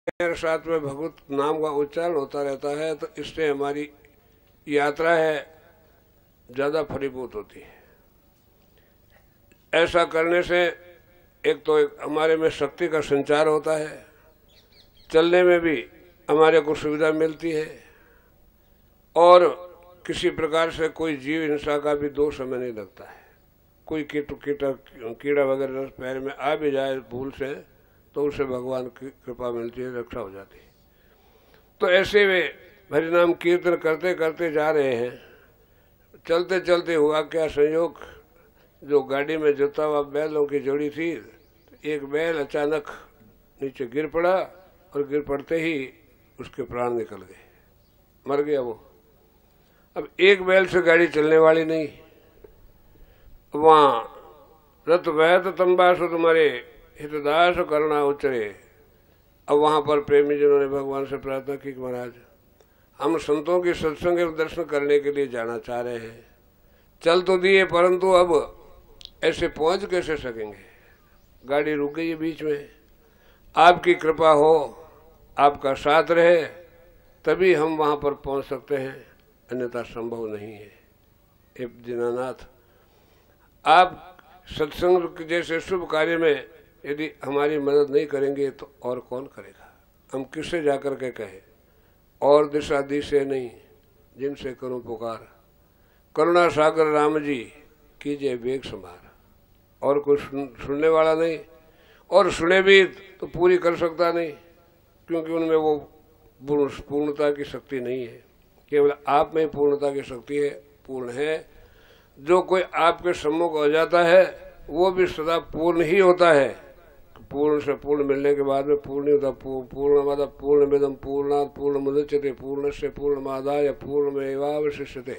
साथ में भगवत नाम का उच्चारण होता रहता है, तो इससे हमारी यात्रा है ज्यादा फलीभूत होती है। ऐसा करने से एक तो हमारे में शक्ति का संचार होता है, चलने में भी हमारे को सुविधा मिलती है, और किसी प्रकार से कोई जीव हिंसा का भी दोष हमें नहीं लगता है। कोई कीड़ा वगैरह पैर में आ भी जाए भूल से, तो उसे भगवान की कृपा मिलती है, रक्षा हो जाती है। तो ऐसे वे हरिनाम कीर्तन करते करते जा रहे हैं। चलते चलते हुआ क्या संयोग, जो गाड़ी में जोता हुआ बैलों की जोड़ी थी, एक बैल अचानक नीचे गिर पड़ा, और गिर पड़ते ही उसके प्राण निकल गए, मर गया वो। अब एक बैल से गाड़ी चलने वाली नहीं। वहां रत वैत तंबासु तुम्हारे हितदास करुणा उचरे। अब वहां पर प्रेमी जनों ने भगवान से प्रार्थना की कि महाराज, हम संतों की सत्संग और दर्शन करने के लिए जाना चाह रहे हैं, चल तो दिए, परंतु अब ऐसे पहुंच कैसे सकेंगे? गाड़ी रुक गई है बीच में। आपकी कृपा हो, आपका साथ रहे, तभी हम वहां पर पहुंच सकते हैं, अन्यथा संभव नहीं है। हे दीनानाथ, आप सत्संग जैसे शुभ कार्य में यदि हमारी मदद नहीं करेंगे तो और कौन करेगा? हम किससे जाकर के कहें? और दिशा दिशे नहीं, जिनसे करूं पुकार, करुणा सागर राम जी कीजिए बेग संभार। और कोई सुनने वाला नहीं, और सुने भी तो पूरी कर सकता नहीं, क्योंकि उनमें वो पूर्णता की शक्ति नहीं है। केवल आप में पूर्णता की शक्ति है, पूर्ण है। जो कोई आपके सम्मुख हो जाता है वो भी सदा पूर्ण ही होता है। पूर्ण से पूर्ण मिलने के बाद में पूर्ण ही होता। पूर्णमद पूर्णमिदं पूर्णात् पूर्णमुदच्यते पूर्णस्य पूर्णमादाय पूर्णमेवावशिष्यते।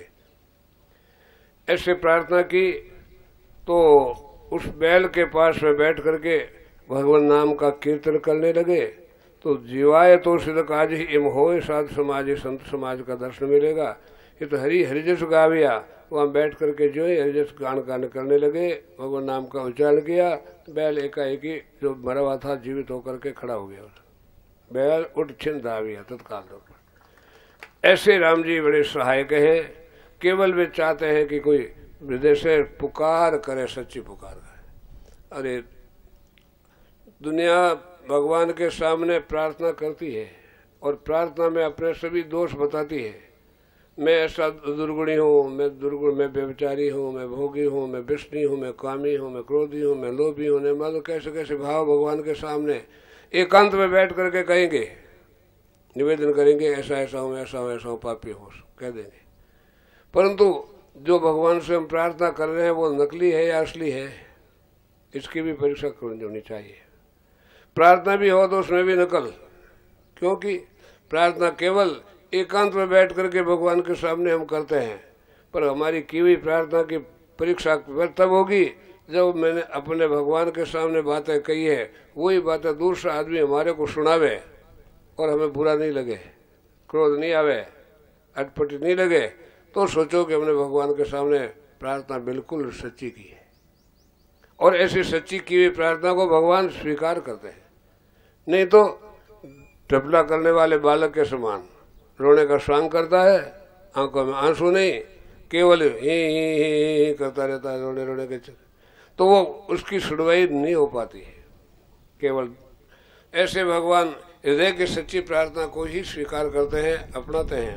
ऐसे प्रार्थना की तो उस बैल के पास में बैठ करके भगवान नाम का कीर्तन करने लगे। तो जीवाय तो सिद्ध काज ही इम होय साधु समाज, संत समाज का दर्शन मिलेगा। ये तो हरिजस गाविया, वहाँ बैठ करके जो है हरिजस गान करने लगे, भगवान नाम का उच्चारण किया। बैल एकाएक ही जो मरा हुआ था जीवित होकर के खड़ा हो गया। बैल उठ छिन धाविया तत्काल तौर पर। ऐसे राम जी बड़े सहायक हैं। केवल वे चाहते हैं कि कोई हृदय से पुकार करे, सच्ची पुकार करे। अरे दुनिया भगवान के सामने प्रार्थना करती है, और प्रार्थना में अपने सभी दोष बताती है। मैं ऐसा दुर्गुणी हूँ, मैं व्यभिचारी हूँ, मैं भोगी हूँ, मैं विष्णी हूँ, मैं कामी हूँ, मैं क्रोधी हूँ, मैं लोभी हूँ। ने मतलब कैसे कैसे भाव भगवान के सामने एकांत में बैठ करके कहेंगे, निवेदन करेंगे, ऐसा ऐसा हूँ, ऐसा हूँ, ऐसा हूँ, पापी हूँ, कह देंगे। परंतु जो भगवान से हम प्रार्थना कर रहे हैं वो नकली है या असली है, इसकी भी परीक्षा करनी होनी चाहिए। प्रार्थना भी हो तो उसमें भी नकल, क्योंकि प्रार्थना केवल एकांत में बैठ करके भगवान के सामने हम करते हैं, पर हमारी की हुई प्रार्थना की परीक्षा तब होगी जब मैंने अपने भगवान के सामने बातें कही है, वही बातें दूसरा आदमी हमारे को सुनावे और हमें बुरा नहीं लगे, क्रोध नहीं आवे, अटपटी नहीं लगे, तो सोचो कि हमने भगवान के सामने प्रार्थना बिल्कुल सच्ची की है। और ऐसी सच्ची की हुई प्रार्थना को भगवान स्वीकार करते हैं। नहीं तो टपला करने वाले बालक के समान रोने का स्वांग करता है, आंखों में आंसू नहीं, केवल ही करता रहता है रोने रोने के, तो वो उसकी सुनवाई नहीं हो पाती है। केवल ऐसे भगवान हृदय की सच्ची प्रार्थना को ही स्वीकार करते हैं, अपनाते हैं।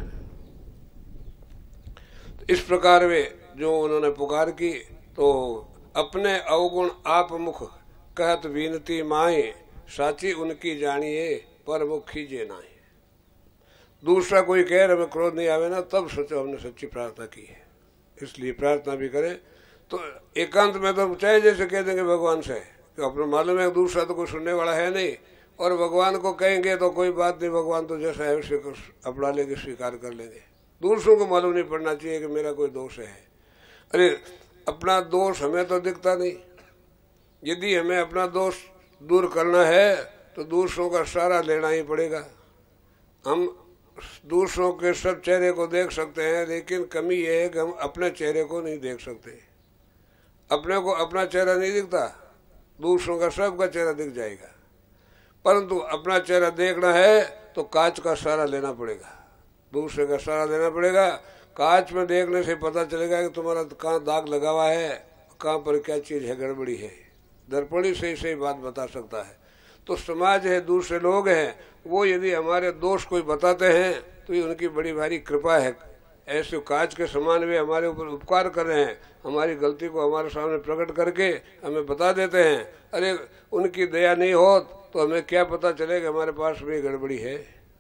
तो इस प्रकार वे जो उन्होंने पुकार की, तो अपने अवगुण आप मुख कहत विनती माए, साची उनकी जानिए पर मुख खीजे नाए। दूसरा कोई कह हमें क्रोध नहीं आवे ना, तब सोचो हमने सच्ची प्रार्थना की है। इसलिए प्रार्थना भी करें तो एकांत में तो चाहे जैसे कह देंगे भगवान से, तो अपने मालूम है दूसरा तो कोई सुनने वाला है नहीं, और भगवान को कहेंगे तो कोई बात नहीं, भगवान तो जैसा है उसे अपना लेंगे, स्वीकार कर लेंगे। दूसरों को मालूम नहीं पड़ना चाहिए कि मेरा कोई दोष है। अरे अपना दोष हमें तो दिखता नहीं। यदि हमें अपना दोष दूर करना है तो दूसरों का सारा लेना ही पड़ेगा। हम दूसरों के सब चेहरे को देख सकते हैं, लेकिन कमी यह है कि हम अपने चेहरे को नहीं देख सकते। अपने को अपना चेहरा नहीं दिखता, दूसरों का सबका चेहरा दिख जाएगा। परंतु अपना चेहरा देखना है तो कांच का सहारा लेना पड़ेगा, दूसरे का सहारा लेना पड़ेगा। कांच में देखने से पता चलेगा कि तुम्हारा कहाँ दाग लगा हुआ है, कहाँ पर क्या चीज़ है, गड़बड़ी है। दर्पण ही सही सही बात बता सकता है। तो समाज है, दूसरे लोग हैं, वो यदि हमारे दोष कोई बताते हैं तो ये उनकी बड़ी भारी कृपा है। ऐसे कांच के समान वे हमारे ऊपर उपकार कर रहे हैं, हमारी गलती को हमारे सामने प्रकट करके हमें बता देते हैं। अरे उनकी दया नहीं हो तो हमें क्या पता चलेगा हमारे पास भी गड़बड़ी है।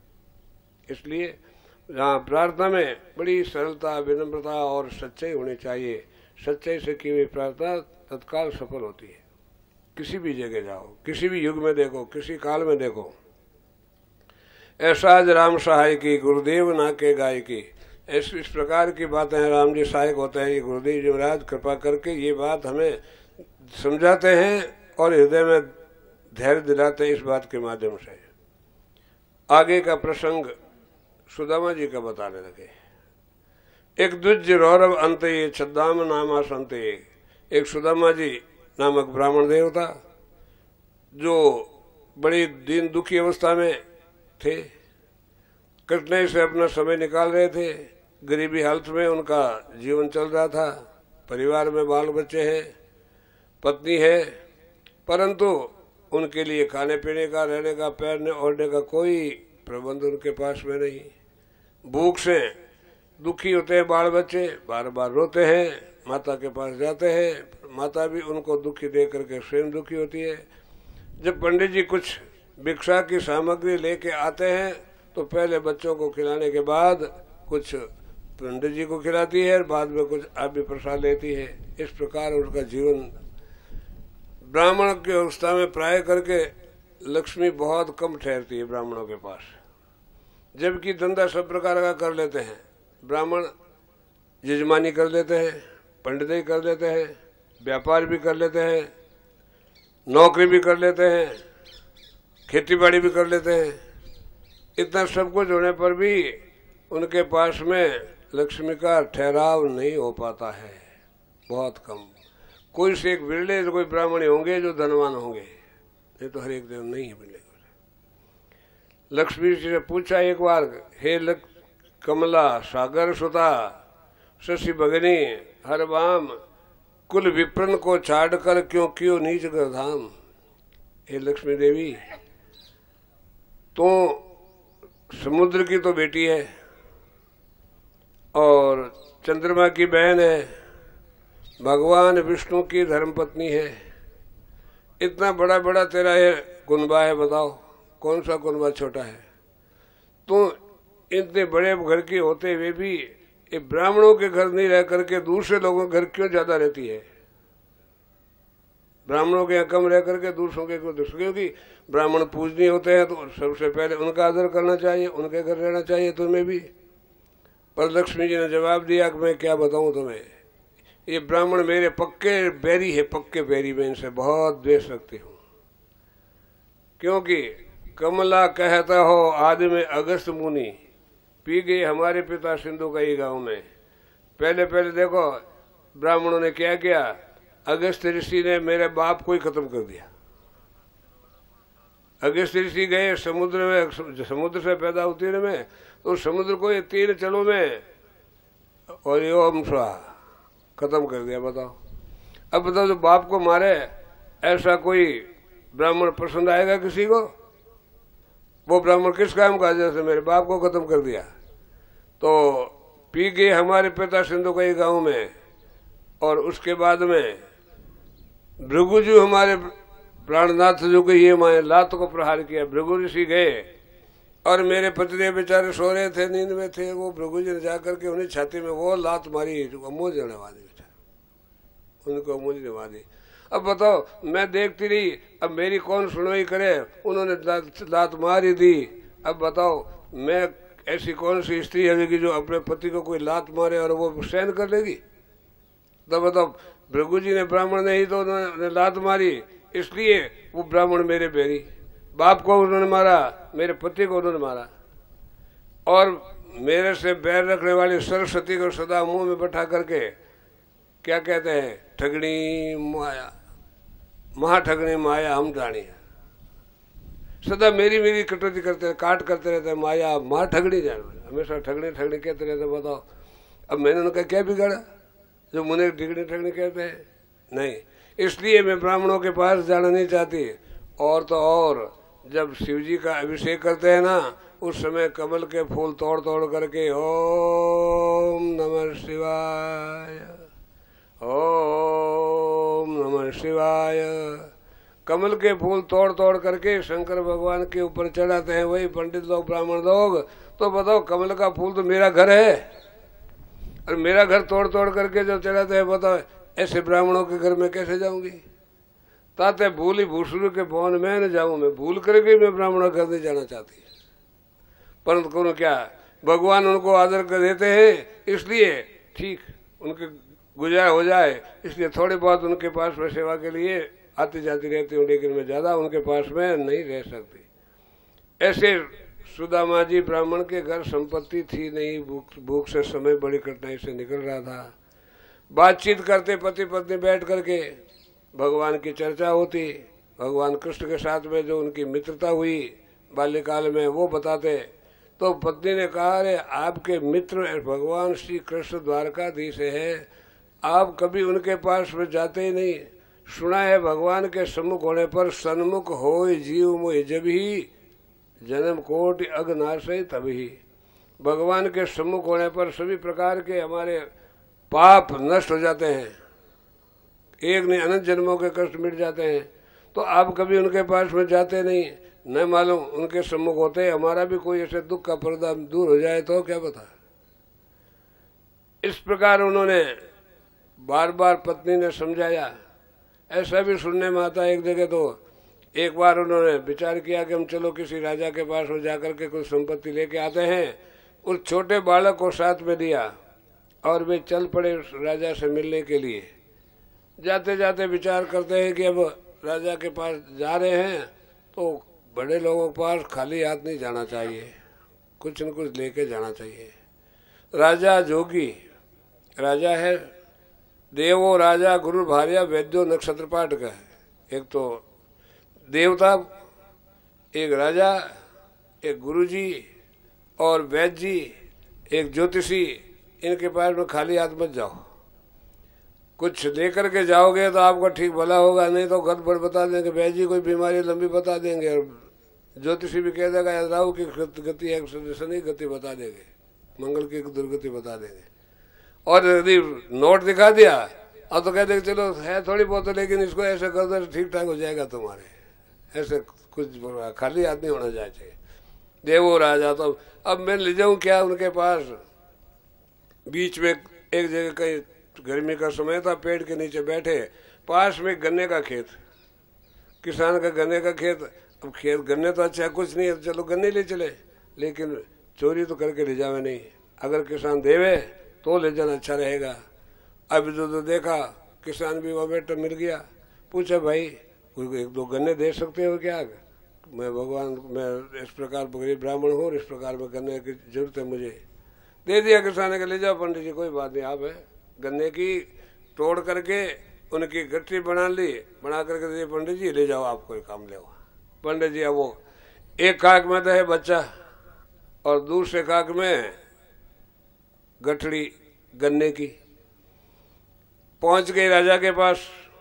इसलिए जहाँ प्रार्थना में बड़ी सरलता, विनम्रता और सच्चाई होनी चाहिए। सच्चाई से की हुई प्रार्थना तत्काल सफल होती है। किसी भी जगह जाओ, किसी भी युग में देखो, किसी काल में देखो। ऐसा आज राम सहाय की, गुरुदेव ना के गाय की। इस प्रकार की बातें हैं। राम जी सहायक होते हैं, ये गुरुदेव जी महाराज कृपा करके ये बात हमें समझाते हैं और हृदय में धैर्य दिलाते हैं इस बात के माध्यम से। आगे का प्रसंग सुदामा जी का बताने लगे। एक द्विज रौरव अंत ये छद्दाम नामा संत। एक सुदामा जी नामक ब्राह्मण देव था जो बड़ी दीन दुखी अवस्था में थे, कठिनाई से अपना समय निकाल रहे थे। गरीबी हालत में उनका जीवन चल रहा था। परिवार में बाल बच्चे हैं, पत्नी है, परंतु उनके लिए खाने पीने का, रहने का, पैरने ओढ़ने का कोई प्रबंध उनके पास में नहीं। भूख से दुखी होते हैं बाल बच्चे, बार बार रोते हैं, माता के पास जाते हैं, माता भी उनको दुखी देख करके स्वयं दुखी होती है। जब पंडित जी कुछ भिक्षा की सामग्री लेके आते हैं तो पहले बच्चों को खिलाने के बाद कुछ पंडित जी को खिलाती है और बाद में कुछ आप भी प्रसाद लेती है। इस प्रकार उनका जीवन ब्राह्मण की अवस्था में प्राय करके लक्ष्मी बहुत कम ठहरती है ब्राह्मणों के पास, जबकि धंधा सब प्रकार का कर लेते हैं। ब्राह्मण यजमानी कर लेते हैं, पंडिताई कर लेते हैं, व्यापार भी कर लेते हैं, नौकरी भी कर लेते हैं, खेती बाड़ी भी कर लेते हैं। इतना सब कुछ होने पर भी उनके पास में लक्ष्मी का ठहराव नहीं हो पाता है, बहुत कम। कोई से एक बिरले कोई ब्राह्मण होंगे जो धनवान होंगे, नहीं तो हर एक दिन नहीं मिलेगा। लक्ष्मी जी ने पूछा एक बार, हे कमला सागर सुता शशि भगनी हर वाम, कुल विप्रन को छाड़ कर क्यों क्यों नीच धाम। हे लक्ष्मी देवी, तो समुद्र की तो बेटी है और चंद्रमा की बहन है, भगवान विष्णु की धर्मपत्नी है। इतना बड़ा बड़ा तेरा ये कुनबा है, बताओ कौन सा कुनबा छोटा है। तो इतने बड़े घर के होते हुए भी ये ब्राह्मणों के घर नहीं रह करके दूसरे लोगों के घर क्यों ज्यादा रहती है। ब्राह्मणों के यहाँ कम रह करके दूसरों के दूसरे, क्योंकि ब्राह्मण पूजनीय होते हैं तो सबसे पहले उनका आदर करना चाहिए, उनके घर रहना चाहिए तुम्हें भी। पर लक्ष्मी जी ने जवाब दिया कि मैं क्या बताऊं तुम्हें, ये ब्राह्मण मेरे पक्के बैरी है, पक्के बैरी, में इनसे बहुत द्वेष रखती हूँ। क्योंकि कमला कहता हो आदि में अगस्त मुनि, पी गई हमारे पिता सिंधु कई गांव में। पहले पहले देखो ब्राह्मणों ने क्या किया, अगस्त ऋषि ने मेरे बाप को ही खत्म कर दिया। अगस्त ऋषि गए समुद्र में, समुद्र से पैदा होती है में, तो समुद्र को ये 3 चलों में और यो अमसा खत्म कर दिया। बताओ, अब बताओ जो बाप को मारे ऐसा कोई ब्राह्मण पसंद आएगा किसी को? वो ब्राह्मण किस काम का, जैसे मेरे बाप को खत्म कर दिया। तो पी गए हमारे पिता सिंधु कई गांव में, और उसके बाद में भृगु जी हमारे प्राणनाथ जो को ये माए लात को प्रहार किया। भृगु ऋषि गए और मेरे पतिदेव बेचारे सो रहे थे, नींद में थे, वो भृगु जी ने जाकर के उन्हें छाती में वो लात मारी, अमोज नवा दी बेचारे, उनको अमोज नवा दी। अब बताओ, मैं देखती रही, अब मेरी कौन सुनवाई करे, उन्होंने लात मारी दी। अब बताओ, मैं ऐसी कौन सी स्त्री है जो अपने पति को कोई लात मारे और वो सहन कर लेगी? तो बताओ, भृगु जी ने ब्राह्मण ने ही तो उन्होंने लात मारी, इसलिए वो ब्राह्मण मेरे बैरी। बाप को उन्होंने मारा, मेरे पति को उन्होंने मारा, और मेरे से बैर रखने वाली सरस्वती को सदा मुंह में बैठा करके क्या कहते हैं, ठगनी माया, महाठगनी माया हम जानी। सदा मेरी मेरी कटौती करते काट करते रहते हैं, माया माँ ठगड़ी जान, हमेशा ठगने ठगने कहते रहते। बताओ अब मैंने उनका क्या बिगाड़ा जो मुझे ठगने ठगने कहते हैं? नहीं, इसलिए मैं ब्राह्मणों के पास जाना नहीं चाहती। और तो और जब शिव जी का अभिषेक करते हैं ना, उस समय कमल के फूल तोड़ तोड़ करके ओम नमः शिवाय, ओम नमः शिवाय, कमल के फूल तोड़ तोड़ करके शंकर भगवान के ऊपर चढ़ाते हैं वही पंडित लोग, ब्राह्मण लोग। तो बताओ कमल का फूल तो मेरा घर है, और मेरा घर तोड़ तोड़ करके जब चढ़ाते हैं, बताओ ऐसे ब्राह्मणों के घर में कैसे जाऊंगी? ताते भूली भूसुर के भवन में न जाऊं, मैं भूल करके मैं ब्राह्मणों के घर नहीं जाना चाहती। परंतु कौन क्या, भगवान उनको आदर कर देते हैं, इसलिए ठीक उनके गुजारा हो जाए, इसलिए थोड़ी बहुत उनके पास में सेवा के लिए आती जाती रहती हूँ, लेकिन मैं ज्यादा उनके पास में नहीं रह सकती। ऐसे सुदामा जी ब्राह्मण के घर संपत्ति थी नहीं, भूख से समय बड़ी कठिनाई से निकल रहा था। बातचीत करते पति पत्नी बैठ करके, भगवान की चर्चा होती, भगवान कृष्ण के साथ में जो उनकी मित्रता हुई बाल्यकाल में वो बताते। तो पत्नी ने कहा, अरे आपके मित्र भगवान श्री कृष्ण द्वारकाधीश है, आप कभी उनके पास में जाते ही नहीं। सुना है भगवान के सम्मुख होने पर सन्मुख होय जीव मोहि जब ही, जन्म कोटि अघनाशय तभी। भगवान के सम्मुख होने पर सभी प्रकार के हमारे पाप नष्ट हो जाते हैं, एक नहीं अनंत जन्मों के कष्ट मिट जाते हैं। तो आप कभी उनके पास में जाते नहीं, न मालूम उनके सम्मुख होते हमारा भी कोई ऐसे दुख का पर्दा दूर हो जाए तो क्या पता। इस प्रकार उन्होंने बार बार पत्नी ने समझाया। ऐसा भी सुनने में आता है एक जगह, तो एक बार उन्होंने विचार किया कि हम चलो किसी राजा के पास हो जाकर के कुछ संपत्ति लेके आते हैं। उस छोटे बालक को साथ में दिया और वे चल पड़े उस राजा से मिलने के लिए। जाते जाते विचार करते हैं कि अब राजा के पास जा रहे हैं तो बड़े लोगों के पास खाली हाथ नहीं जाना चाहिए, कुछ न कुछ लेके जाना चाहिए। राजा जोगी, राजा है देवो राजा गुरु भार्या वैद्यो नक्षत्र पाठ का है। एक तो देवता, एक राजा, एक गुरुजी और वैद्य जी, एक ज्योतिषी। इनके पास में खाली हाथ मत जाओ, कुछ लेकर के जाओगे तो आपका ठीक भला होगा, नहीं तो गड़बड़ बता देंगे। वैद्य जी कोई बीमारी लंबी बता देंगे, और ज्योतिषी भी कह देगा राहु की गति है, शनि गति बता देंगे, मंगल की दुर्गति बता देंगे। और यदि नोट दिखा दिया अब तो कहते चलो है थोड़ी बहुत, लेकिन इसको ऐसे कर दो ठीक ठाक हो जाएगा तुम्हारे। ऐसे कुछ खाली हाथ नहीं होना चाहिए। देवो राजा, तो अब मैं ले जाऊं क्या उनके पास? बीच में एक जगह कहीं गर्मी का समय था, पेड़ के नीचे बैठे, पास में गन्ने का खेत, किसान का गन्ने का खेत। अब खेत गन्ने तो अच्छा कुछ नहीं है, चलो गन्ने ले चले, लेकिन चोरी तो करके ले जावे नहीं, अगर किसान देवे तो ले जाना अच्छा रहेगा। अब जो देखा किसान भी वहाँ बैठा मिल गया, पूछा भाई कोई एक दो गन्ने दे सकते हो क्या? मैं भगवान, मैं इस प्रकार गरीब ब्राह्मण हूँ, इस प्रकार में गन्ने की जरूरत है मुझे। दे दिया किसान ने, ले जाओ पंडित जी, कोई बात नहीं, आप है गन्ने की तोड़ करके उनकी गट्टी बना ली, बना करके दे पंडित जी ले जाओ, आप कोई काम ले। पंडित जी अब वो एक काक में तो है बच्चा और दूसरे काक में गठड़ी गन्ने की। पहुंच गए राजा के पास,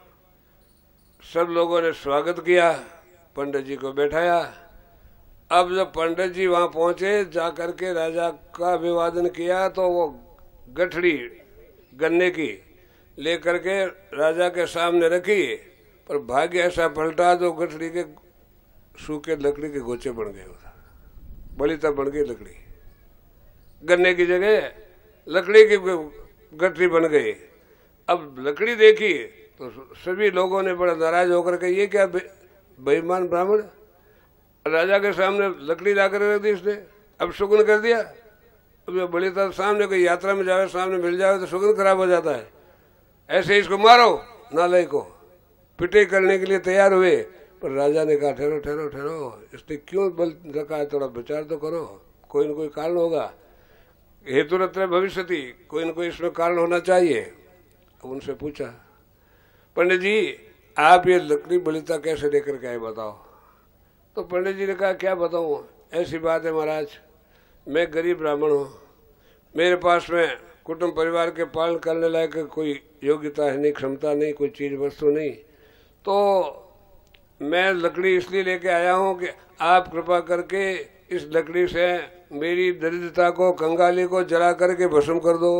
सब लोगों ने स्वागत किया, पंडित जी को बैठाया। अब जब पंडित जी वहां पहुंचे, जाकर के राजा का अभिवादन किया, तो वो गठड़ी गन्ने की लेकर के राजा के सामने रखी, पर भाग्य ऐसा पलटा जो गठड़ी के सूखे लकड़ी के गोचे बन गए, बड़ी तब बन गई लकड़ी, गन्ने की जगह लकड़ी की गठड़ी बन गई। अब लकड़ी देखी तो सभी लोगों ने बड़ा नाराज होकर के, ये क्या बेईमान ब्राह्मण, राजा के सामने लकड़ी लाकर रख दी इसने, अब शुगुन कर दिया। अब बड़ी तरह सामने कोई यात्रा में जावे, सामने मिल जावे तो शुगुन खराब हो जाता है। ऐसे इसको मारो, नालय को पिटाई करने के लिए तैयार हुए, पर राजा ने कहा ठहरो ठहरो ठहरो, इसने क्यों बल रखा है, थोड़ा विचार तो करो, कोई न कोई कारण होगा, हेतु रत्र भविष्यति, कोई न कोई इसमें कारण होना चाहिए। अब उनसे पूछा, पंडित जी आप ये लकड़ी बलिता कैसे लेकर के आए बताओ? तो पंडित जी ने कहा क्या बताऊं, ऐसी बात है महाराज, मैं गरीब ब्राह्मण हूँ, मेरे पास में कुटुंब परिवार के पालन करने लायक कोई योग्यता है नहीं, क्षमता नहीं, कोई चीज वस्तु नहीं, तो मैं लकड़ी इसलिए लेके आया हूँ कि आप कृपा करके इस लकड़ी से मेरी दरिद्रता को, कंगाली को जला करके भस्म कर दो,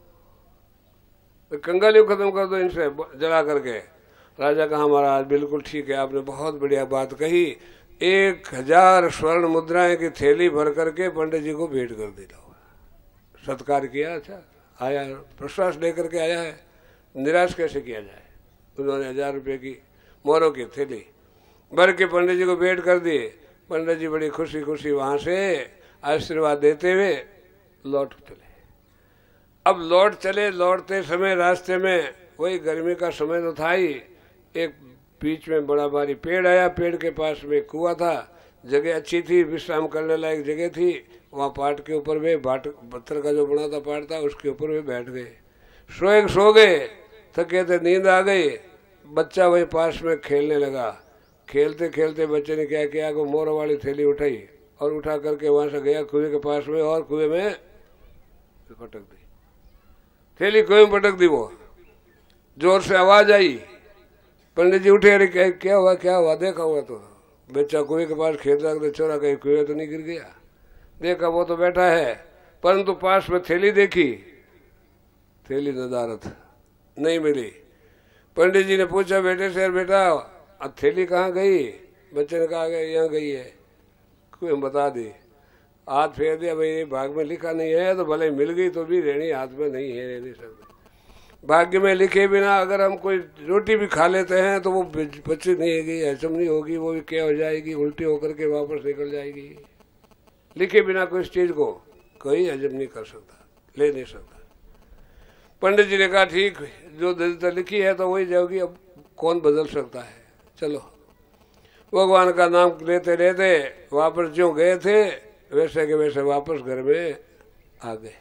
कंगाली को खत्म कर दो इनसे जला करके। राजा कहा महाराज बिल्कुल ठीक है, आपने बहुत बढ़िया बात कही, 1000 स्वर्ण मुद्राएं की थैली भर करके पंडित जी को भेंट कर दी। सत्कार किया, अच्छा आया, प्रश्वास लेकर के आया है, निराश कैसे किया जाए। उन्होंने 1000 रुपये की मोहरों की थैली भर के पंडित जी को भेंट कर दिए। पंडित जी बड़ी खुशी खुशी वहां से आशीर्वाद देते हुए लौट चले। अब लौटते समय रास्ते में वही गर्मी का समय तो था ही, एक बीच में बड़ा भारी पेड़ आया, पेड़ के पास में कुआं था, जगह अच्छी थी, विश्राम करने लायक जगह थी, वहाँ पाट के ऊपर वे पत्थर का जो बना था पाट था उसके ऊपर वे बैठ गए, सो गए, थके थे, नींद आ गई। बच्चा वही पास में खेलने लगा, खेलते खेलते बच्चे ने क्या किया कि मोर वाली थैली उठाई और उठा करके वहां से गया कुएं के पास में और कुएं में पटक दी, थैली कुएं में पटक दी। वो जोर से आवाज आई, पंडित जी उठे, अरे क्या हुआ, देखा हुआ तो बच्चा कुएं के पास खेल रहा, चोरा कहीं कुएं तो नहीं गिर गया, देखा वो तो बैठा है, परंतु पास में थैली देखी, थैली नदारत नहीं मिली। पंडित जी ने पूछा बेटे से, बेटा अब थैली कहाँ गई? बच्चे ने कहा यहाँ गई है, कोई बता दी, हाथ फेर दिया, भाई भाग में लिखा नहीं है तो भले मिल गई तो भी रहनी हाथ में नहीं है, रह नहीं सकते। भाग्य में लिखे बिना अगर हम कोई रोटी भी खा लेते हैं तो वो बच्ची नहीं होगी, हजम नहीं होगी, वो भी क्या हो जाएगी, उल्टी होकर के वापस निकल जाएगी। लिखे बिना कोई चीज को कोई हजम नहीं कर सकता, ले नहीं सकता। पंडित जी ने कहा ठीक, जो दरिद्रता लिखी है तो वही जाओगी, अब कौन बदल सकता है, चलो। भगवान का नाम लेते लेते वापस जो गए थे वैसे के वैसे वापस घर में आ गए।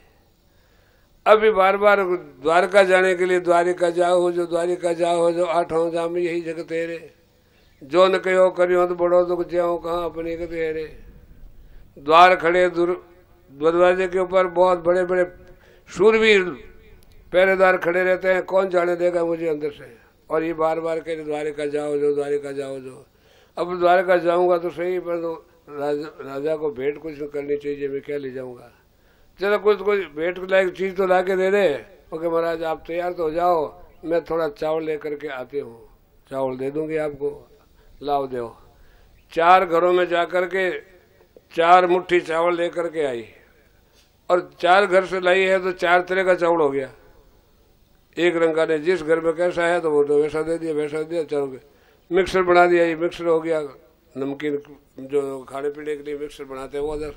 अभी बार बार द्वारका जाने के लिए द्वारिका जाओ हो जो, द्वारिका जाओ हो जो, 8 जाम में यही जगह तेरे, जो न कहो करियो तो बड़ो तो जाओ कहाँ अपने के तेरे। द्वार खड़े, दरवाजे के ऊपर बहुत बड़े बड़े शूरवीर पहरेदार खड़े रहते हैं, कौन जाने देगा मुझे अंदर से। और ये बार बार कह रहे द्वारिका जाओ जो, द्वारिका जाओ जो। अब द्वारिका जाऊंगा तो सही, पर तो राजा को भेंट कुछ करनी चाहिए, मैं क्या ले जाऊंगा। चलो कुछ भेंट लायक चीज तो ला के दे दे। ओके महाराज आप तैयार तो हो जाओ, मैं थोड़ा चावल लेकर के आती हूँ, चावल दे दूंगी आपको, लाओ दो। 4 घरों में जाकर के 4 मुट्ठी चावल लेकर के आई, और 4 घर से लाई है तो 4 तरह का चावल हो गया। एक रंग का नहीं, जिस घर में कैसा है तो वो तो वैसा दे दिया, वैसा दिया। चलो मिक्सर बना दिया, ये मिक्सर हो गया, नमकीन जो खाने पीने के लिए मिक्सर बनाते हैं वो उधर।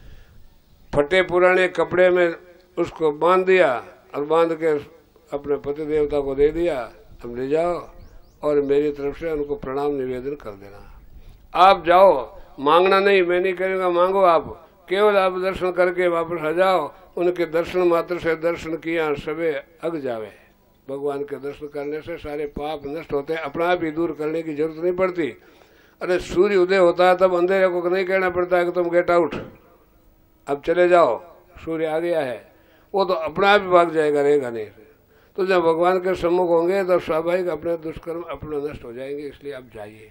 फटे पुराने कपड़े में उसको बांध दिया और बांध के अपने पति देवता को दे दिया, अब ले जाओ और मेरी तरफ से उनको प्रणाम निवेदन कर देना। आप जाओ, मांगना नहीं, मैं नहीं करूँगा, मांगो आप, केवल आप दर्शन करके वापस आ जाओ। उनके दर्शन मात्र से दर्शन किया सबे अग जावे। भगवान के दर्शन करने से सारे पाप नष्ट होते हैं, अपना आप ही दूर करने की जरूरत नहीं पड़ती। अरे सूर्य उदय होता है तब अंधेरे को नहीं कहना पड़ता है कि तुम गेट आउट, अब चले जाओ, सूर्य आ गया है, वो तो अपना आप ही भाग जाएगा, रहेगा नहीं। तो जब भगवान के सम्मुख होंगे तो स्वाभाविक अपने दुष्कर्म अपने नष्ट हो जाएंगे, इसलिए अब जाइए।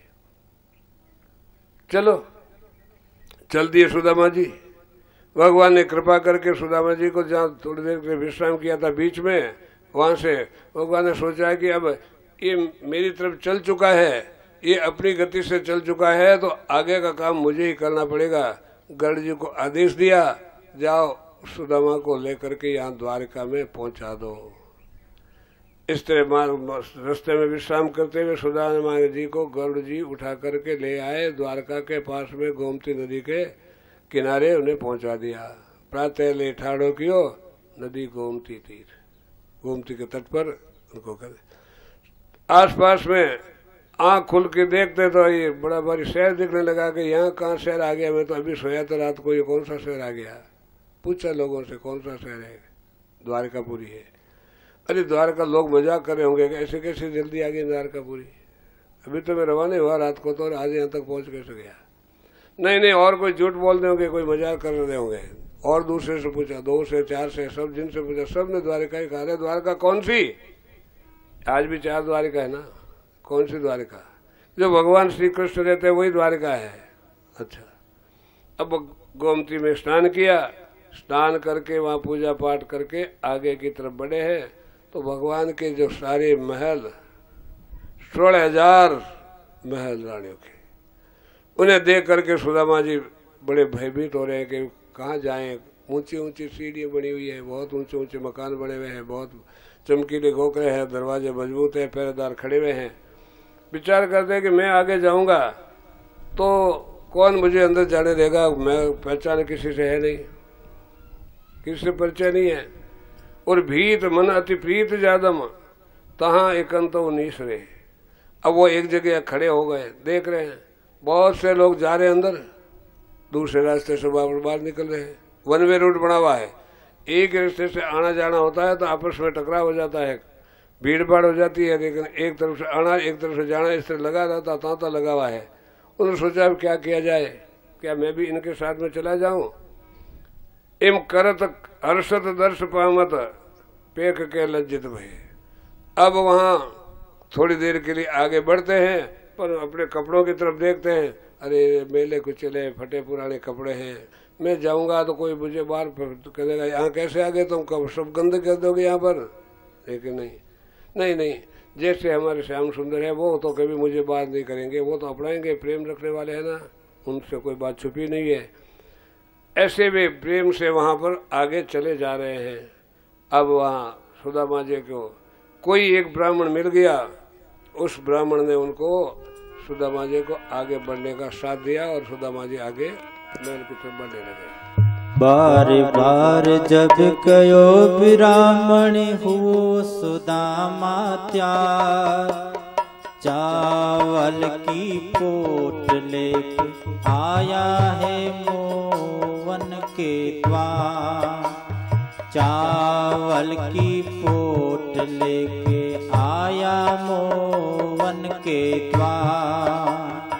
चलो चल दिए सुदामा जी। भगवान ने कृपा करके सुदामा जी को जहाँ थोड़ी देर के विश्राम किया था बीच में, वहां से भगवान ने सोचा कि अब ये मेरी तरफ चल चुका है, ये अपनी गति से चल चुका है, तो आगे का काम मुझे ही करना पड़ेगा। गर्ग जी को आदेश दिया, जाओ सुदामा को लेकर के यहाँ द्वारका में पहुंचा दो। इस तरह रास्ते में विश्राम करते हुए सुदामा जी को गरुड़ जी उठा करके ले आए, द्वारका के पास में गोमती नदी के किनारे उन्हें पहुंचा दिया। प्रातः ले ठाड़ो कियो नदी गोमती तीर, गोमती के तट पर उनको कर। आसपास में आंख खुल के देखते तो ये बड़ा भारी शहर दिखने लगा कि यहाँ कहाँ शहर आ गया, मैं तो अभी सोया था रात को, ये कौन सा शहर आ गया। पूछा लोगों से कौन सा शहर है, द्वारकापुरी है। अरे द्वारका लोग मजाक कर रहे होंगे कि ऐसे कैसे जल्दी आ गई द्वारकापुरी, अभी तो मैं रवाना हुआ रात को तो, और आज यहाँ तक पहुँच कैसे गया। नहीं नहीं, और कोई झूठ बोलते होंगे, कोई मजाक कर रहे होंगे। और दूसरे से पूछा, 2 से 4 से, सब जिनसे पूछा सब ने द्वारिका ही कहा। अरे द्वारका कौन सी? आज भी 4 द्वारिका है ना, कौन सी द्वारिका? जो भगवान श्री कृष्ण रहते हैं वही द्वारिका है। अच्छा, अब गोमती में स्नान किया, स्नान करके वहाँ पूजा पाठ करके आगे की तरफ बढ़े हैं तो भगवान के जो सारे महल, 16,000 महल रानियों के, उन्हें देख करके सुदामा जी बड़े भयभीत हो रहे हैं कि कहाँ जाएं। ऊंची ऊंची सीढ़ियाँ बनी हुई है, बहुत ऊंचे ऊंचे मकान बने हुए हैं, बहुत चमकीले गोखरे हैं, दरवाजे मजबूत हैं, पहरेदार खड़े हुए हैं। विचार करते हैं कि मैं आगे जाऊंगा तो कौन मुझे अंदर जाने देगा, मैं पहचान किसी से है नहीं, किसी से परिचय नहीं है। और भीत मन अति प्रीत जादम तहाँ एकांत उन्नीस रहे। अब वो एक जगह खड़े हो गए, देख रहे हैं बहुत से लोग जा रहे हैं अंदर, दूसरे रास्ते से बाहर निकल रहे हैं। वन वे रूट बना हुआ है, एक रास्ते से आना जाना होता है तो आपस में टकराव हो जाता है, भीड़ भाड़ हो जाती है, लेकिन एक तरफ से आना एक तरफ से जाना इस तरह लगा रहता, तांता लगा हुआ है। उन्होंने सोचा अब क्या किया जाए, क्या मैं भी इनके साथ में चला जाऊं। इम करत हर्षत दर्श पामत पेख के लज्जित भय। अब वहाँ थोड़ी देर के लिए आगे बढ़ते हैं पर अपने कपड़ों की तरफ देखते हैं, अरे मेले कुचले फटे पुराने कपड़े हैं, मैं जाऊंगा तो कोई मुझे बाहर कहेगा यहाँ कैसे आ गए तुम, कब सब गंद कर दोगे यहाँ पर। लेकिन नहीं नहीं नहीं, जैसे हमारे श्याम सुंदर है वो तो कभी मुझे बात नहीं करेंगे, वो तो अपनाएंगे, प्रेम रखने वाले हैं ना, उनसे कोई बात छुपी नहीं है। ऐसे वे प्रेम से वहाँ पर आगे चले जा रहे हैं। अब वहाँ सुदामा जी को कोई एक ब्राह्मण मिल गया, उस ब्राह्मण ने उनको सुदामा जी को आगे बढ़ने का साथ दिया और सुदामा जी आगे महल की तरफ बढ़ने लगे। बार बार जब कयो ब्राह्मण हुओ सुदामा त्यार, चावल की पोट लेके आया है मोवन के द्वार। चावल की पोट लेके आया मोवन के द्वार।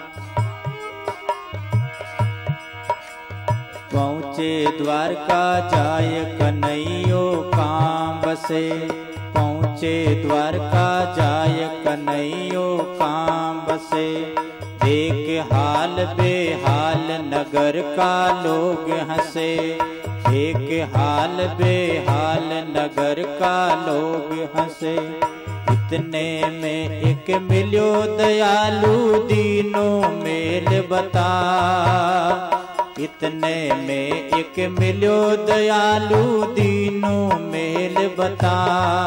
पहुँचे द्वारका जाय कन्हैयो काम बसे। पहुँचे द्वारका जाय कन्हैयो काम बसे। देख हाल बेहाल नगर का लोग हंसे। देख हाल बेहाल नगर का लोग हंसे। इतने में एक मिलो दयालु दीनों मेल बता। इतने में एक मिलो दयालु दीनों मेल बता।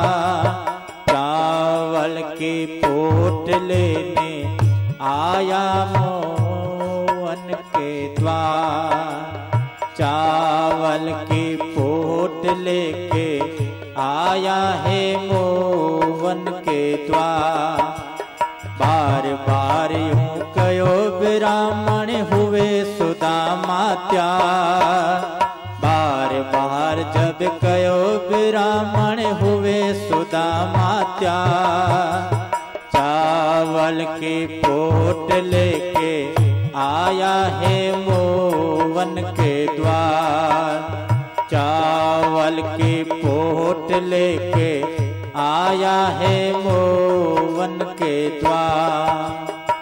चावल की पोट लेने आया मोहन के द्वार। चावल की पोट लेके आया है मोहन के द्वार। बार बार यूं कयो ब्राह्मण हुए सुदामा त्यार। बार बार जब कयो ब्राह्मण हुए सुदामा त्यार। चावल की पोट लेके आया है मोवन के द्वार। चावल की पोट लेके आया है मोवन के द्वार।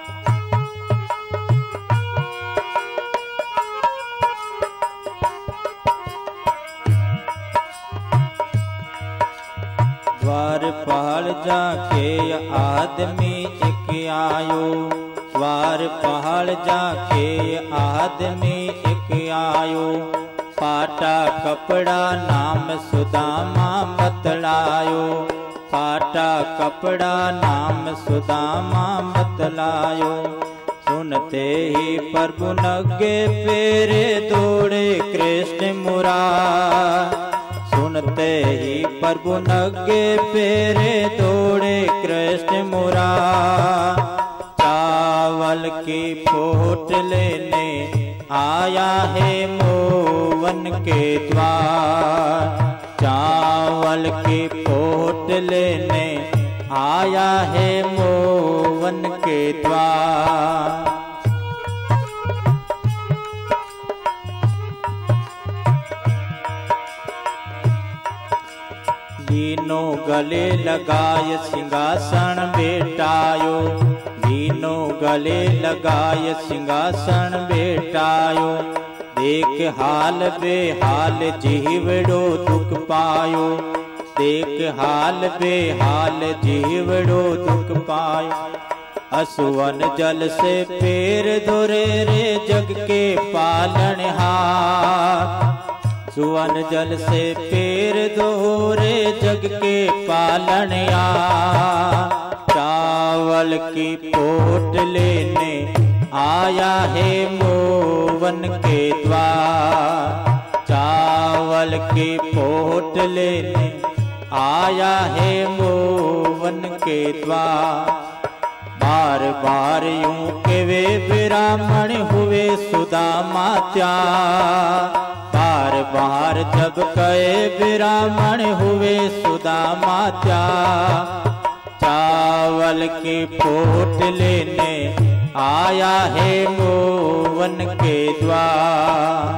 द्वारपाल जाके आदमी एक आयो। द्वारपाल जाके आदमी एक आयो। पाटा कपड़ा नाम सुदामा बतलायो। पाटा कपड़ा नाम सुदामा बतलायो। सुनते ही प्रभु नगे पेरे दौड़े कृष्ण मुरार। सुनते ही प्रभु नगे पेरे दौड़े कृष्ण मुरार। चावल की पोट लेने आया है मोवन के द्वार। चावल की पोट लेने आया है मोवन के द्वार। दीनों गले लगाय सिंहासन बेटायो, दीनों गले लगाय सिंहासन बेटायो। देख हाल बेहाल जीवड़ो दुख पायो, देख हाल बेहाल जीवड़ो दुख पायो। असुवन जल से पैर धोरे रे जग के पालनहार, सुवन जल से पैर धोरे जग के पालनहार। चावल की पोट लेने आया है मोवन के द्वार, चावल की पोट लेने आया है मोवन के द्वार। बार बार यूं के वे ब्राह्मण हुए सुदामा त्याग, बार बार जब कहे ब्राह्मण हुए सुदामा त्याग। चावल की पोट लेने आया है मोवन के द्वार।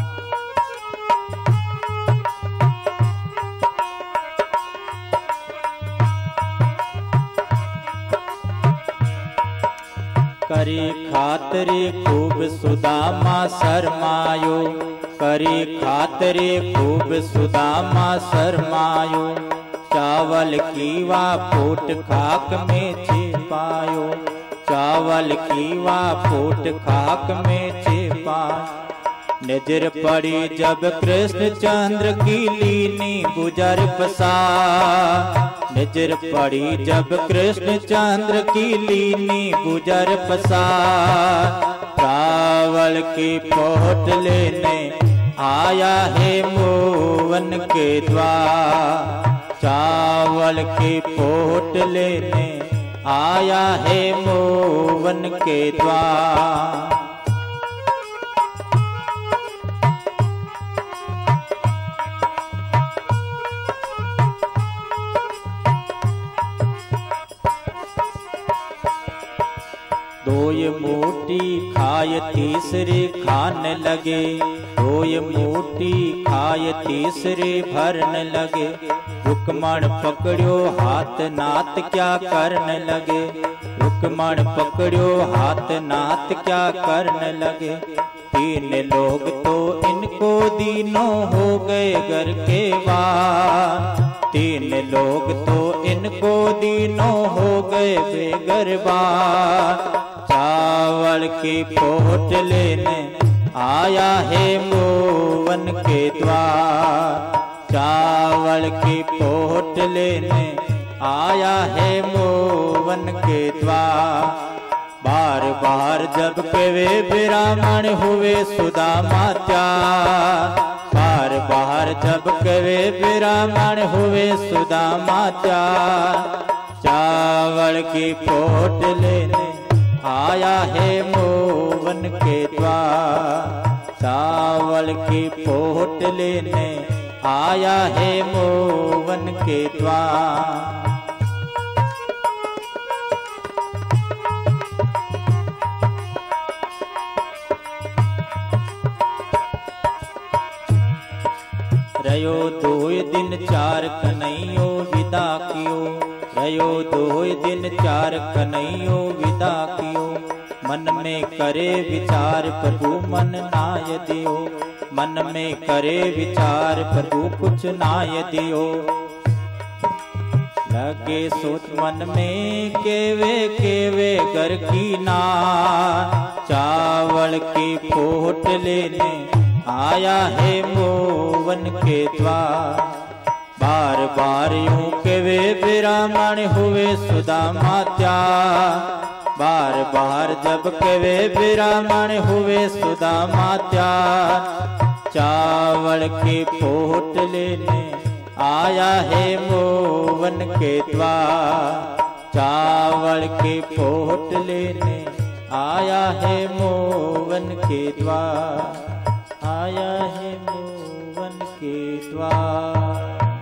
करी खातरी खूब सुदामा शर्मायो, करी खातरी खूब सुदामा शर्मायो। चावल की वा फूट खाक में छिपायो, चावल की वा फूट खाक में छिपायो। नजर पड़ी जब कृष्ण चंद्र की लीनी गुजर पसा, नजर पड़ी जब कृष्ण चंद्र की लीनी गुजर पसा। चावल की पोट लेने आया है मोवन के द्वार, चावल की पोट लेने आया है मोवन के द्वार। दोय मोटी खाय तीसरे खाने लगे, दोय मोटी खाय तीसरे भरने लगे। रुक्मण पकड़ो हाथ नाथ क्या करने लगे, रुक्मण पकड़ो हाथ नाथ क्या करने लगे। तीन लोग तो इनको दीनों हो गए घर के वार, तीन लोग तो इनको दीनों हो गए बेगरबार। चावल की पोट लेने आया है मोवन के द्वार, चावल की पोट लेने आया है मोवन के द्वार। बार बार जब के वे ब्राह्मण हुए सुदामा त्याग, बार बार जब के वे ब्राह्मण हुए सुदामा त्याग। चावल की पोट लेने आया है मोवन के द्वार, चावल की पोट लेने आया है मोवन के द्वार। रयो दोय दिन चार कन्हैयो विदा कियो, रयो दोय दिन चार कन्हैयो विदा कियो। मन में करे विचार प्रभु मन नाय दियो, मन में करे विचार प्रभु कुछ नाय दियो। लगे सोच मन में केवे घर की ना, चावल की पोट लेने आया है मोवन के द्वार। बार बार यूं के वे ब्राह्मण हुए सुदामा त्याग, बार बार जब के वे ब्राह्मण हुए सुदामा त्याग। चावल की पोट लेने आया है मोवन के द्वार, चावल की पोट लेने आया है मोवन के द्वार, आया है मोवन के द्वार।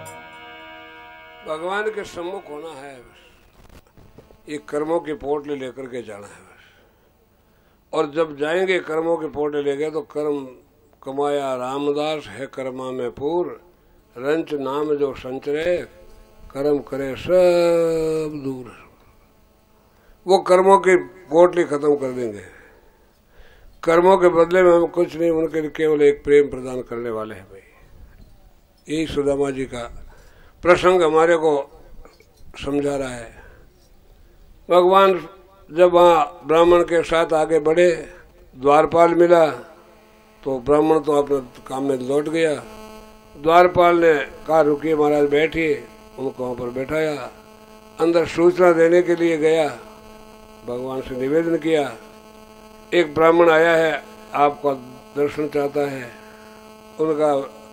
भगवान के सम्मुख होना है, ये कर्मों की पोटली लेकर के जाना है बस। और जब जाएंगे कर्मों की पोटली लेके तो कर्म कमाया रामदास है कर्मा में पूर, रंच नाम जो संचरे, कर्म करे सब दूर। वो कर्मों की पोटली खत्म कर देंगे। कर्मों के बदले में हम कुछ नहीं, उनके लिए केवल एक प्रेम प्रदान करने वाले हैं भाई। यही सुदामा जी का प्रसंग हमारे को समझा रहा है। भगवान जब वहाँ ब्राह्मण के साथ आगे बढ़े, द्वारपाल मिला तो ब्राह्मण तो अपने काम में लौट गया। द्वारपाल ने कहा रुकिए महाराज बैठिए, उनको वहाँ पर बैठाया। अंदर सूचना देने के लिए गया, भगवान से निवेदन किया, एक ब्राह्मण आया है आपका दर्शन चाहता है। उनका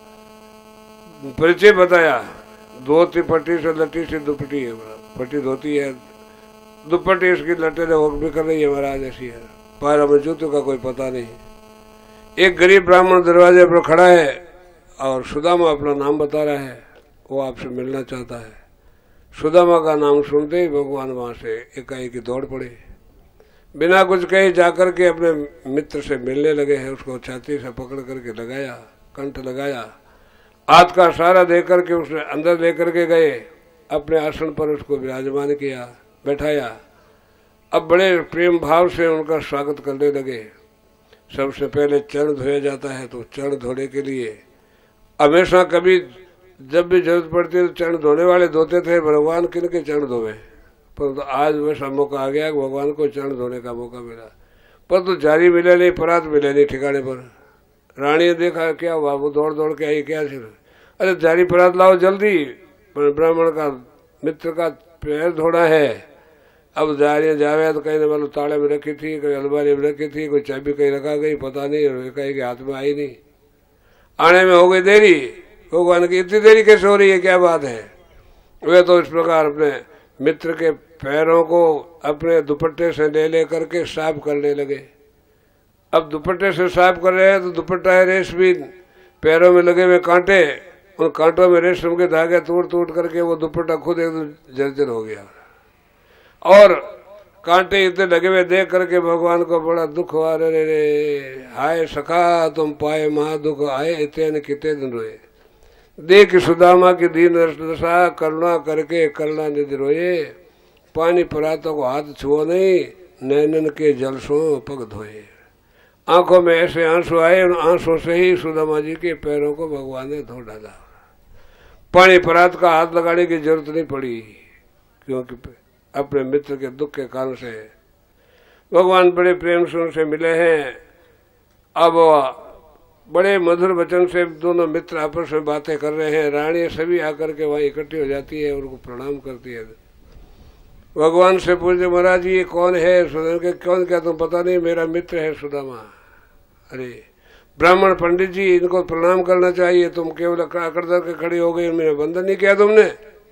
परिचय बताया, धोती पट्टी से लट्टी से दुपट्टी है, पट्टी धोती है, दुपट्टी इसकी लट्टे ने वक्त भी कर रही है महाराज, ऐसी है, पैरों में जूतों का कोई पता नहीं। एक गरीब ब्राह्मण दरवाजे पर खड़ा है और सुदामा अपना नाम बता रहा है, वो आपसे मिलना चाहता है। सुदामा का नाम सुनते ही भगवान वहां से एकाएक दौड़ पड़े, बिना कुछ कहे जाकर के अपने मित्र से मिलने लगे हैं। उसको छाती से पकड़ करके लगाया, कंठ लगाया, हाथ का सहारा देकर के उसने अंदर लेकर के गए, अपने आसन पर उसको विराजमान किया, बैठाया। अब बड़े प्रेम भाव से उनका स्वागत करने लगे। सबसे पहले चरण धोया जाता है, तो चरण धोने के लिए हमेशा कभी जब भी जरूरत पड़ती है तो चरण धोने वाले धोते थे, भगवान किनके चरण धोवे। पर तो आज वैसा मौका आ गया कि भगवान को चरण धोने का मौका मिला, पर तो जारी मिले नहीं, परात मिले नहीं ठिकाने पर। रानी ने देखा क्या हुआ, वो दौड़ दौड़ के आई, क्या सिर, अरे जारी परात लाओ जल्दी, ब्राह्मण का मित्र का पैर धोना है। अब जारी जावे तो कहीं मालूम ताले में रखी थी, कोई अलमारी में रखी थी, कोई चाबी कहीं रखा गई पता नहीं, और कहीं के हाथ में आई नहीं, आने में हो गई देरी। भगवान की इतनी देरी कैसे हो रही है, क्या बात है। वे तो इस प्रकार अपने मित्र के पैरों को अपने दुपट्टे से ले करके साफ करने लगे। अब दुपट्टे से साफ कर रहे हैं तो दुपट्टा है रेशमी, पैरों में लगे हुए कांटे, उन कांटों में रेशम के धागे तोड़ तोड़ करके वो दुपट्टा खुद एकदम जर्जर हो गया। और कांटे इतने लगे हुए देख करके भगवान को बड़ा दुख हुआ। रे हाय सखा तुम पाए महादुख आए, इतने कितने दिन रोए। देख सुदामा की दीन दशा, करुणा करके करुणा निधि रोए। पानी परातों को हाथ छुओ नहीं, नैनन के जल सो पग धोए। आंखों में ऐसे आंसू आए, उन आंसू से ही सुदामा जी के पैरों को भगवान ने धो डाला। पानी परात का हाथ लगाने की जरूरत नहीं पड़ी, क्योंकि अपने मित्र के दुख के कारण से भगवान बड़े प्रेम से उनसे मिले हैं। अब बड़े मधुर वचन से दोनों मित्र आपस में बातें कर रहे हैं। रानी सभी आकर के वहां इकट्ठी हो जाती है, उनको प्रणाम करती है। भगवान से पूछते महाराज ये कौन है? सुदामा के कौन, क्या तुम पता नहीं, मेरा मित्र है सुदामा। अरे ब्राह्मण पंडित जी, इनको प्रणाम करना चाहिए, तुम केवल अकड़ के खड़ी हो गई, मेरा बंधन नहीं किया तुमने।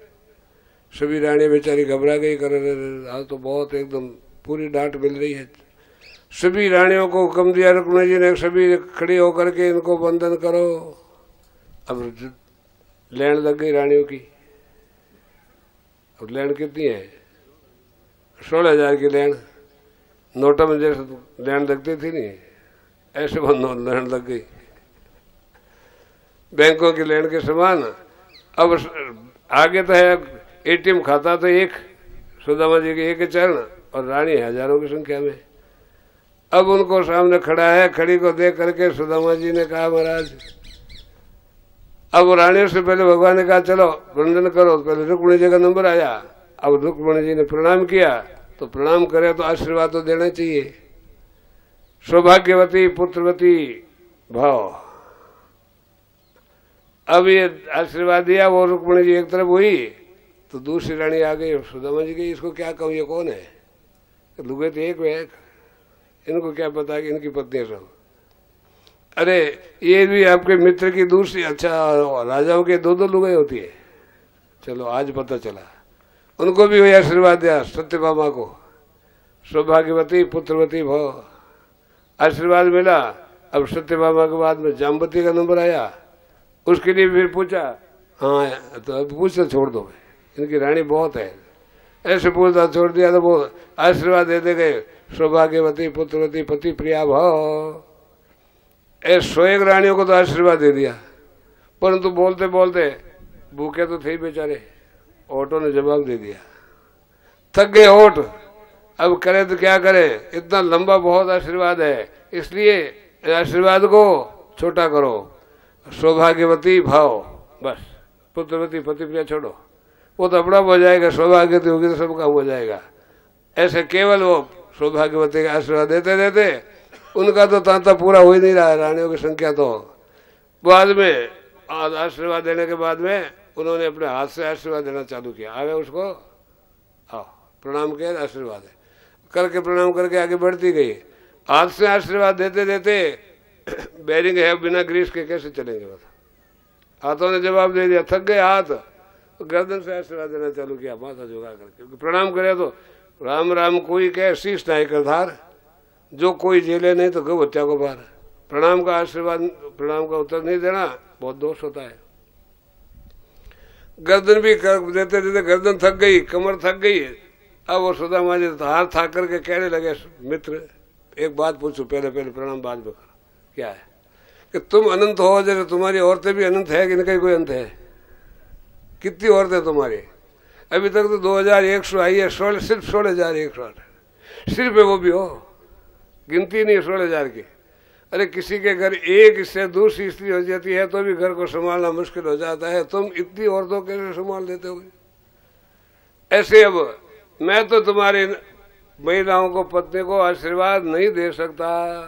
सभी रानी बेचारी घबरा गई, कर आज तो बहुत एकदम पूरी डांट मिल रही है। सभी रानियों को हुक्म दिया रुक्मिणी जी ने, सभी खड़ी होकर के इनको बंधन करो। अब लैंड लग गई रानियों की। अब लैंड कितनी है? 16,000 की लैंड, नोटों में जैसे लैंड लगती थी नहीं, ऐसे लैंड लग गई, बैंकों की लैंड के समान। अब आगे तो है एटीएम खाता तो एक, सुदामा जी के एक चरण, और रानी हजारों की संख्या में। अब उनको सामने खड़ा है, खड़ी को देख करके सुदामा जी ने कहा महाराज, अब रानियों से पहले भगवान ने कहा चलो वंदन करो, पहले रुक्मिणी जी का नंबर आया। अब रुक्मिणी जी ने प्रणाम किया, तो प्रणाम करे तो आशीर्वाद तो देना चाहिए। सौभाग्यवती पुत्रवती भाव। अब ये आशीर्वाद दिया, वो रुक्मिणी जी एक तरफ हुई तो दूसरी रानी आ गई। सुदामा जी की इसको क्या कहूँ, ये कौन है? लुगे तो एक वे, इनको क्या पता कि इनकी पत्नी सब। अरे ये भी आपके मित्र की दूसरी, अच्छा राजाओं के दो लुगाई होती है। चलो आज पता चला। उनको भी वही आशीर्वाद दिया सत्यभामा को, सौभाग्यवती पुत्रवती भव, आशीर्वाद मिला। अब सत्यभामा के बाद में जाम्बती का नंबर आया, उसके लिए फिर पूछा। हाँ तो अब पूछना छोड़ दो, इनकी रानी बहुत है, ऐसे पूछता छोड़ दिया। तो वो आशीर्वाद देते गए, सौभाग्यवती पुत्रवती पति प्रिया भव। 101 रानियों को तो आशीर्वाद दे दिया, परंतु बोलते बोलते भूखे तो थे बेचारे, ओटों ने जवाब दे दिया। थक गए ओट, अब करे तो क्या करें, इतना लंबा बहुत आशीर्वाद है, इसलिए आशीर्वाद को छोटा करो। सौभाग्यवती भाव, बस पुत्रवती पति प्रिया छोड़ो, वो तो अपना हो जाएगा, सौभाग्यवती होगी तो सबका हो जाएगा। ऐसे केवल वो सौभाग्यवती का आशीर्वाद देते देते उनका तो तांता पूरा हो ही नहीं रहा है, रानियों की संख्या तो। बाद में आशीर्वाद देने के बाद में उन्होंने अपने हाथ से आशीर्वाद देना चालू किया। आगे उसको आओ प्रणाम किया, आशीर्वाद है करके प्रणाम करके आगे बढ़ती गई। हाथ से आशीर्वाद देते देते बैरिंग है बिना ग्रीस के कैसे चलेंगे, बता। हाथों ने जवाब दे दिया, थक गए हाथ, तो गर्दन से आशीर्वाद देना चालू किया, माथा झुका करके। प्रणाम करे तो राम राम कोई कहे शीश नाई कर धार, जो कोई जेले नहीं तो गौ हत्या को बार। प्रणाम का आशीर्वाद, प्रणाम का उत्तर नहीं देना बहुत दोष होता है। गर्दन भी देते देते गर्दन थक गई, कमर थक गई। अब वो सुदामा जी हाथ थाक करके कहने लगे, मित्र एक बात पूछूं, पहले पहले प्रणाम बाद में करो। क्या है कि तुम अनंत हो, जैसे तुम्हारी औरतें भी अनंत है कि इनका कोई अंत है? कितनी औरतें तुम्हारी? अभी तक तो 2100 आई है, सिर्फ 16,108 सिर्फ है, वो भी हो, गिनती नहीं है 16,000 की। अरे किसी के घर एक इससे दूसरी स्त्री हो जाती है तो भी घर को संभालना मुश्किल हो जाता है, तुम इतनी औरतों कैसे संभाल देते हो? ऐसे अब मैं तो तुम्हारी महिलाओं को, पत्नी को आशीर्वाद नहीं दे सकता।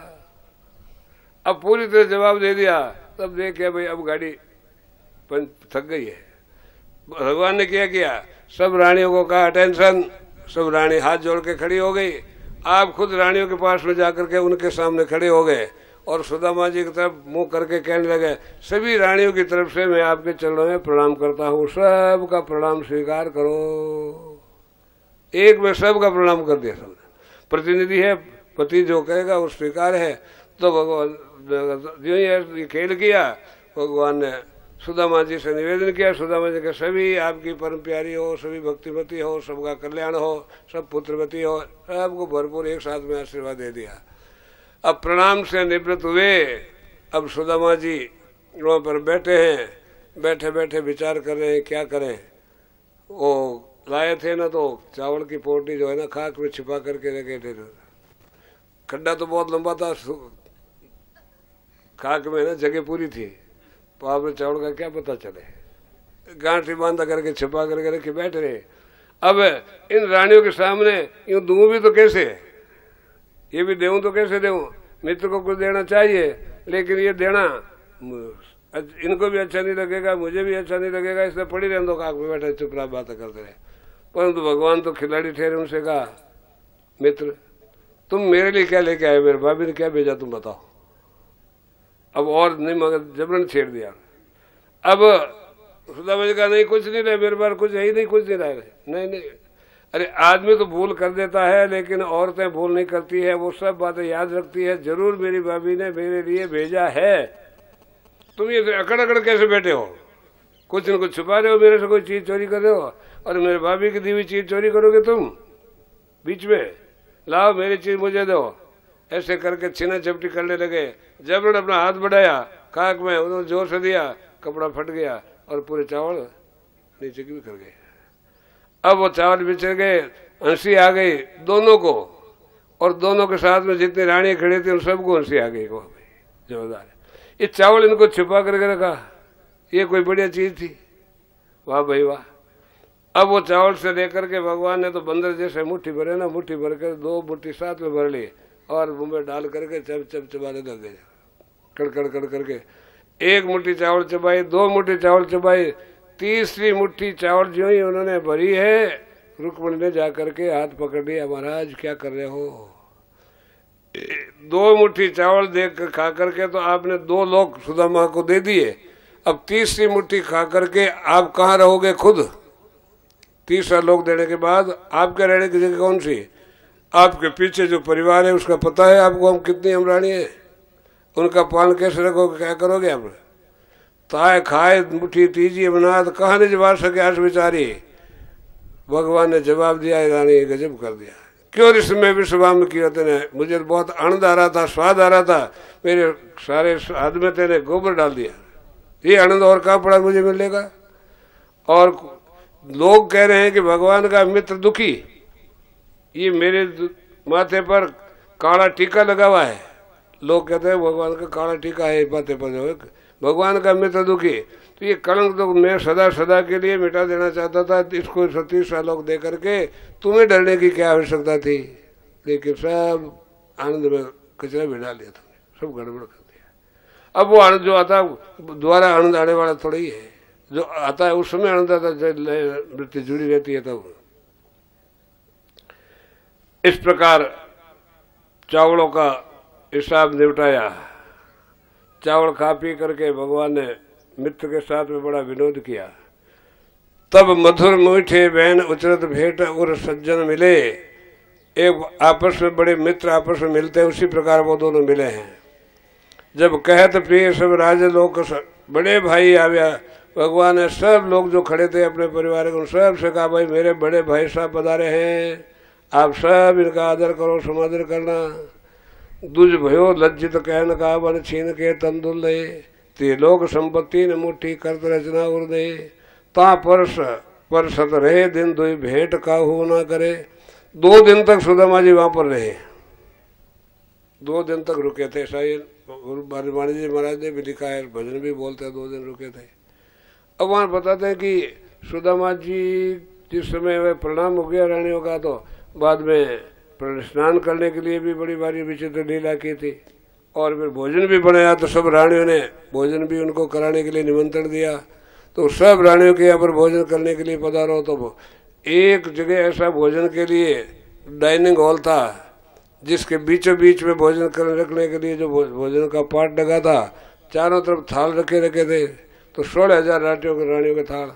अब पूरी तरह जवाब दे दिया, तब देखे भाई अब गाड़ी थक गई है। भगवान ने क्या किया, सब रानियों को कहा अटेंशन, सब रानी हाथ जोड़ के खड़ी हो गई। आप खुद रानियों के पास में जाकर के उनके सामने खड़े हो गए और सुदामा जी की तरफ मुंह करके कहने लगे, सभी रानियों की तरफ से मैं आपके चरणों में प्रणाम करता हूँ, सबका प्रणाम स्वीकार करो। एक में सबका प्रणाम कर दिया, सबने प्रतिनिधि है, पति जो कहेगा वो स्वीकार है। तो भगवान जो ये खेल किया, भगवान ने सुदामा जी से निवेदन किया, सुदामा जी के सभी आपकी परम प्यारी हो, सभी भक्तिमती हो, सबका कल्याण हो, सब पुत्रवती हो, सबको भरपूर एक साथ में आशीर्वाद दे दिया। अब प्रणाम से निवृत्त हुए। अब सुदामा जी वहाँ पर बैठे हैं, बैठे बैठे विचार कर रहे हैं क्या करें। वो लाए थे ना तो चावल की पोटली जो है ना खाक में छिपा करके रखे थे। खड्डा तो बहुत लंबा था, खाक में ना जगह पूरी थी, पाप में चावल का क्या पता चले, गांठी बांधा करके छिपा करके रखे बैठ रहे। अब इन रानियों के सामने यूं दूं भी तो कैसे, ये भी देऊं तो कैसे देऊं? मित्र को कुछ देना चाहिए, लेकिन ये देना इनको भी अच्छा नहीं लगेगा, मुझे भी अच्छा नहीं लगेगा, इसलिए पड़ी रहने दो, काक में बैठे चुपचाप बातें करते रहे। परंतु भगवान तो खिलाड़ी ठहरे, उनसे कहा, मित्र तुम मेरे लिए क्या लेके आए, मेरे भाभी ने क्या भेजा तुम बताओ। अब और नहीं मगर जबरन छेड़ दिया। अब सुदामा जी का नहीं कुछ नहीं रहे, मेरे पास कुछ है ही नहीं, कुछ नहीं रहे। नहीं नहीं, अरे आदमी तो भूल कर देता है, लेकिन औरतें भूल नहीं करती है, वो सब बातें याद रखती है। जरूर मेरी भाभी ने मेरे लिए भेजा है। तुम ये अकड़ अकड़ कैसे बैठे हो, कुछ न कुछ छुपा रहे हो, मेरे से कोई चीज चोरी कर रहे हो, और मेरे भाभी की दी हुई चीज चोरी करोगे तुम बीच में? लाओ मेरी चीज मुझे दो। ऐसे करके छीना झपटी करने लगे। जब उन्होंने अपना हाथ बढ़ाया खाक में, उन्होंने जोर से दिया, कपड़ा फट गया और पूरे चावल नीचे की बिखर गए। अब वो चावल बिछड़ गए, हंसी आ गई दोनों को, और दोनों के साथ में जितनी रानी खड़ी थी उन सबको हंसी आ गई। जोरदार ये चावल इनको छिपा करके रखा, ये कोई बढ़िया चीज थी, वाह भाई वाह। अब वो चावल से लेकर के भगवान ने तो बंदर जैसे मुट्ठी भरे ना, मुट्ठी भर कर 2 मुट्ठी साथ में भर ली और मुंह में डाल करके चप चप चबाने लग गए, कड़कड़ कड़ करके। 1 मुट्ठी चावल चबाई, 2 मुट्ठी चावल चबाई, तीसरी मुट्ठी चावल जो ही उन्होंने भरी है, रुक्मणी ने जाकर के हाथ पकड़ लिया, महाराज क्या कर रहे हो? 2 मुट्ठी चावल देख कर खा करके तो आपने 2 लोग सुदामा को दे दिए, अब तीसरी मुट्ठी खा करके आप कहाँ रहोगे खुद? तीसरा लोग देने के बाद आपके रहने की जगह कौन सी? आपके पीछे जो परिवार है उसका पता है आपको हम कितनी हमरानी है, उनका पालन कैसे रखोगे, क्या करोगे आप? ताए खाए मुट्ठी तीजी अमनाथ कहाँ नहीं जवाब सके आज बेचारी। भगवान ने जवाब दिया, रानी गजब कर दिया, क्यों इसमें विश्वाम किया तेने, मुझे बहुत आनंद आ रहा था, स्वाद आ रहा था, मेरे सारे स्वाद में तेने गोबर डाल दिया, ये आनंद और कहाँ पड़ा मुझे मिलेगा। और लोग कह रहे हैं कि भगवान का मित्र दुखी, ये मेरे माथे पर काला टीका लगा हुआ है। लोग कहते हैं भगवान का काला टीका है माथे पर, जो भगवान का मित्र दुखी। तो ये कलंक तो मैं सदा सदा के लिए मिटा देना चाहता था, इसको 36 आलोक दे करके तुम्हें डरने की क्या आवश्यकता थी। लेकिन सब आनंद में कचरा भी डाल दिया तुमने, सब गड़बड़ कर दिया। अब वो आनंद जो आता दोबारा आनंद आने वाला थोड़ा ही है, जो आता है उस समय आनंद आता जब वृत्ति जुड़ी रहती है तब। इस प्रकार चावलों का हिसाब निपटाया। चावल खा पी करके भगवान ने मित्र के साथ में बड़ा विनोद किया। तब मधुर मीठे बहन उचरत भेंट और सज्जन मिले। एक आपस में बड़े मित्र आपस में मिलते हैं, उसी प्रकार वो दोनों मिले हैं। जब कहत प्रिय सब राज लोग, बड़े भाई आ गया। भगवान ने सब लोग जो खड़े थे अपने परिवार को, सब से कहा भाई मेरे बड़े भाई साहब पधारे हैं, आप सब इनका आदर करो, समादर करना। दुज भयो लज्जित कहन का वन छीन के तंदुल दे, ते लोक संपत्ति न मुट्ठी करत रचना उर्दे। ता परसत रहे दिन दुई भेंट का हो ना करे। 2 दिन तक सुदामा जी वहां पर रहे, 2 दिन तक रुके थे। शायद वाणी जी महाराज ने भी लिखा है, भजन भी बोलते हैं 2 दिन रुके थे। अब वहां बताते हैं कि सुदामा जी जिस समय वे प्रणाम हो गया रानियों का, तो बाद में स्नान करने के लिए भी बड़ी भारी विचित्र लीला की थी। और फिर भोजन भी बनाया, तो सब रानियों ने भोजन भी उनको कराने के लिए निमंत्रण दिया। तो सब रानियों के यहाँ पर भोजन करने के लिए पधारो। तो एक जगह ऐसा भोजन के लिए डाइनिंग हॉल था, जिसके बीचों बीच में भोजन रखने के लिए जो भोजन का पाट लगा था, चारों तरफ थाल रखे थे। तो 16,000 रानियों के थाल।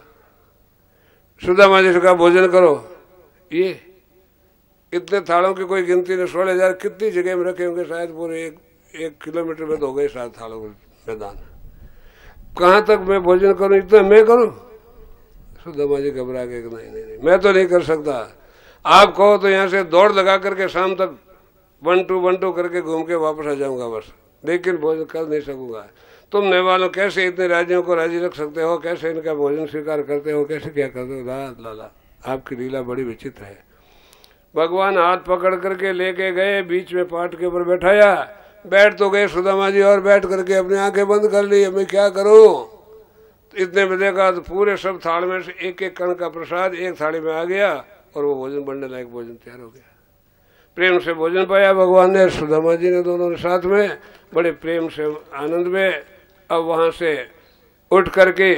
सुदामा जी से कहा भोजन करो। ये इतने थालों की कोई गिनती नहीं, 16,000 कितनी जगह में रखे होंगे, शायद पूरे 1 किलोमीटर में तो हो गए शायद थालों के मैदान। कहाँ तक मैं भोजन करूं, इतना मैं करूं? सुदामा जी घबरा गए, नहीं मैं तो नहीं कर सकता। आप कहो तो यहाँ से दौड़ लगा करके शाम तक 1-2 करके घूम के वापस आ जाऊंगा बस, लेकिन भोजन कर नहीं सकूंगा। तुम मेहमानों कैसे इतने राज्यों को राजी रख सकते हो, कैसे इनका भोजन स्वीकार करते हो, कैसे क्या करते हो? लाला आपकी लीला बड़ी विचित्र है। भगवान हाथ पकड़ करके लेके गए, बीच में पाट के ऊपर बैठाया। बैठ तो गए सुदामा जी, और बैठ करके अपनी आंखें बंद कर ली, मैं क्या करूं। तो इतने में देखा तो पूरे सब थाल में से एक कण का प्रसाद एक थाली में आ गया, और वो भोजन बनने लायक भोजन तैयार हो गया। प्रेम से भोजन पाया भगवान ने, सुदामा जी ने, दोनों ने साथ में बड़े प्रेम से आनंद में। अब वहां से उठ करके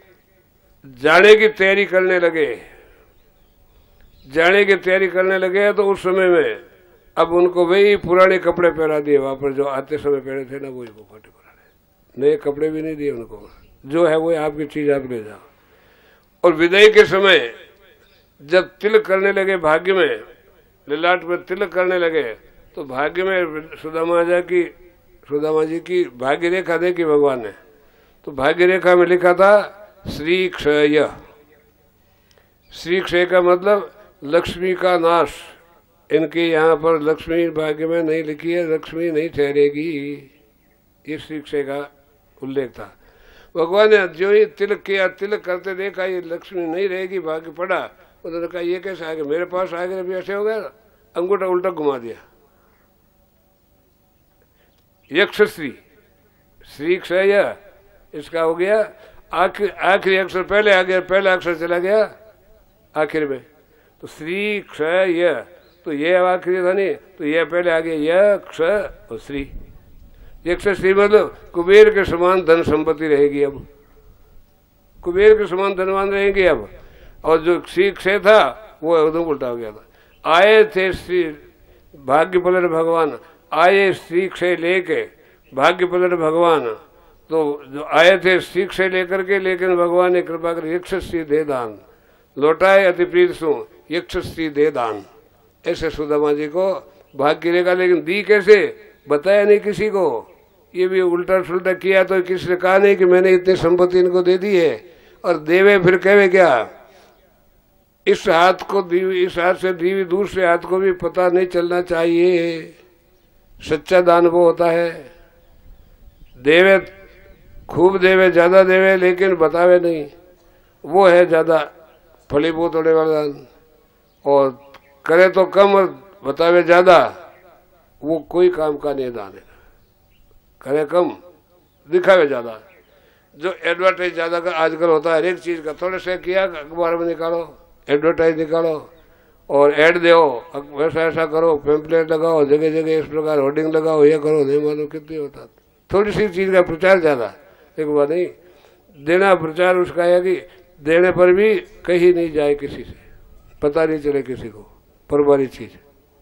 जाने की तैयारी करने लगे। तो उस समय में अब उनको वही पुराने कपड़े पहना दिए, वहां पर जो आते समय पहने थे ना, वही फटे पुराने, नए कपड़े भी नहीं दिए उनको। जो है वो आपकी चीज आप ले जाओ। और विदाई के समय जब तिलक करने लगे, भाग्य में ललाट में तिलक करने लगे, तो भाग्य में सुदामा जी की भाग्य रेखा देखी भगवान ने। तो भाग्य रेखा में लिखा था श्री क्षय। श्री क्षय का मतलब लक्ष्मी का नाश। इनके यहाँ पर लक्ष्मी भाग्य में नहीं लिखी है, लक्ष्मी नहीं ठहरेगी, ये श्री क्षय का उल्लेख था। भगवान ने जो ही तिलक किया, तिलक करते देखा ये लक्ष्मी नहीं रहेगी, भाग्य पड़ा। उन्होंने कहा ये कैसे आ गया मेरे पास, आ गया अभी ऐसे हो गया, अंगूठा उल्टा घुमा दिया। यक्षश्री, श्री क्षय इसका हो गया। आखिरी अक्षर पहले आ गया, पहला अक्षर चला गया आखिर में, तो श्री क्षय। तो ये आखिरी था नहीं, तो ये पहले आ गया यक्ष और श्री। यक्ष श्री मतलब कुबेर के समान धन संपत्ति रहेगी। अब कुबेर के समान धनवान रहेंगे अब। और जो श्री क्षय था वो एकदम उल्टा हो गया था। आए थे श्री भाग्य पलट भगवान, आए श्री क्षय लेके भाग्य पलट भगवान। तो जो आए थे श्री क्षय लेकर के, लेकिन भगवान ने कृपा कर यक्ष श्री दे दान, लौटाए अति प्रीत सु यक्ष श्री दे दान। ऐसे सुदामा जी को भाग्य रेखा, लेकिन दी कैसे बताया नहीं किसी को। ये भी उल्टा सुल्टा किया, तो किसी ने कहा नहीं कि मैंने इतनी संपत्ति इनको दे दी है। और देवे फिर कहे क्या, इस हाथ को दी, इस हाथ से दी हुई दूसरे हाथ को भी पता नहीं चलना चाहिए। सच्चा दान वो होता है। देवे खूब देवे ज्यादा देवे लेकिन बतावे नहीं, वो है ज्यादा फलीभूत होने वाला दान। और करे तो कम और बतावे ज्यादा, वो कोई काम का नहीं दान है। करे कम दिखावे ज्यादा। जो एडवर्टाइज ज्यादा का आजकल होता है हर एक चीज का, थोड़े से किया अखबार में निकालो, एडवर्टाइज निकालो और ऐड दो, वैसा ऐसा करो, पेम्पलेट लगाओ, जगह जगह इस प्रकार होर्डिंग लगाओ, ये करो, नहीं मालूम कितनी होता। थोड़ी सी चीज का प्रचार ज्यादा, एक बात नहीं देना प्रचार उसका है कि देने पर भी कहीं नहीं जाए किसी से, पता नहीं चले किसी को, परवारी चीज।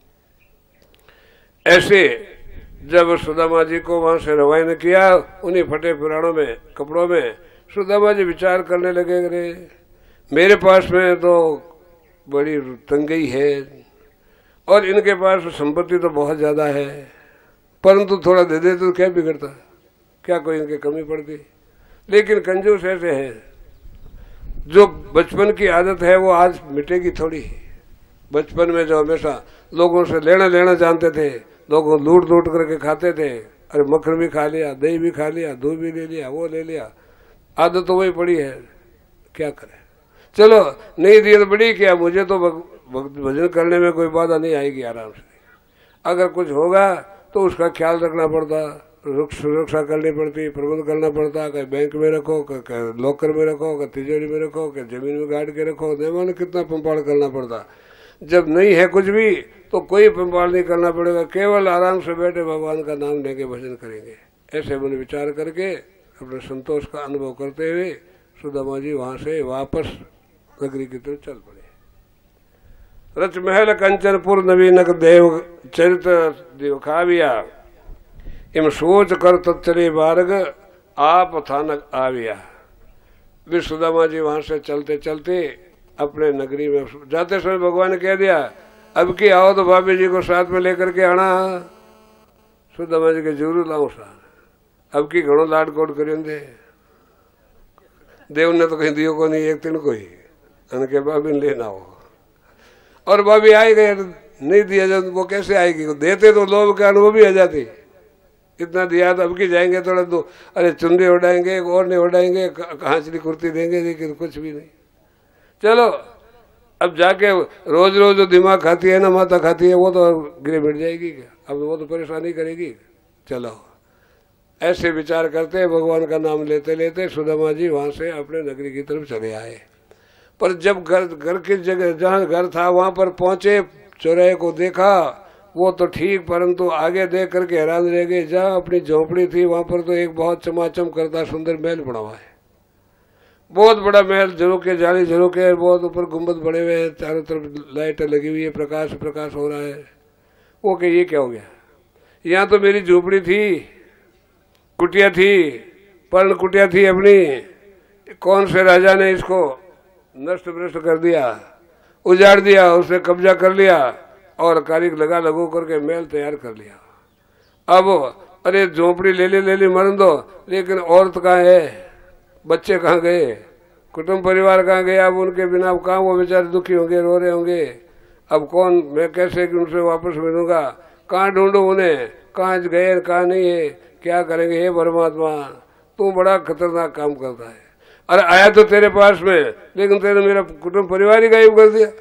ऐसे जब सुदामा जी को वहां से रवाना किया, उन्हीं फटे पुराणों में कपड़ों में सुदामा जी विचार करने लगे, अरे मेरे पास में तो बड़ी तंगी है और इनके पास संपत्ति तो बहुत ज्यादा है, परंतु थोड़ा दे दे तो क्या बिगड़ता, क्या कोई इनकी कमी पड़ती। लेकिन कंजूस ऐसे है, जो बचपन की आदत है वो आज मिटेगी थोड़ी। बचपन में जो हमेशा लोगों से लेना लेना जानते थे, लोगों लूट लूट करके खाते थे, अरे मक्खन भी खा लिया, दही भी खा लिया, दूध भी ले लिया, वो ले लिया, आदत तो वही पड़ी है, क्या करें। चलो नहीं दिया तो बड़ी क्या, मुझे तो भजन करने में कोई बाधा नहीं आएगी आराम से। अगर कुछ होगा तो उसका ख्याल रखना पड़ता, सुरक्षा करनी पड़ती, प्रबंध करना पड़ता, कहीं बैंक में रखो, कहीं लॉकर में रखो, कहीं तिजोरी में रखो, कहीं जमीन में गाड़ के रखो, नहीं कितना पंपाड़ करना पड़ता। जब नहीं है कुछ भी तो कोई पंपाड़ नहीं करना पड़ेगा, केवल आराम से बैठे भगवान का नाम लेके भजन करेंगे। ऐसे मन विचार करके अपने संतोष का अनुभव करते हुए सुदामा जी वहां से वापस नगरी की तरफ चल पड़े। रच महल कंचनपुर नवीनक देव चरित दिखाविया, इम सोच कर तत्चले मार्ग आप थानक आविया। वे सुदामा जी वहां से चलते चलते अपने नगरी में जाते समय भगवान ने कह दिया, अब की आओ तो भाभी जी को साथ में लेकर के आना। सुदामा जी के जरूर लाऊं साथ, अब की घणो लाड कोट करेंगे। देव ने तो कहीं दियो को नहीं, एक दिन को ही के भाभी लेना हो, और भाभी आई गए, नहीं दिया जाए वो कैसे आएगी, देते तो लोभ के अनुभव भी आ जाती। इतना दिया तो अब की जाएंगे थोड़ा दो, अरे चुनरी उड़ाएंगे और नहीं उड़ाएंगे, हांचली कुर्ती देंगे, लेकिन कुछ भी नहीं। चलो अब जाके रोज रोज जो दिमाग खाती है ना, माता खाती है, वो तो गिरे मिट जाएगी क्या, अब वो तो परेशानी करेगी। चलो ऐसे विचार करते भगवान का नाम लेते लेते सुदामा जी वहां से अपने नगरी की तरफ चले आए। पर जब घर की जगह जहाँ घर था वहां पर पहुंचे, चौराहे को देखा, वो तो ठीक, परंतु आगे देख करके हैरान रह गए। जहाँ अपनी झोपड़ी थी वहां पर तो एक बहुत चमाचम करता सुंदर महल बना हुआ है, बहुत बड़ा महल, झरोके जाली झरोके, बहुत ऊपर गुम्बद बड़े हुए हैं, चारों तरफ लाइटें लगी हुई है, प्रकाश प्रकाश हो रहा है। वो कि ये क्या हो गया, यहाँ तो मेरी झोपड़ी थी, कुटिया थी, पर्ण कुटिया थी अपनी, कौन से राजा ने इसको नष्ट भ्रष्ट कर दिया, उजाड़ दिया, उसने कब्जा कर लिया और कारीगर लगा लगो करके महल तैयार कर लिया। अब अरे झोपड़ी ले ली मरन दो, लेकिन औरत कहाँ है, बच्चे कहाँ गए, कुटुंब परिवार कहाँ गए, अब उनके बिना कहाँ वो बेचारे दुखी होंगे, रो रहे होंगे। अब कौन, मैं कैसे उनसे वापस मिलूंगा, कहाँ ढूंढूं उन्हें, कहाँ गए कहाँ नहीं है, क्या करेंगे। हे परमात्मा तू बड़ा खतरनाक काम करता है, अरे आया तो तेरे पास में, लेकिन तेरे मेरा कुटुंब परिवार ही गायब कर दिया।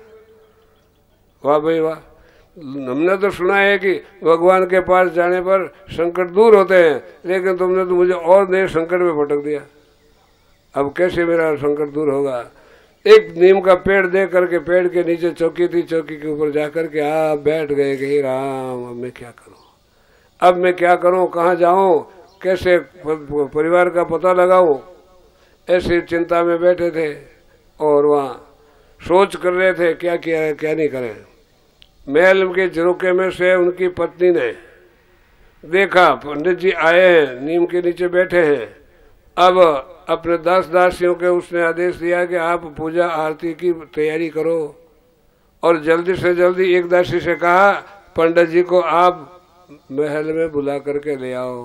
वाह भाई वाह, हमने तो सुना है कि भगवान के पास जाने पर संकट दूर होते हैं, लेकिन तुमने तो मुझे और नए संकट में भटक दिया। अब कैसे मेरा संकट दूर होगा। एक नीम का पेड़ देख करके, पेड़ के नीचे चौकी थी, चौकी के ऊपर जाकर के बैठ गए कि हे राम अब मैं क्या करूं, अब मैं क्या करूं, कहाँ जाऊं, कैसे परिवार का पता लगाऊं। ऐसी चिंता में बैठे थे और वहाँ सोच कर रहे थे क्या किया क्या नहीं करें। महल के झरोके में से उनकी पत्नी ने देखा पंडित जी आए हैं, नीम के नीचे बैठे हैं। अब अपने दास दासियों के उसने आदेश दिया कि आप पूजा आरती की तैयारी करो, और जल्दी से जल्दी एक दासी से कहा पंडित जी को आप महल में बुला करके ले आओ।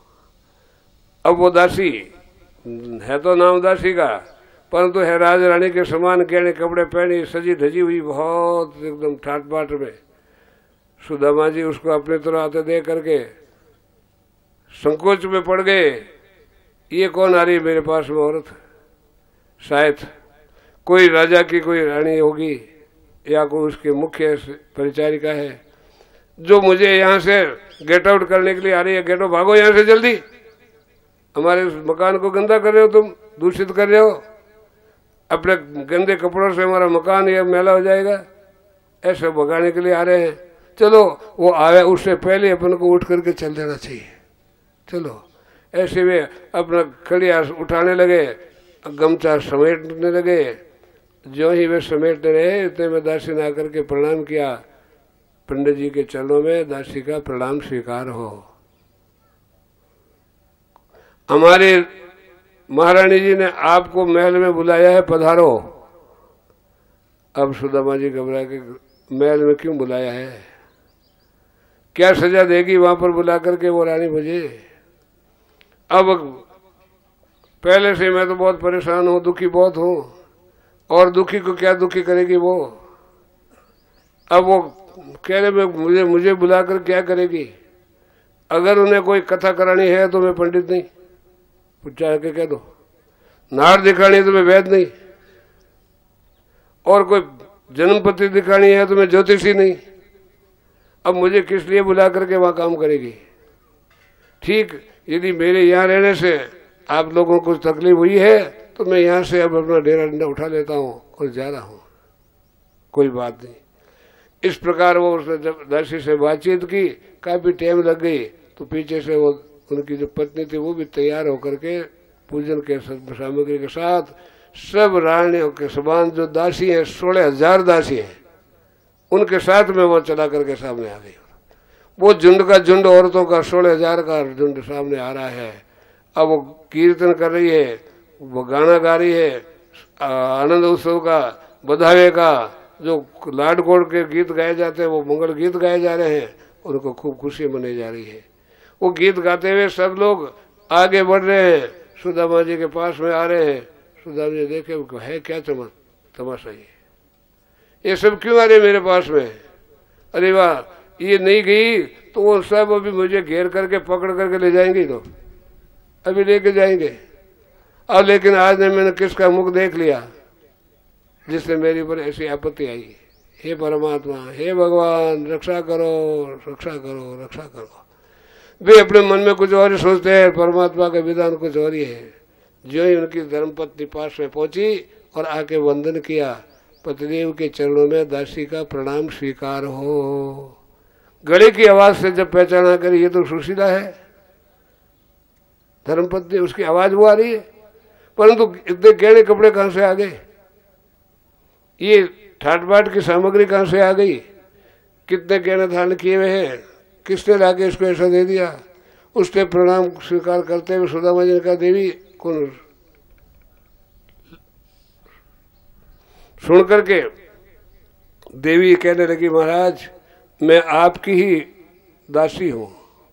अब वो दासी है तो नाम दासी का, परंतु है राज रानी के समान गहने कपड़े पहनी, सजी धजी हुई, बहुत एकदम ठाट बाट में। सुदामा जी उसको अपने तरह आते देख करके संकोच में पड़ गए ये कौन आ रही है मेरे पास में औरत? शायद कोई राजा की कोई रानी होगी या कोई उसके मुख्य परिचारिका है जो मुझे यहाँ से गेट आउट करने के लिए आ रही है। गेट आउट, भागो यहाँ से जल्दी, हमारे मकान को गंदा कर रहे हो, तुम दूषित कर रहे हो, अपने गंदे कपड़ों से हमारा मकान ये मैला हो जाएगा। ऐसे भगाने के लिए आ रहे हैं। चलो वो आए उससे पहले अपन को उठ करके चल देना चाहिए। चलो, ऐसे वे अपना खड़िया उठाने लगे, गमछा समेटने लगे। जो ही वे समेटने रहे इतने में दासी ने आकर के प्रणाम किया। पंडित जी के चरणों में दासी का प्रणाम स्वीकार हो। हमारे महारानी जी ने आपको महल में बुलाया है, पधारो। अब सुदामा जी घबरा के, महल में क्यों बुलाया है? क्या सजा देगी वहां पर बुला करके वो रानी मुझे? अब पहले से मैं तो बहुत परेशान हूँ, दुखी बहुत हूँ, और दुखी को क्या दुखी करेगी वो? अब वो कह रहे मुझे बुलाकर क्या करेगी? अगर उन्हें कोई कथा करानी है तो मैं पंडित नहीं, पूछा के कह दो। नाड़ दिखानी तो मैं वैद नहीं, और कोई जन्मपति दिखानी है तो मैं ज्योतिषी नहीं। अब मुझे किस लिए बुला करके वहां काम करेगी? ठीक, यदि मेरे यहाँ रहने से आप लोगों को तकलीफ हुई है तो मैं यहाँ से अब अपना डेरा डंडा उठा लेता हूँ और जा रहा हूँ, कोई बात नहीं। इस प्रकार वो उसने जब दासी से बातचीत की, काफी टाइम लग गई, तो पीछे से वो उनकी जो पत्नी थी वो भी तैयार होकर के पूजन के सामग्री के साथ सब रानियों के समान जो दासी हैं, 16,000 दासी हैं, उनके साथ में वो चला करके सामने आ गई। वो झुंड का झुंड, औरतों का 16,000 का झुंड सामने आ रहा है। अब वो कीर्तन कर रही है, वो गाना गा रही है, आनंद उत्सव का, बधावे का, जो लाड गोड़ के गीत गाए जाते हैं वो मंगल गीत गाए जा रहे हैं, उनको खूब खुशी मनाई जा रही है। वो गीत गाते हुए सब लोग आगे बढ़ रहे हैं, सुदामा जी के पास में आ रहे हैं। सुदामा जी देखे, है क्या तमाशा ये सब क्यों आ रहे मेरे पास में? अरे वाह, ये नहीं गई तो वो सब अभी मुझे घेर करके पकड़ करके ले जाएंगे, तो अभी लेके जाएंगे। अब लेकिन आज ने मैंने किसका मुख देख लिया जिससे मेरी पर ऐसी आपत्ति आई। हे परमात्मा, हे भगवान, रक्षा करो, रक्षा करो, रक्षा करो। वे अपने मन में कुछ और ही सोचते हैं, परमात्मा का विधान कुछ और ही है। जो ही उनकी धर्मपत्नी पास में पहुंची और आके वंदन किया, पतिदेव के चरणों में दासी का प्रणाम स्वीकार हो। गले की आवाज से जब पहचाना करी ये तो सुशीला है, धर्मपत्नी, उसकी आवाज वो आ रही है, परंतु इतने गहने कपड़े कहां से आ गए? ये ठाट बाट की सामग्री कहां से आ गई? कितने गहने धारण किए हुए हैं, किसने लाके इसको ऐसा दे दिया? उसने प्रणाम स्वीकार करते हुए सुदामा जी ने कहा, देवी कौन? सुन करके देवी कहने लगी, महाराज मैं आपकी ही दासी हूं,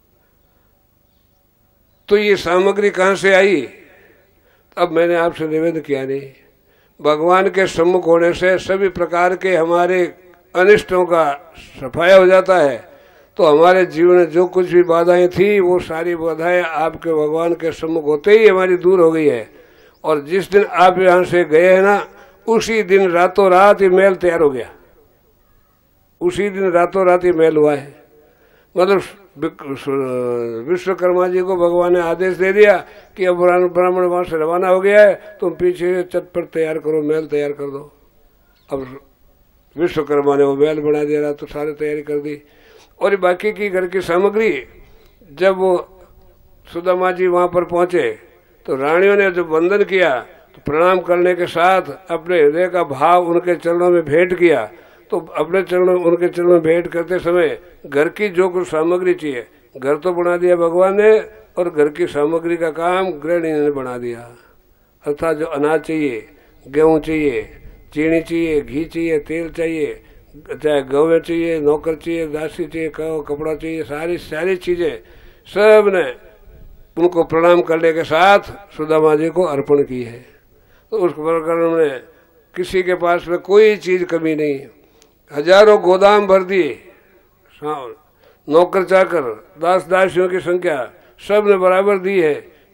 तो ये सामग्री कहां से आई? अब मैंने आपसे निवेदन किया नहीं, भगवान के सम्मुख होने से सभी प्रकार के हमारे अनिष्टों का सफाया हो जाता है। तो हमारे जीवन में जो कुछ भी बाधाएं थी वो सारी बाधाएं आपके भगवान के सम्मुख होते ही हमारी दूर हो गई है। और जिस दिन आप यहाँ से गए हैं ना, उसी दिन रातों रात ही महल तैयार हो गया। उसी दिन रातों रात ही महल हुआ है। मतलब विश्वकर्मा जी को भगवान ने आदेश दे दिया कि अब ब्राह्मण वहां से रवाना हो गया है, तुम पीछे चटपट तैयार करो, महल तैयार कर दो। अब विश्वकर्मा ने वो महल बना दिया, तो सारी तैयारी कर दी। और बाकी की घर की सामग्री, जब वो सुदामा जी वहां पर पहुंचे तो रानियों ने जब वंदन किया तो प्रणाम करने के साथ अपने हृदय का भाव उनके चरणों में भेंट किया। तो अपने चरणों, उनके चरणों में भेंट करते समय घर की जो कुछ सामग्री चाहिए, घर तो बना दिया भगवान ने, और घर की सामग्री का काम गृहिणी ने बना दिया। अर्थात जो अनाज चाहिए, गेहूं चाहिए, चीनी चाहिए, घी चाहिए, तेल चाहिए, चाहे गौवें चाहिए, नौकर चाहिए, दासी चाहिए, कपड़ा चाहिए, सारी चीजें सब ने उनको प्रणाम करने के साथ सुदामा जी को अर्पण की है। तो उस प्रकरण में किसी के पास में कोई चीज कमी नहीं, हजारों गोदाम भर दिए। नौकर चाकर, दास दासियों की संख्या सब ने बराबर दी है।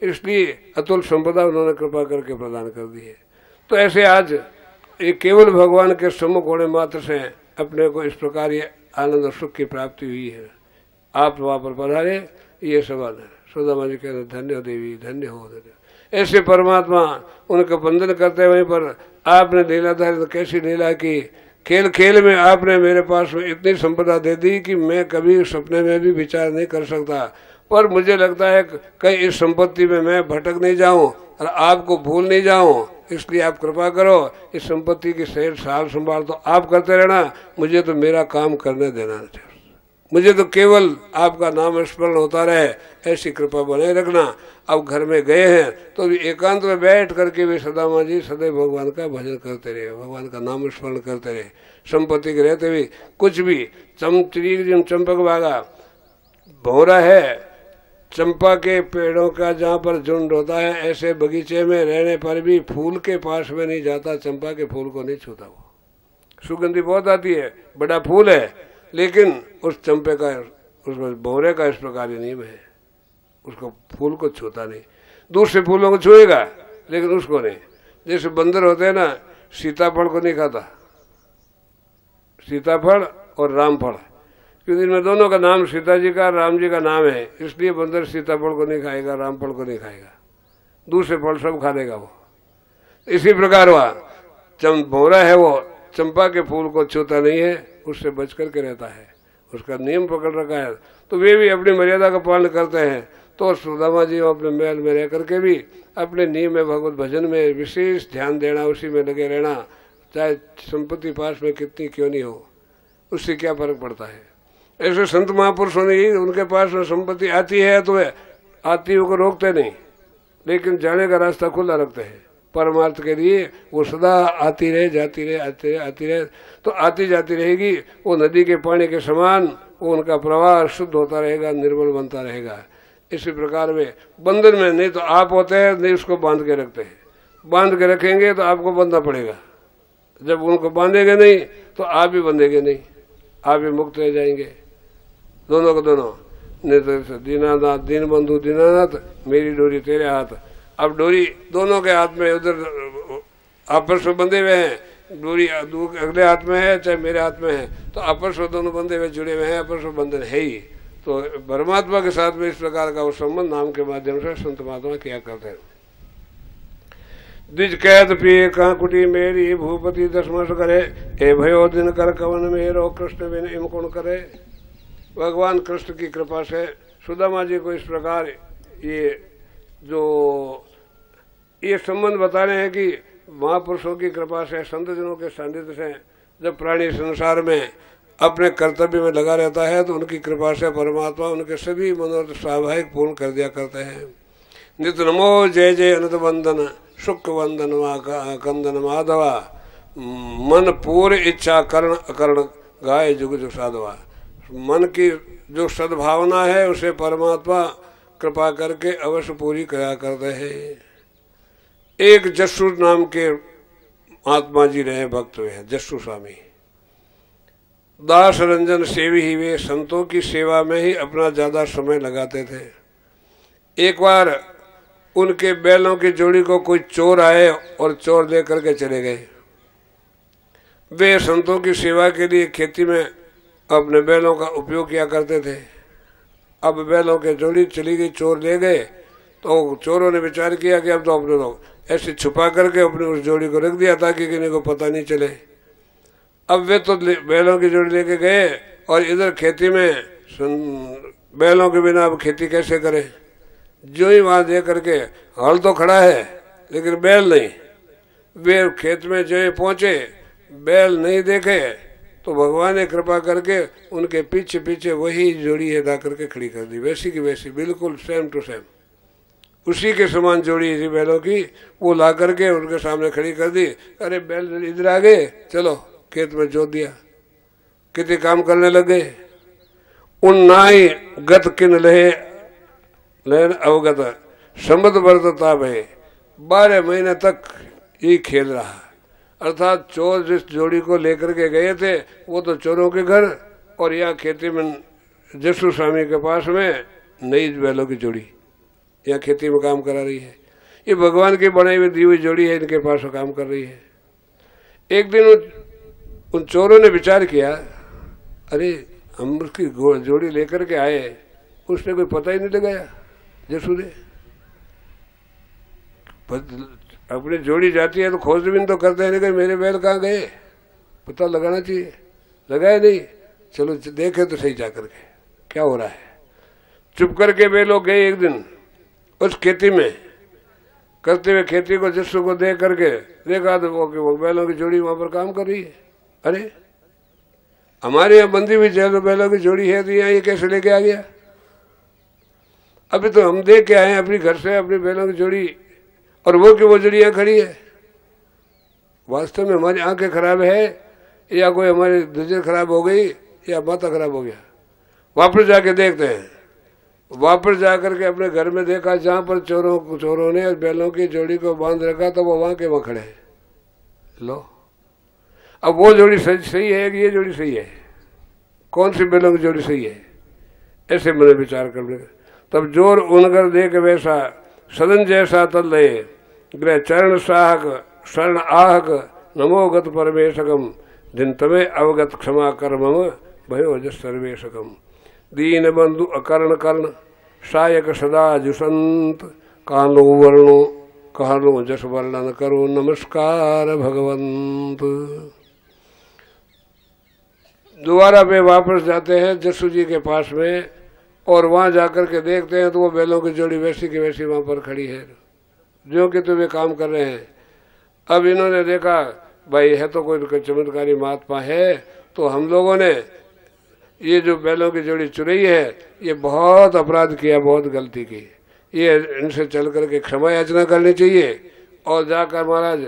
इसलिए अतुल संपदा उन्होंने कृपा करके प्रदान कर दी है। तो ऐसे आज ये केवल भगवान के सम्मुख होने मात्र से अपने को इस प्रकार ये आनंद और सुख की प्राप्ति हुई है। आप वहाँ पर पधारे, ये सवाल है। सुदामा जी कहते धन्य हो देवी, धन्य हो देवी। ऐसे परमात्मा उनका वंदन करते वहीं पर आपने लीलाधारी तो कैसी लीला की, खेल खेल में आपने मेरे पास में इतनी संपदा दे दी कि मैं कभी सपने में भी विचार नहीं कर सकता। पर मुझे लगता है कहीं इस संपत्ति में मैं भटक नहीं जाऊं और आपको भूल नहीं जाऊं, इसलिए आप कृपा करो, इस संपत्ति की सही साल संभाल तो आप करते रहना, मुझे तो मेरा काम करने देना चाहिए, मुझे तो केवल आपका नाम स्मरण होता रहे, ऐसी कृपा बनाए रखना। अब घर में गए हैं तो भी एकांत में बैठ करके भी सुदामा जी सदैव भगवान का भजन करते रहे, भगवान का नाम स्मरण करते रहे। संपत्ति के रहते भी कुछ भी चंपक बागा भौरा है, चंपा के पेड़ों का जहाँ पर झुंड होता है, ऐसे बगीचे में रहने पर भी फूल के पास में नहीं जाता, चंपा के फूल को नहीं छूता। वो सुगंधी बहुत आती है, बड़ा फूल है, लेकिन उस चंपे का, उस भौरे का इस प्रकार नियम है, उसको फूल को छूता नहीं। दूसरे फूलों को छुएगा लेकिन उसको नहीं। जैसे बंदर होते हैं ना, सीताफल को नहीं खाता, सीताफल और रामफल, क्योंकि इनमें दोनों का नाम सीता जी का राम जी का नाम है, इसलिए बंदर सीताफल को नहीं खाएगा, रामफल को नहीं खाएगा, दूसरे फल सब खा लेगा वो। इसी प्रकार वह भौरा है, वो चंपा के फूल को छूता नहीं है, उससे बच करके रहता है, उसका नियम पकड़ रखा है। तो वे भी अपनी मर्यादा का पालन करते हैं। तो सुदामा जी अपने महल में रह करके भी अपने नियम में भगवत भजन में विशेष ध्यान देना, उसी में लगे रहना, चाहे संपत्ति पास में कितनी क्यों नहीं हो, उससे क्या फर्क पड़ता है। ऐसे संत महापुरुषों ने ही, उनके पास में संपत्ति आती है तो वे आती को रोकते नहीं, लेकिन जाने का रास्ता खुला रखते हैं परमार्थ के लिए। वो सदा आती रहे, जाती रहे, आती रहे, तो आती जाती रहेगी। वो नदी के पानी के समान वो उनका प्रवाह शुद्ध होता रहेगा, निर्मल बनता रहेगा। इसी प्रकार में बंधन में नहीं तो आप होते हैं, नहीं उसको बांध के रखते हैं। बांध के रखेंगे तो आपको बांधना पड़ेगा, जब उनको बांधेंगे नहीं तो आप भी बंधेंगे नहीं, आप भी मुक्त रह जाएंगे। दोनों को दोनों दीनानाथ, दीन बंधु दीनानाथ, मेरी डोरी तेरे हाथ। अब डोरी दोनों के हाथ में, उधर आपस में बंधे हुए हैं, डोरी अगले हाथ में है चाहे मेरे हाथ में है, तो आपस में दोनों बंधे हुए जुड़े हुए हैं, आपस में बंधन है ही। तो परमात्मा के साथ में इस प्रकार का वो संबंध नाम के माध्यम से संत महात्मा किया करते हैं। द्विज कैद प्रिय काकुटी मेरी, भूपति दशमस करे, हे भयो दिन कर कवन मेरो, कृष्ण बिन इम कौन करे। भगवान कृष्ण की कृपा से सुदामा जी को इस प्रकार ये संबंध बता रहे हैं कि महापुरुषों की कृपा से, संत जनों के सानिध्य से जब प्राणी संसार में अपने कर्तव्य में लगा रहता है तो उनकी कृपा से परमात्मा उनके सभी मनोरथ स्वाभाविक पूर्ण कर दिया करते हैं। नित्य नमो जय जय अनंत वंदन, शुक्र वंदन कंदन माधवा, मन पूर्ण इच्छा कर्ण अकर्ण गाय जुग जुग साधवा। मन की जो सद्भावना है उसे परमात्मा कृपा करके अवश्य पूरी करा करते हैं। एक जस्सु नाम के महात्मा जी रहे, भक्त वे हैं जस्सु स्वामी। दास रंजन सेवी ही वे, संतों की सेवा में ही अपना ज्यादा समय लगाते थे। एक बार उनके बैलों की जोड़ी को कोई चोर आए और चोर लेकर के चले गए। वे संतों की सेवा के लिए खेती में अपने बैलों का उपयोग किया करते थे। अब बैलों के जोड़ी चली गई, चोर ले गए, तो चोरों ने विचार किया कि अब तो अपने लोग ऐसे छुपा करके अपनी उस जोड़ी को रख दिया ताकि किसी को पता नहीं चले। अब वे तो बैलों की जोड़ी लेके गए और इधर खेती में बैलों के बिना अब खेती कैसे करें। जो ही वहां दे करके हल तो खड़ा है लेकिन बैल नहीं। वे खेत में जो ही पहुंचे, बैल नहीं देखे, तो भगवान ने कृपा करके उनके पीछे पीछे वही जोड़ी ला करके खड़ी कर दी, वैसी की वैसी, बिल्कुल सेम टू सेम उसी के समान जोड़ी थी बैलों की। वो ला करके उनके सामने खड़ी कर दी। अरे बैल इधर आ गए, चलो खेत में जोत दिया, कितने काम करने लगे। उन नाई गत किन लहे लेन अवगत, संबत वर्तता भय। 12 महीने तक ये खेल रहा। अर्थात चोर जिस जोड़ी को लेकर के गए थे वो तो चोरों के घर, और यहाँ खेती में जस्सु स्वामी के पास में नई बैलों की जोड़ी। या खेती में काम करा रही है। ये भगवान की बनाई हुई दी हुई जोड़ी है, इनके पास वो काम कर रही है। एक दिन उन चोरों ने विचार किया, अरे हम उसकी जोड़ी लेकर के आए, उसने कोई पता ही नहीं लगाया। जसू ने अपनी जोड़ी जाती है तो खोजबीन तो करते हैं, नहीं मेरे बैल कहाँ गए, पता लगाना चाहिए। लगाया नहीं, चलो देखे तो सही जाकर के क्या हो रहा है। चुप करके वे लोग गए एक दिन उस खेती में, करते हुए खेती को जस्सू को देख करके देखा तो वो बैलों की जोड़ी वहां पर काम कर रही है। अरे हमारे यहाँ बंदी हुई जेल बैलों की जोड़ी है, तो यहाँ ये कैसे लेके आ गया? अभी तो हम देख के आए अपने घर से अपनी बैलों की जोड़ी, और वो की वो जोड़ी यहाँ खड़ी है। वास्तव में हमारी आंखें खराब है या कोई हमारी नजर खराब हो गई या माथा खराब हो गया? वापस जाके देखते हैं। वापस जाकर के अपने घर में देखा, जहां पर चोरों ने बैलों की जोड़ी को बांध रखा, तो वो वहां के वहां खड़े हैं। लो, अब वो जोड़ी सही है कि ये जोड़ी सही है? कौन सी बैलों की जोड़ी सही है? ऐसे मैंने विचार कर। तब जोर उनकर देख वैसा सदन जैसा तल रहे, ग्रह चरण साहक शरण आहक नमो गत परमेशकम, दिन तमे अवगत क्षमा कर मम भयो जस सर्वेशकम। दीन बंधु अकर्ण कर्ण सायक सदा जुसंत, कानो वर्णो कहनो जस वर्णन करो नमस्कार भगवंत। दोबारा वे वापस जाते हैं जस्सू जी के पास में, और वहां जाकर के देखते हैं तो वो बैलों की जोड़ी वैसी की वैसी वहां पर खड़ी है, जो कि तो वे काम कर रहे हैं। अब इन्होंने देखा भाई है तो कोई चमत्कारी महात्मा है, तो हम लोगों ने ये जो बैलों की जोड़ी चुराई है, ये बहुत अपराध किया, बहुत गलती की, ये इनसे चल करके क्षमा याचना करनी चाहिए। और जाकर महाराज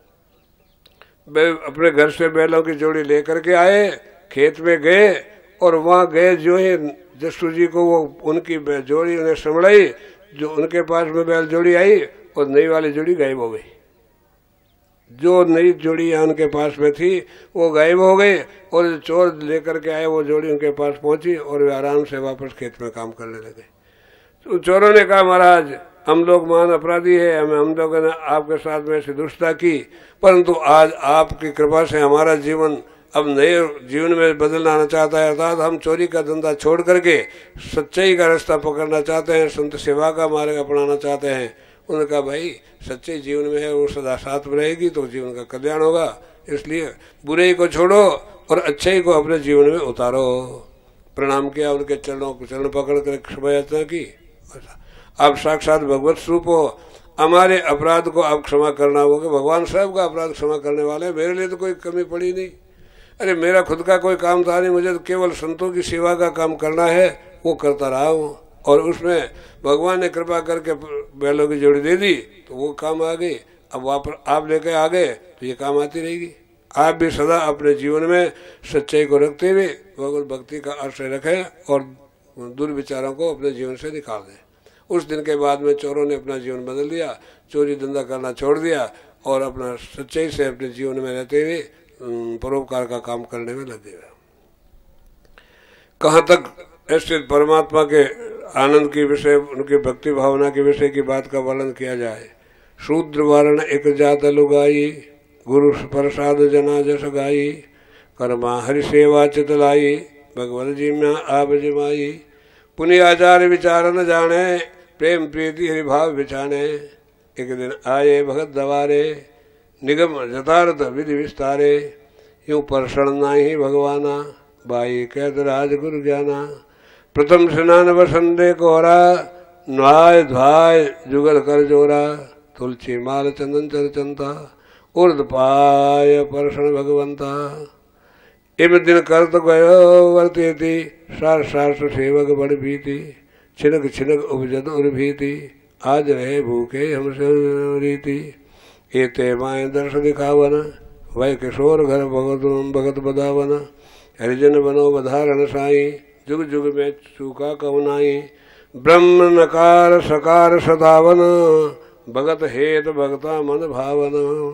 अपने घर से बैलों की जोड़ी लेकर के आए, खेत में गए, और वहां गए जो ही जस्सू जी को वो उनकी जोड़ी उन्हें संभलाई, जो उनके पास में बैल जोड़ी आई और नई वाली जोड़ी गायब हो गई। जो नई जोड़ी यहाँ उनके पास में थी वो गायब हो गई, और जो चोर लेकर के आए वो जोड़ी उनके पास पहुंची, और वे आराम से वापस खेत में काम करने लगे। तो चोरों ने कहा, महाराज हम लोग महान अपराधी है, हम लोगों ने आपके साथ में ऐसी दुष्टता की, परंतु आज आपकी कृपा से हमारा जीवन अब नए जीवन में बदलना आना चाहता है, अर्थात हम चोरी का धंधा छोड़ करके सच्चाई का रास्ता पकड़ना चाहते हैं, संत सेवा का मार्ग अपनाना चाहते हैं। उन्होंने कहा, भाई सच्चे जीवन में है वो सदा साथ में रहेगी तो जीवन का कल्याण होगा, इसलिए बुराई को छोड़ो और अच्छाई को अपने जीवन में उतारो। प्रणाम किया, उनके चरण पकड़ कर क्षमा याचना की। आप साक्षात भगवत स्वरूप हो, हमारे अपराध को आप क्षमा करना होगा। भगवान साहब का अपराध क्षमा करने वाले, मेरे लिए तो कोई कमी पड़ी नहीं। अरे मेरा खुद का कोई काम था नहीं, मुझे तो केवल संतों की सेवा का काम करना है, वो करता रहा हूँ, और उसमें भगवान ने कृपा करके बैलों की जोड़ी दे दी तो वो काम आ गई। अब वापस आप लेके आ गए तो ये काम आती रहेगी। आप भी सदा अपने जीवन में सच्चाई को रखते हुए भगवत भक्ति का आश्रय रखें और दुर्विचारों को अपने जीवन से निकाल दें। उस दिन के बाद में चोरों ने अपना जीवन बदल दिया, चोरी धंधा करना छोड़ दिया और अपना सच्चाई से अपने जीवन में रहते हुए परोपकार का काम करने में लगे। कहाँ तक ऐसे परमात्मा के आनंद के विषय, उनकी भक्ति भावना के विषय की बात का वर्णन किया जाए। शूद्र वर्ण एक जात लुगाई, गुरु प्रसाद जना जस गाई, कर्मा हरि सेवा चित लाई, भगवत जी में आप जिमाई। पुण्य आचार विचार न जाने, प्रेम प्रीति हरि भाव बिछाने। एक दिन आए भगत दवारे, निगम यथार्थ विधि विस्तारे। यूं परसण नाही भगवाना, बाई कैद राज गुरु ज्ञाना। प्रथम स्नान वसंदे कोरा, न्वाय ध्वाय जुगल कर जोरा। तुलसी माल चंदन चर चंता, उर्द पाय परसण भगवंता। इम दिन करत गयो वर्तेति, सार शास्त्र सेवक बड़ भीति। छिनक छिनक उपजत उर भीति, आज रहे भूखे हमसे रीति। एते माए दर्श दिखावन, वह किशोर घर भगत बदावन। हरिजन बनो बधारण साई, जुग जुग में चूका कवनाई। ब्रह्म नकार सकार सदावन, भगत हेत भगता मन भावन।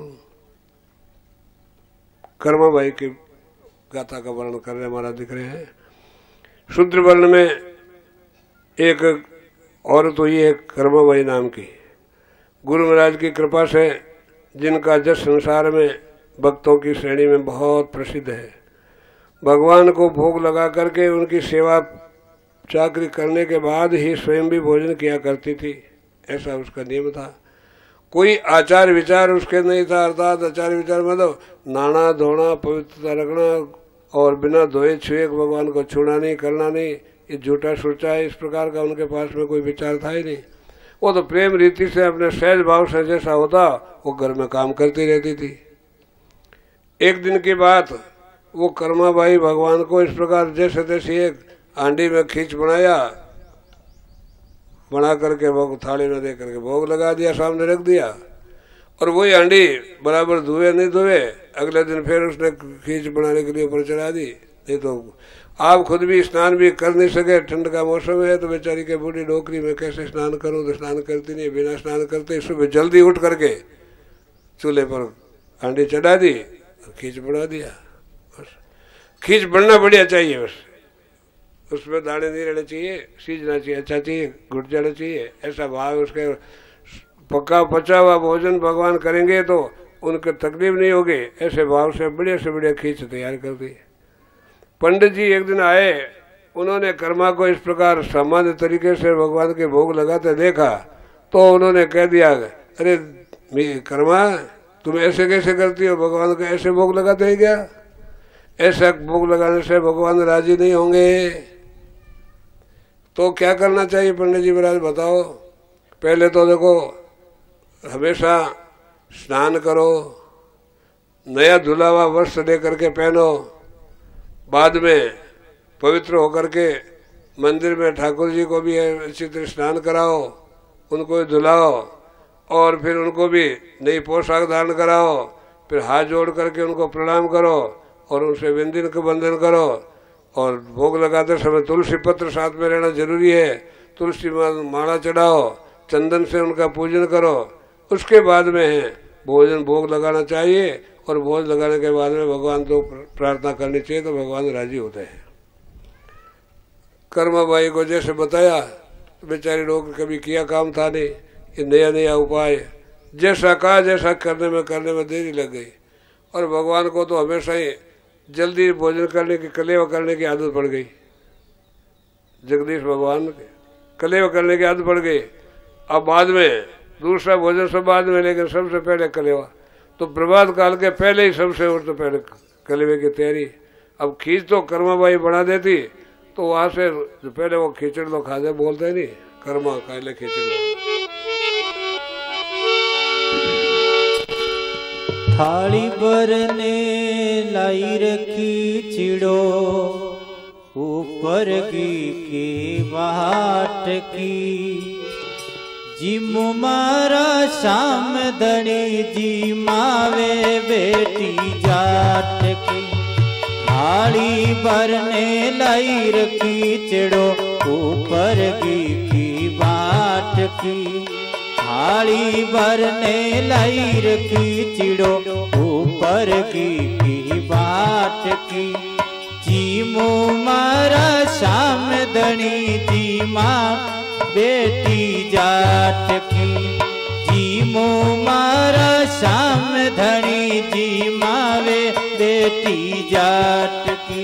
कर्म भाई की गाथा का वर्णन कर रहे हमारा दिख रहे हैं। शूद्र वर्ण में एक और तो ये कर्माबाई नाम की गुरु महाराज की कृपा से जिनका जस संसार में भक्तों की श्रेणी में बहुत प्रसिद्ध है। भगवान को भोग लगा करके उनकी सेवा चाकरी करने के बाद ही स्वयं भी भोजन किया करती थी, ऐसा उसका नियम था। कोई आचार विचार उसके नहीं था, अर्थात आचार विचार मतलब नहाना धोना पवित्रता रखना और बिना धोए छुए भगवान को छूना नहीं करना नहीं, ये झूठा सोचा है, इस प्रकार का उनके पास में कोई विचार था ही नहीं। वो तो प्रेम रीति से अपने सहज भाव से जैसा होता वो घर में काम करती रहती थी। एक दिन की बात, वो कर्माबाई भगवान को इस प्रकार जैसे तैसे एक हांडी में खींच बना करके भोग थाली में दे करके भोग लगा दिया, सामने रख दिया। और वही हांडी बराबर धुए नहीं धुए, अगले दिन फिर उसने खींच बनाने के लिए ऊपर चढ़ा दी। नहीं तो आप खुद भी स्नान भी कर नहीं सके, ठंड का मौसम है तो बेचारी के बूढ़ी डोकरी में कैसे स्नान करूं, तो स्नान करती नहीं, बिना स्नान करते सुबह जल्दी उठ करके चूल्हे पर हांडी चढ़ा दी और खींच बना दिया। बस खींच बनना बढ़िया चाहिए, बस उसमें दाने नहीं रहने चाहिए, सीजना चाहिए, अच्छा चाहिए, घुट जाना चाहिए, ऐसा भाव उसके। पक्का पचा हुआ भोजन भगवान करेंगे तो उनके तकलीफ नहीं होगी, ऐसे भाव से बढ़िया खींच तैयार कर दी। पंडित जी एक दिन आए, उन्होंने कर्मा को इस प्रकार सामान्य तरीके से भगवान के भोग लगाते देखा तो उन्होंने कह दिया, अरे कर्मा तुम ऐसे कैसे करती हो, भगवान को ऐसे भोग लगाते हैं क्या? ऐसा भोग लगाने से भगवान राजी नहीं होंगे। तो क्या करना चाहिए पंडित जी महाराज बताओ? पहले तो देखो हमेशा स्नान करो, नया धुला हुआ वस्त्र ले करके पहनो, बाद में पवित्र होकर के मंदिर में ठाकुर जी को भी अच्छी तरह स्नान कराओ, उनको धुलाओ और फिर उनको भी नई पोशाक धारण कराओ, फिर हाथ जोड़ करके उनको प्रणाम करो और उनसे विंदन का बंधन करो। और भोग लगाते समय तुलसी पत्र साथ में रहना जरूरी है, तुलसी माला चढ़ाओ, चंदन से उनका पूजन करो, उसके बाद में है भोजन भोग लगाना चाहिए। और भोज लगाने के बाद में भगवान तो प्रार्थना करनी चाहिए तो भगवान राजी होते हैं। कर्माबाई को जैसे बताया तो बेचारी लोग कभी किया काम था नहीं, ये नया नया उपाय जैसा कहा जैसा करने में देरी लग गई। और भगवान को तो हमेशा ही जल्दी भोजन करने की कलेवा करने की आदत पड़ गई। जगदीश भगवान कलेवा करने की आदत पड़ गई। अब बाद में दूसरा भोजन सब बाद में, लेकिन सबसे पहले कलेवा। तो प्रभात काल के पहले ही सबसे और तो पहले कलेवे की तैयारी। अब खींच तो कर्माबाई बना देती तो वहां से पहले वो खिचड़ लो खा दे, बोलते नहीं कर्मा काले खिचड़ लो। थाली भरने लाई रखी चिड़ो, ऊपर की बाट की। जी मुमारा शाम धनी जी मावे बेटी जाट की। थाली भरने लाई रखी चिड़ो, ऊपर की बाट की। थाली भरने लाई रखी चिड़ो, ऊपर की बाट की। जी मुमारा शाम धनी जी माँ बेटी जाट की। जी मुमारा शाम धनी जी मावे बेटी जाट की।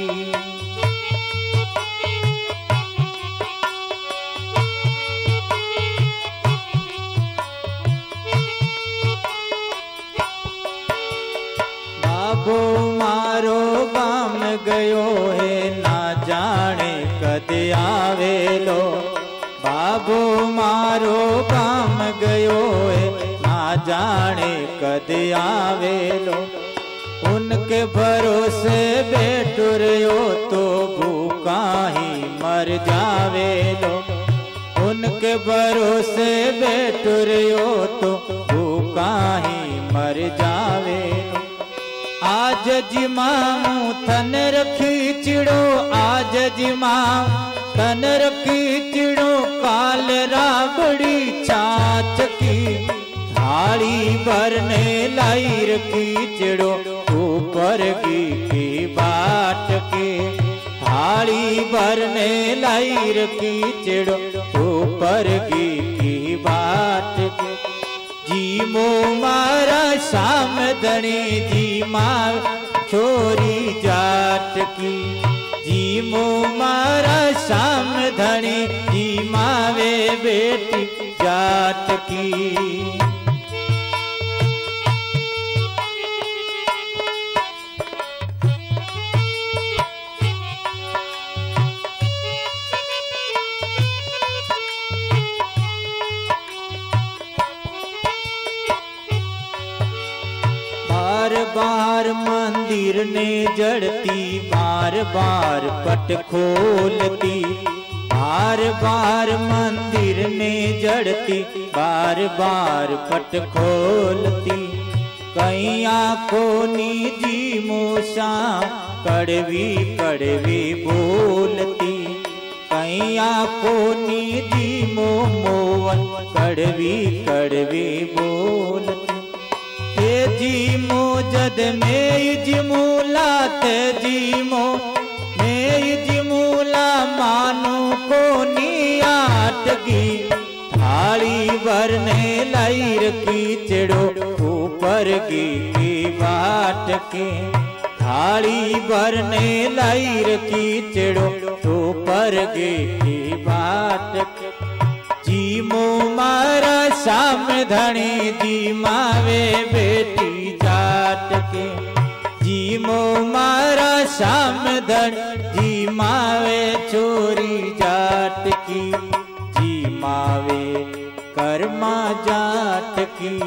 बाबो मारो बाम गयो है, ना जाने कद आवेलो। बाबो मारो काम गयो है, ना जाने कद आवेलो। उनके भरोसे बैठो रहो तो भूखा ही मर जावेलो। उनके भरोसे बैठो रहो तो भूखा ही मर जावेलो। आज जी मामू थन रखी चिड़ो, आज जी माम तन रखी चिड़ो, काल राबड़ी छाछ की। थाली भरने लाई रखी चिड़ो, ऊपर की बाट की। थाली थाली भरने लाइर कीचड़ो ऊपर की बाट के जी मो मारा शाम धनी जी माँ छोरी जाट की जी मो मारा शाम धनी जी मावे बेटी जाट की। बार बार मंदिर ने जड़ती बार बार पट खोलती बार बार मंदिर ने जड़ती बार बार पट खोलती कैया को निजी मूसा कड़वी कड़वी बोलती कैया को निजी मोवन कड़वी कड़वी बोलती जी मो जद में जिमूला ते जी मो में जिमूला मानो को नियाट की थाली भरने लाइर कीचड़ो ऊपर की बाट के थाली भरने लाइर कीचड़ो ऊपर की बाट के जी मो मारा शाम धनी जी मावे बेटी जाट के जी मो मारा शाम धनी जी मावे छोरी जाट की जी मावे कर्मा जाट की।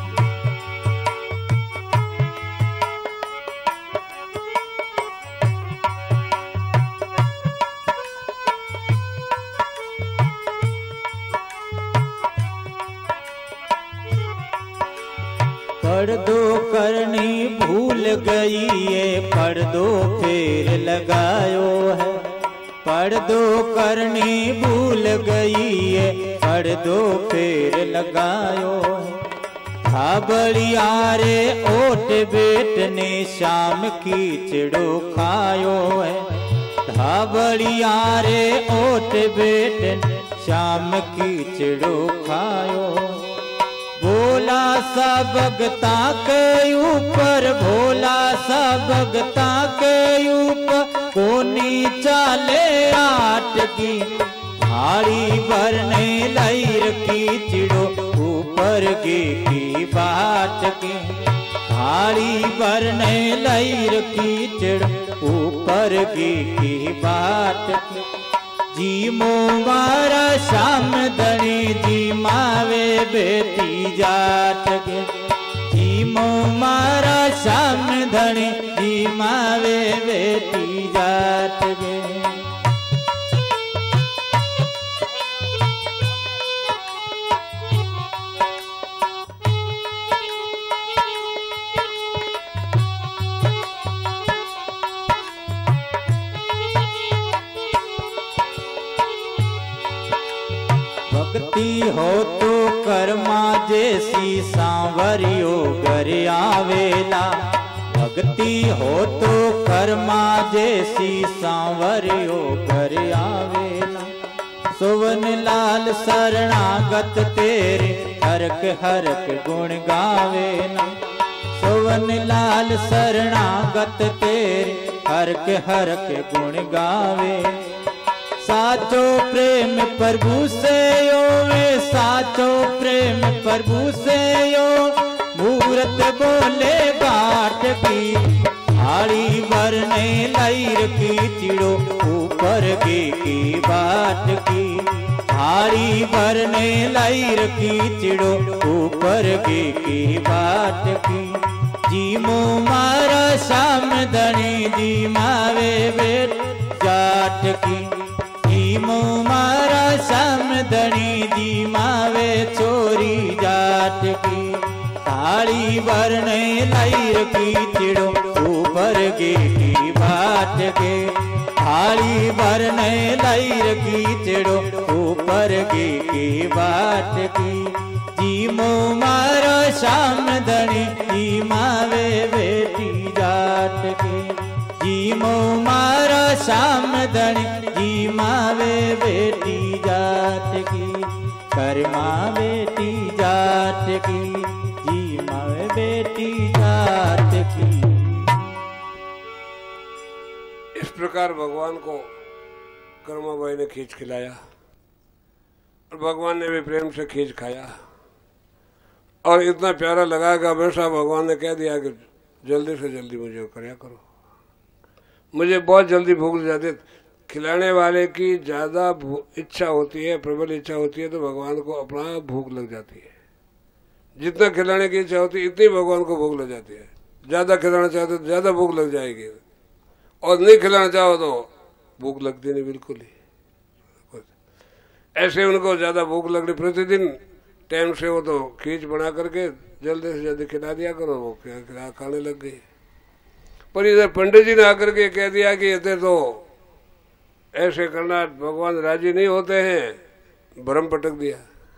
पर्दो करनी भूल गई है पर्दो फिर लगायो है पर्दो करनी भूल गई है पर्दो फिर लगायो है धाबड़िया रे ओट बेट ने शाम कीचड़ो खायो है धाबड़िया रे ओट बेट ने शाम कीचड़ो खायो भोला सा भगता के ऊपर भोला सा भगता के ऊपर कोनी चाले आट की थाली भरने लाइर कीचड़ो ऊपर की बाट के थाली भरने लाइर कीचड़ो ऊपर की बाट के जी मो मारा शाम धनी जी मावे बेटी जाट के जी मो मारा शाम धनी जी मावे बेटी जाट के। भक्ति हो तो कर्मा जैसी सांवरियो घर आवेला भक्ति हो तो कर्मा जैसी सांवरियो घर आवेला सुवन लाल शरणागत तेरे हरक हरक गुण गावेला सुवन लाल शरणागत तेरे हरक हरक गुण गावे साचो प्रेम प्रभु से यो वे साचो प्रेम प्रभु से यो मूरत बोले बाट की थाली भरने लाइर कीचड़ो ऊपर की बाट की थाली भरने लाइर कीचड़ो ऊपर की बाट की जी मो मारा शाम धनी जी मावे बेट जाट की मो मारा शाम धनी जी मावे चोरी जाट की थाली भरने लाइर कीचड़ो ऊपर की बाट के थाली भरने लाइर कीचड़ो ऊपर की बाट की जी मो मारा शाम धनी जी मावे बेटी जाट की जी मो मारा शाम धनी जी मावे बेटी जाट की, कर्मा बेटी जाट की, जी मावे बेटी जाट की। इस प्रकार भगवान को कर्माबाई ने खींच खिलाया और भगवान ने भी प्रेम से खींच खाया और इतना प्यारा लगा कि हमेशा भगवान ने कह दिया कि जल्दी से जल्दी मुझे कराया करो। मुझे बहुत जल्दी भूख लग जाती है। खिलाने वाले की ज़्यादा इच्छा होती है, प्रबल इच्छा होती है तो भगवान को अपना भूख लग जाती है। जितना खिलाने की इच्छा होती है इतनी भगवान को भूख लग जाती है। ज़्यादा खिलाना चाहते तो ज़्यादा भूख लग जाएगी और नहीं खिलाना चाहो तो भूख लगती नहीं बिल्कुल ही। ऐसे उनको ज़्यादा भूख लगनी, प्रतिदिन टाइम से वो तो खींच बना करके जल्दी से जल्दी खिला दिया करो, वो खाने लग गई। पर इधर पंडित जी ने आकर के कह दिया कि ये तो ऐसे करना, भगवान राजी नहीं होते हैं, भ्रम पटक दिया।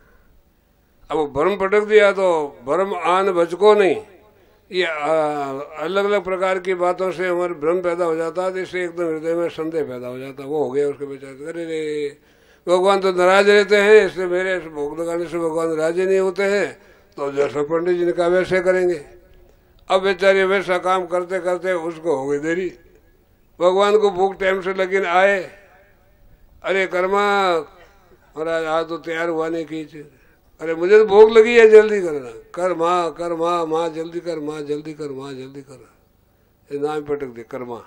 अब वो भ्रम पटक दिया तो भ्रम आन भजको नहीं, ये अलग अलग प्रकार की बातों से हमारे भ्रम पैदा हो जाता है, तो इससे एकदम हृदय में संदेह पैदा हो जाता है। वो हो गया उसके बेचारे, अरे रे भगवान तो नाराज रहते हैं, इसलिए मेरे भोग लगाने से भगवान राजी नहीं होते हैं, तो जैसा पंडित जी ने कहा वैसे करेंगे। अब बेचारे वैसा काम करते करते उसको हो गई देरी। भगवान को भूख टाइम से लेकिन आए, अरे कर्मा महाराज आज तो तैयार हुआ नहीं खींच, अरे मुझे तो भूख लगी है, जल्दी करना, कर माँ माँ जल्दी कर, माँ जल्दी कर, माँ जल्दी कर, ये नाम पटक दे कर्मा,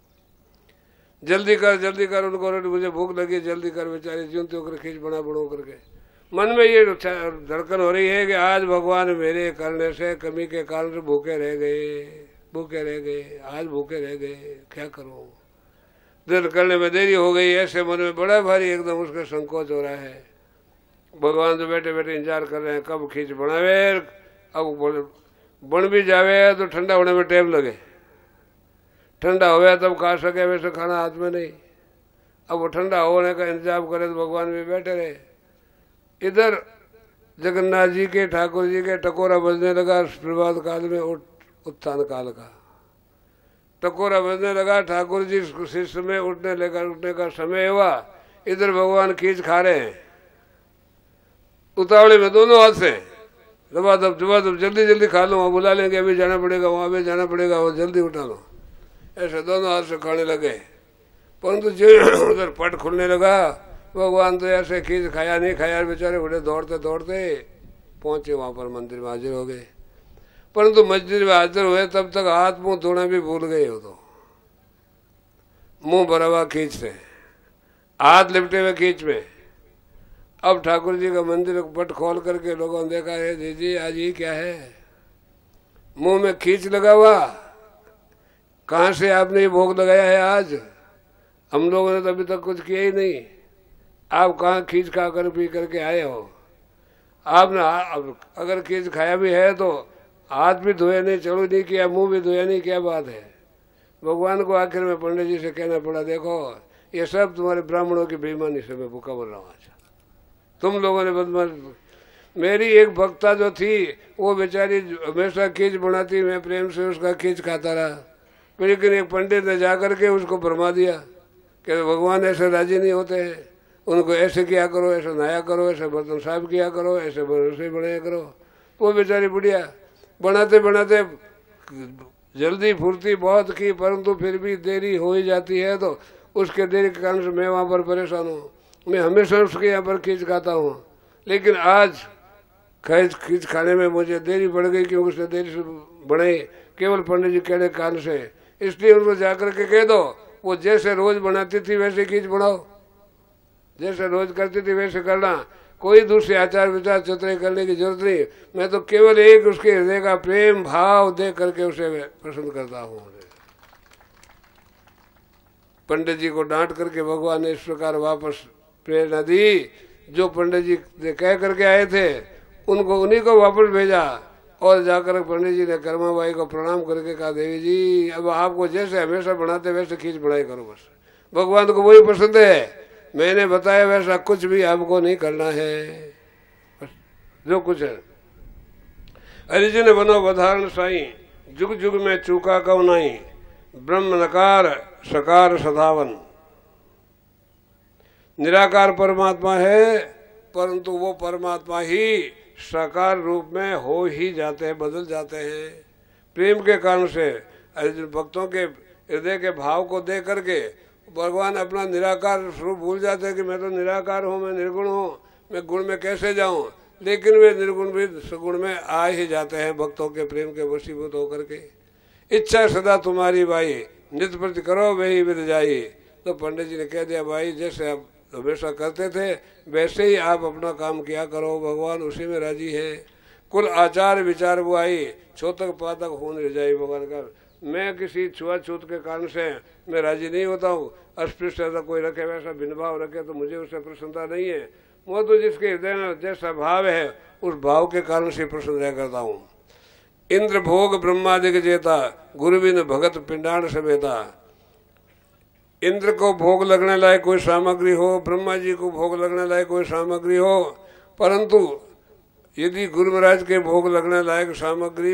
जल्दी कर उनको, मुझे भूख लगी जल्दी कर। बेचारे ज्यों त्यों कर खींच बना बड़ो करके मन में ये धड़कन हो रही है कि आज भगवान मेरे करने से कमी के कारण से भूखे रह गए, आज भूखे रह गए, क्या करूं, दिन करने में देरी हो गई। ऐसे मन में बड़ा भारी एकदम उसका संकोच हो रहा है। भगवान तो बैठे बैठे इंतजार कर रहे हैं कब खींच बनावे। अब बन भी जावे तो ठंडा होने में टाइम लगे, ठंडा हो गया तब खा सके, वैसे खाना हाथ में नहीं। अब वो ठंडा होने का इंतजाम करे तो भगवान भी बैठे रहे। इधर जगन्नाथ जी के, ठाकुर जी के टकोरा बजने लगा। प्रभात काल में उत्थान काल का टकोरा बजने लगा। ठाकुर जी शिष्य में उठने का समय हुआ। इधर भगवान खींच खा रहे हैं उतावले में, दोनों हाथ से दबादब जल्दी जल्दी खा लो, वहाँ बुला लेंगे, अभी जाना पड़ेगा, वहाँ भी जाना पड़ेगा, वो जल्दी उठा लो। ऐसे दोनों हाथ से खाने लगे। परंतु जो उधर पट खुलने लगा, भगवान तो ऐसे खींच खाया नहीं खाया, बेचारे बड़े दौड़ते दौड़ते पहुंचे वहां पर, मंदिर में हाजिर हो गए। परंतु मंदिर में हाजिर हुए तब तक हाथ मुंह धोना भी भूल गए हो, तो मुंह भरा हुआ खींच से, हाथ लिपटे हुए खींच में। अब ठाकुर जी का मंदिर पट खोल करके लोगों ने देखा है, जी आज ये क्या है, मुंह में खींच लगा हुआ, कहाँ से आपने ये भोग लगाया है आज, हम लोगों ने तो अभी तक कुछ किया ही नहीं, आप कहाँ खींच खा कर पी करके आए हो। आपने अगर खींच खाया भी है तो हाथ भी धोया नहीं, चलो नहीं किया, मुंह भी धोया नहीं, क्या बात है। भगवान को आखिर में पंडित जी से कहना पड़ा, देखो ये सब तुम्हारे ब्राह्मणों की बेईमानी से मैं भूखा मर रहा हूँ, तुम लोगों ने बदमाश। मेरी एक भक्ता जो थी वो बेचारी हमेशा खींच बनाती, मैं प्रेम से उसका खींच खाता रहा, लेकिन एक पंडित ने जाकर के उसको भरमा दिया कि भगवान ऐसे राजी नहीं होते हैं, उनको ऐसे किया करो, ऐसे नहाया करो, ऐसे बर्तन साफ किया करो, ऐसे रसोई बनाया करो। वो बेचारी बुढ़िया बनाते बनाते जल्दी फुर्ती बहुत की, परंतु फिर भी देरी हो ही जाती है, तो उसके देरी के कारण से मैं वहाँ पर परेशान हूँ। मैं हमेशा उसके यहाँ पर खींच खाता हूँ, लेकिन आज खींच खाने में मुझे देरी बढ़ गई क्योंकि उसने देरी से बनाई, केवल पंडित जी कहने कारण से। इसलिए उनको जाकर के कह दो वो जैसे रोज बनाती थी वैसे खींच बनाओ, जैसे रोज करती थी वैसे करना, कोई दूसरे आचार विचार चतुराई करने की जरूरत नहीं। मैं तो केवल एक उसके हृदय का प्रेम भाव दे करके उसे पसंद करता हूँ। पंडित जी को डांट करके भगवान ने इस प्रकार वापस प्रेरणा दी। जो पंडित जी ने कह करके आए थे उनको उन्हीं को वापस भेजा और जाकर पंडित जी ने कर्माबाई को प्रणाम करके कहा, देवी जी अब आपको जैसे हमेशा बनाते वैसे खींच बनाई करो, बस भगवान को वही पसंद है, मैंने बताया वैसा कुछ भी आपको नहीं करना है, बस जो कुछ है। हरिजन बनो बधारण साई, जुग जुग में चूका कव नहीं, ब्रह्म नकार सकार सदावन। निराकार परमात्मा है, परंतु वो परमात्मा ही साकार रूप में हो ही जाते हैं, बदल जाते हैं प्रेम के कारण से। अर्जुन भक्तों के हृदय के भाव को देख करके भगवान अपना निराकार स्वरूप भूल जाते हैं कि मैं तो निराकार हूँ, मैं निर्गुण हूँ, मैं गुण में कैसे जाऊं। लेकिन वे निर्गुण भी सगुण में आ ही जाते हैं भक्तों के प्रेम के वशीभूत होकर के। इच्छा सदा तुम्हारी भाई, नित्य प्रति करो वही विद जाई। तो पंडित जी ने कह दिया, भाई जैसे आप हमेशा करते थे वैसे ही आप अपना काम किया करो, भगवान उसी में राजी है। कुल आचार विचार बुआई, छोतक पातक खून रह जाए। भगवान का मैं किसी छुआछूत के कारण से मैं राजी नहीं होता हूँ। अस्पृश्य ऐसा कोई रखे, वैसा भिन्नभाव रखे तो मुझे उससे प्रसन्नता नहीं है। वो तो जिसके हृदय में जैसा भाव है उस भाव के कारण से प्रसन्न रह करता हूँ। इंद्र भोग ब्रह्मादिक जेता, गुरु बिन भगत पिंडाण समेता। इंद्र को भोग लगने लायक कोई सामग्री हो, ब्रह्मा जी को भोग लगने लायक कोई सामग्री हो, परंतु यदि गुरु महाराज के भोग लगने लायक सामग्री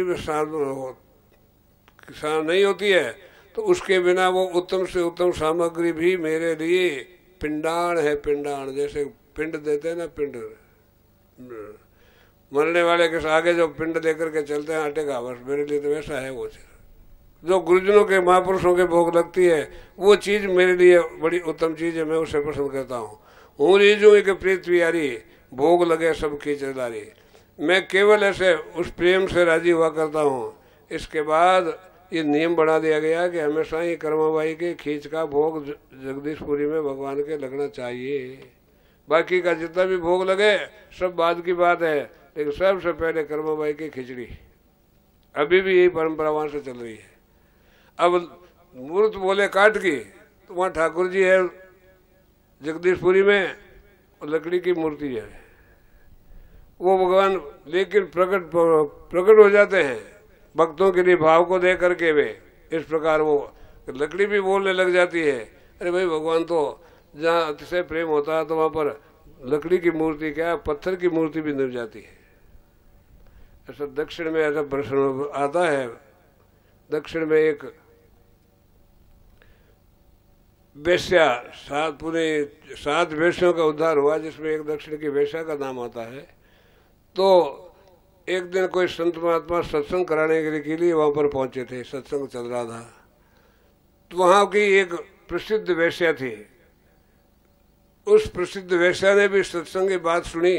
नहीं होती है तो उसके बिना वो उत्तम से उत्तम सामग्री भी मेरे लिए पिंडाण है। पिंडाण जैसे पिंड देते हैं ना, पिंड मरने वाले के आगे जो पिंड देकर के चलते हैं आटे का, बस मेरे लिए तो वैसा है। वो जो गुरुजनों के महापुरुषों के भोग लगती है वो चीज मेरे लिए बड़ी उत्तम चीज है, मैं उसे पसंद करता हूँ। हूँ रीजू एक प्रीत प्यारी, भोग लगे सब खींचदारी। मैं केवल ऐसे उस प्रेम से राजी हुआ करता हूँ। इसके बाद ये नियम बना दिया गया कि हमेशा ही कर्माबाई के खींच का भोग जगदीशपुरी में भगवान के लगना चाहिए। बाकी का जितना भी भोग लगे सब बाद की बात है, लेकिन सबसे पहले कर्माबाई की खिचड़ी। अभी भी यही परंपरा वहां से चल रही है। अब मूर्त बोले काट की, तो वहाँ ठाकुर जी है जगदीशपुरी में, और लकड़ी की मूर्ति है वो भगवान, लेकिन प्रकट हो जाते हैं भक्तों के लिए भाव को दे करके वे। इस प्रकार वो लकड़ी भी बोलने लग जाती है। अरे भाई भगवान तो जहाँ अतिशय प्रेम होता है तो वहाँ पर लकड़ी की मूर्ति क्या, पत्थर की मूर्ति भी मिल जाती है। ऐसा दक्षिण में ऐसा प्रश्न आता है। दक्षिण में एक वेश्या, पूरे 7 वेश्यों का उद्धार हुआ, जिसमें एक दक्षिण की वेश्या का नाम आता है। तो एक दिन कोई संत महात्मा सत्संग कराने के लिए वहां पर पहुंचे थे, सत्संग चल रहा था। तो वहां की एक प्रसिद्ध वेश्या थी। उस प्रसिद्ध वेश्या ने भी सत्संग की बात सुनी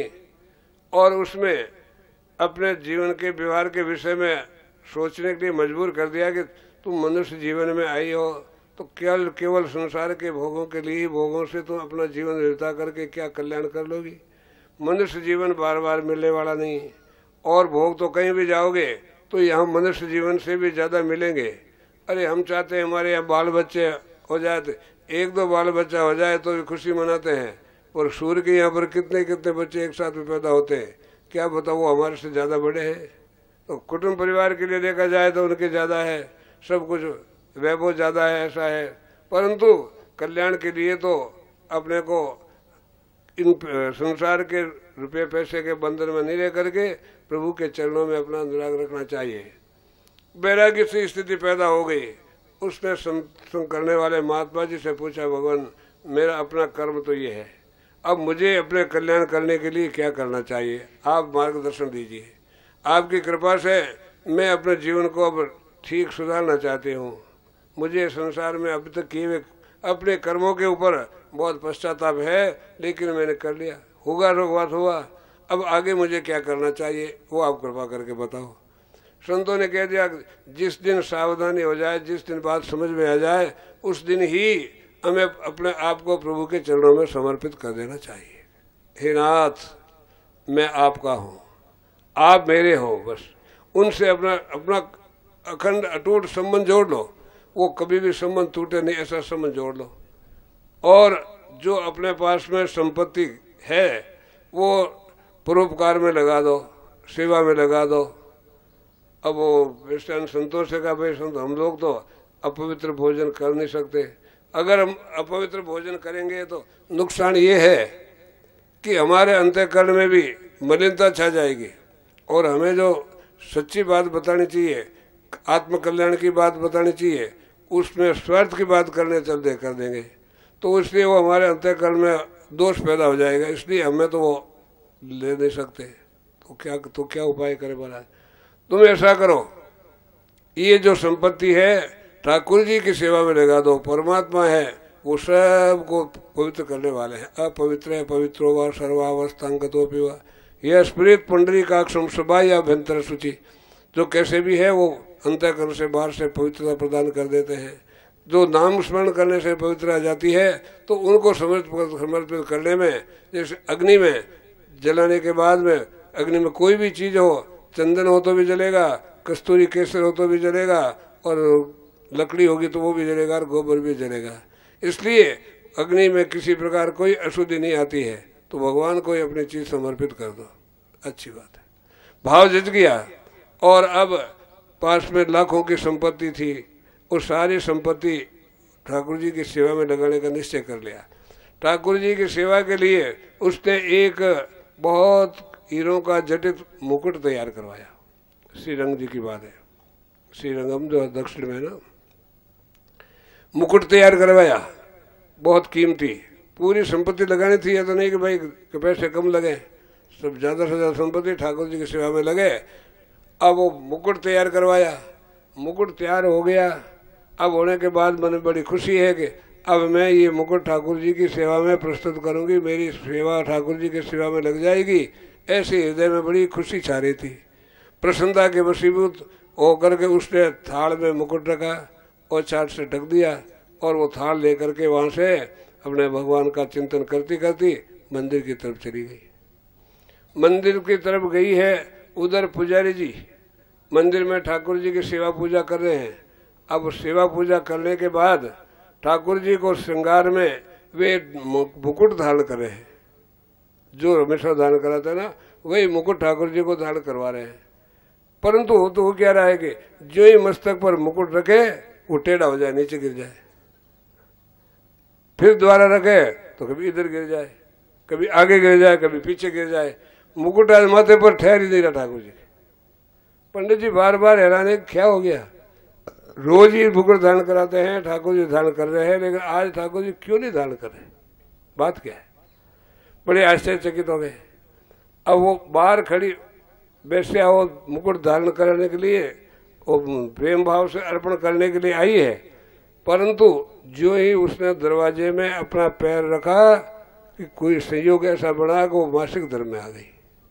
और उसमें अपने जीवन के व्यवहार के विषय में सोचने के लिए मजबूर कर दिया कि तुम मनुष्य जीवन में आई हो तो केवल संसार के भोगों के लिए, भोगों से तुम अपना जीवन निर्वाह करके क्या कल्याण कर लोगी। मनुष्य जीवन बार बार मिलने वाला नहीं, और भोग तो कहीं भी जाओगे तो यहाँ मनुष्य जीवन से भी ज्यादा मिलेंगे। अरे हम चाहते हैं हमारे यहाँ बाल बच्चे हो जाए, तो 1-2 बाल बच्चा हो जाए तो भी खुशी मनाते हैं, और सूर्य के यहाँ पर कितने कितने बच्चे एक साथ में पैदा होते हैं, क्या बताओ वो हमारे से ज्यादा बड़े हैं। तो कुटुंब परिवार के लिए देखा जाए तो उनके ज्यादा है, सब कुछ वैभव ज्यादा है, ऐसा है। परंतु कल्याण के लिए तो अपने को इन संसार के रुपये पैसे के बंधन में नहीं रह करके प्रभु के चरणों में अपना अनुराग रखना चाहिए। बैरागी से स्थिति पैदा हो गई। उसने सत्संग करने वाले महात्मा जी से पूछा, भगवान मेरा अपना कर्म तो ये है, अब मुझे अपने कल्याण करने के लिए क्या करना चाहिए, आप मार्गदर्शन दीजिए। आपकी कृपा से मैं अपने जीवन को अब ठीक सुधारना चाहती हूँ। मुझे संसार में अभी तक किए हुए अपने कर्मों के ऊपर बहुत पश्चाताप है, लेकिन मैंने कर लिया, होगा तो बात हुआ, अब आगे मुझे क्या करना चाहिए वो आप कृपा करके बताओ। संतों ने कह दिया, जिस दिन सावधानी हो जाए, जिस दिन बात समझ में आ जाए, उस दिन ही हमें अपने आप को प्रभु के चरणों में समर्पित कर देना चाहिए। हे नाथ, मैं आपका हूँ, आप मेरे हो, बस उनसे अपना अखंड अटूट संबंध जोड़ लो। वो कभी भी संबंध टूटे नहीं, ऐसा संबंध जोड़ लो। और जो अपने पास में संपत्ति है वो परोपकार में लगा दो, सेवा में लगा दो। अब वो क्रिश्चियन संतों से कहा, भाई संत हम लोग तो अपवित्र भोजन कर नहीं सकते, अगर हम अपवित्र भोजन करेंगे तो नुकसान ये है कि हमारे अंतःकरण में भी मलिनता छा जाएगी, और हमें जो सच्ची बात बतानी चाहिए, आत्मकल्याण की बात बतानी चाहिए, उसमें स्वार्थ की बात कर देंगे, तो इसलिए वो हमारे अंतःकरण में दोष पैदा हो जाएगा, इसलिए हमें तो वो ले नहीं सकते। तो क्या उपाय करे महाराज? तुम ऐसा करो, ये जो संपत्ति है ठाकुर जी की सेवा में लगा दो। परमात्मा है वो सबको पवित्र करने वाले हैं। अपवित्र है पवित्रो व सर्वावस्थांगतो पिवा यह स्पिरिट पुंडरीकाक्षम सभा या अभ्यंतर सूचि। जो कैसे भी है वो अंतःकरण से बाहर से पवित्रता प्रदान कर देते हैं। जो नाम स्मरण करने से पवित्रता आ जाती है तो उनको समर्पित करने में, जैसे अग्नि में जलाने के बाद में अग्नि में कोई भी चीज हो, चंदन हो तो भी जलेगा, कस्तूरी केसर हो तो भी जलेगा, और लकड़ी होगी तो वो भी जलेगा, और गोबर भी जलेगा। इसलिए अग्नि में किसी प्रकार कोई अशुद्धि नहीं आती है। तो भगवान को ही अपनी चीज समर्पित कर दो, अच्छी बात है। भाव जित गया और अब पास में लाखों की संपत्ति थी, उस सारी संपत्ति ठाकुर जी की सेवा में लगाने का निश्चय कर लिया। ठाकुर जी की सेवा के लिए उसने एक बहुत हीरों का जटित मुकुट तैयार करवाया। श्रीरंग जी की बात है, श्रीरंगम जो दक्षिण में ना, मुकुट तैयार करवाया बहुत कीमती। पूरी संपत्ति लगानी थी, या तो नहीं कि भाई पैसे कम लगे, सब ज्यादा से ज्यादा संपत्ति ठाकुर जी की सेवा में लगे। अब वो मुकुट तैयार करवाया, मुकुट तैयार हो गया। अब होने के बाद मैंने बड़ी खुशी है कि अब मैं ये मुकुट ठाकुर जी की सेवा में प्रस्तुत करूंगी, मेरी सेवा ठाकुर जी की सेवा में लग जाएगी। ऐसे हृदय में बड़ी खुशी छा रही थी। प्रसन्नता के वशीभूत होकर के उसने थाल में मुकुट रखा और चाट से ढक दिया, और वो थाल लेकर के वहां से अपने भगवान का चिंतन करती करती मंदिर की तरफ चली गई। मंदिर की तरफ गई है, उधर पुजारी जी मंदिर में ठाकुर जी की सेवा पूजा कर रहे हैं। अब सेवा पूजा करने के बाद ठाकुर जी को श्रृंगार में वे मुकुट धारण कर रहे हैं। जो हमेशा धारण कराते हैं ना, वही मुकुट ठाकुर जी को धारण करवा रहे हैं। परंतु हो तो वो क्या रहा है कि जो ही मस्तक पर मुकुट रखे वो टेढ़ा हो जाए, नीचे गिर जाए, फिर दोबारा रखे तो कभी इधर गिर जाए, कभी आगे गिर जाए, कभी पीछे गिर जाए। मुकुट आज माथे पर ठहर ही नहीं रहा ठाकुर जी। पंडित जी बार बार हैरान है, क्या हो गया? रोज ही मुकुट धारण कराते हैं, ठाकुर जी धारण कर रहे हैं, लेकिन आज ठाकुर जी क्यों नहीं धारण कर रहे? बात क्या है? बड़े आश्चर्यचकित हो गए। अब वो बाहर खड़ी वैश्या वो मुकुट धारण करने के लिए, वो प्रेम भाव से अर्पण करने के लिए आई है, परंतु जो ही उसने दरवाजे में अपना पैर रखा कि कोई संयोग ऐसा बना कि वो मासिक धर्म में आ गई।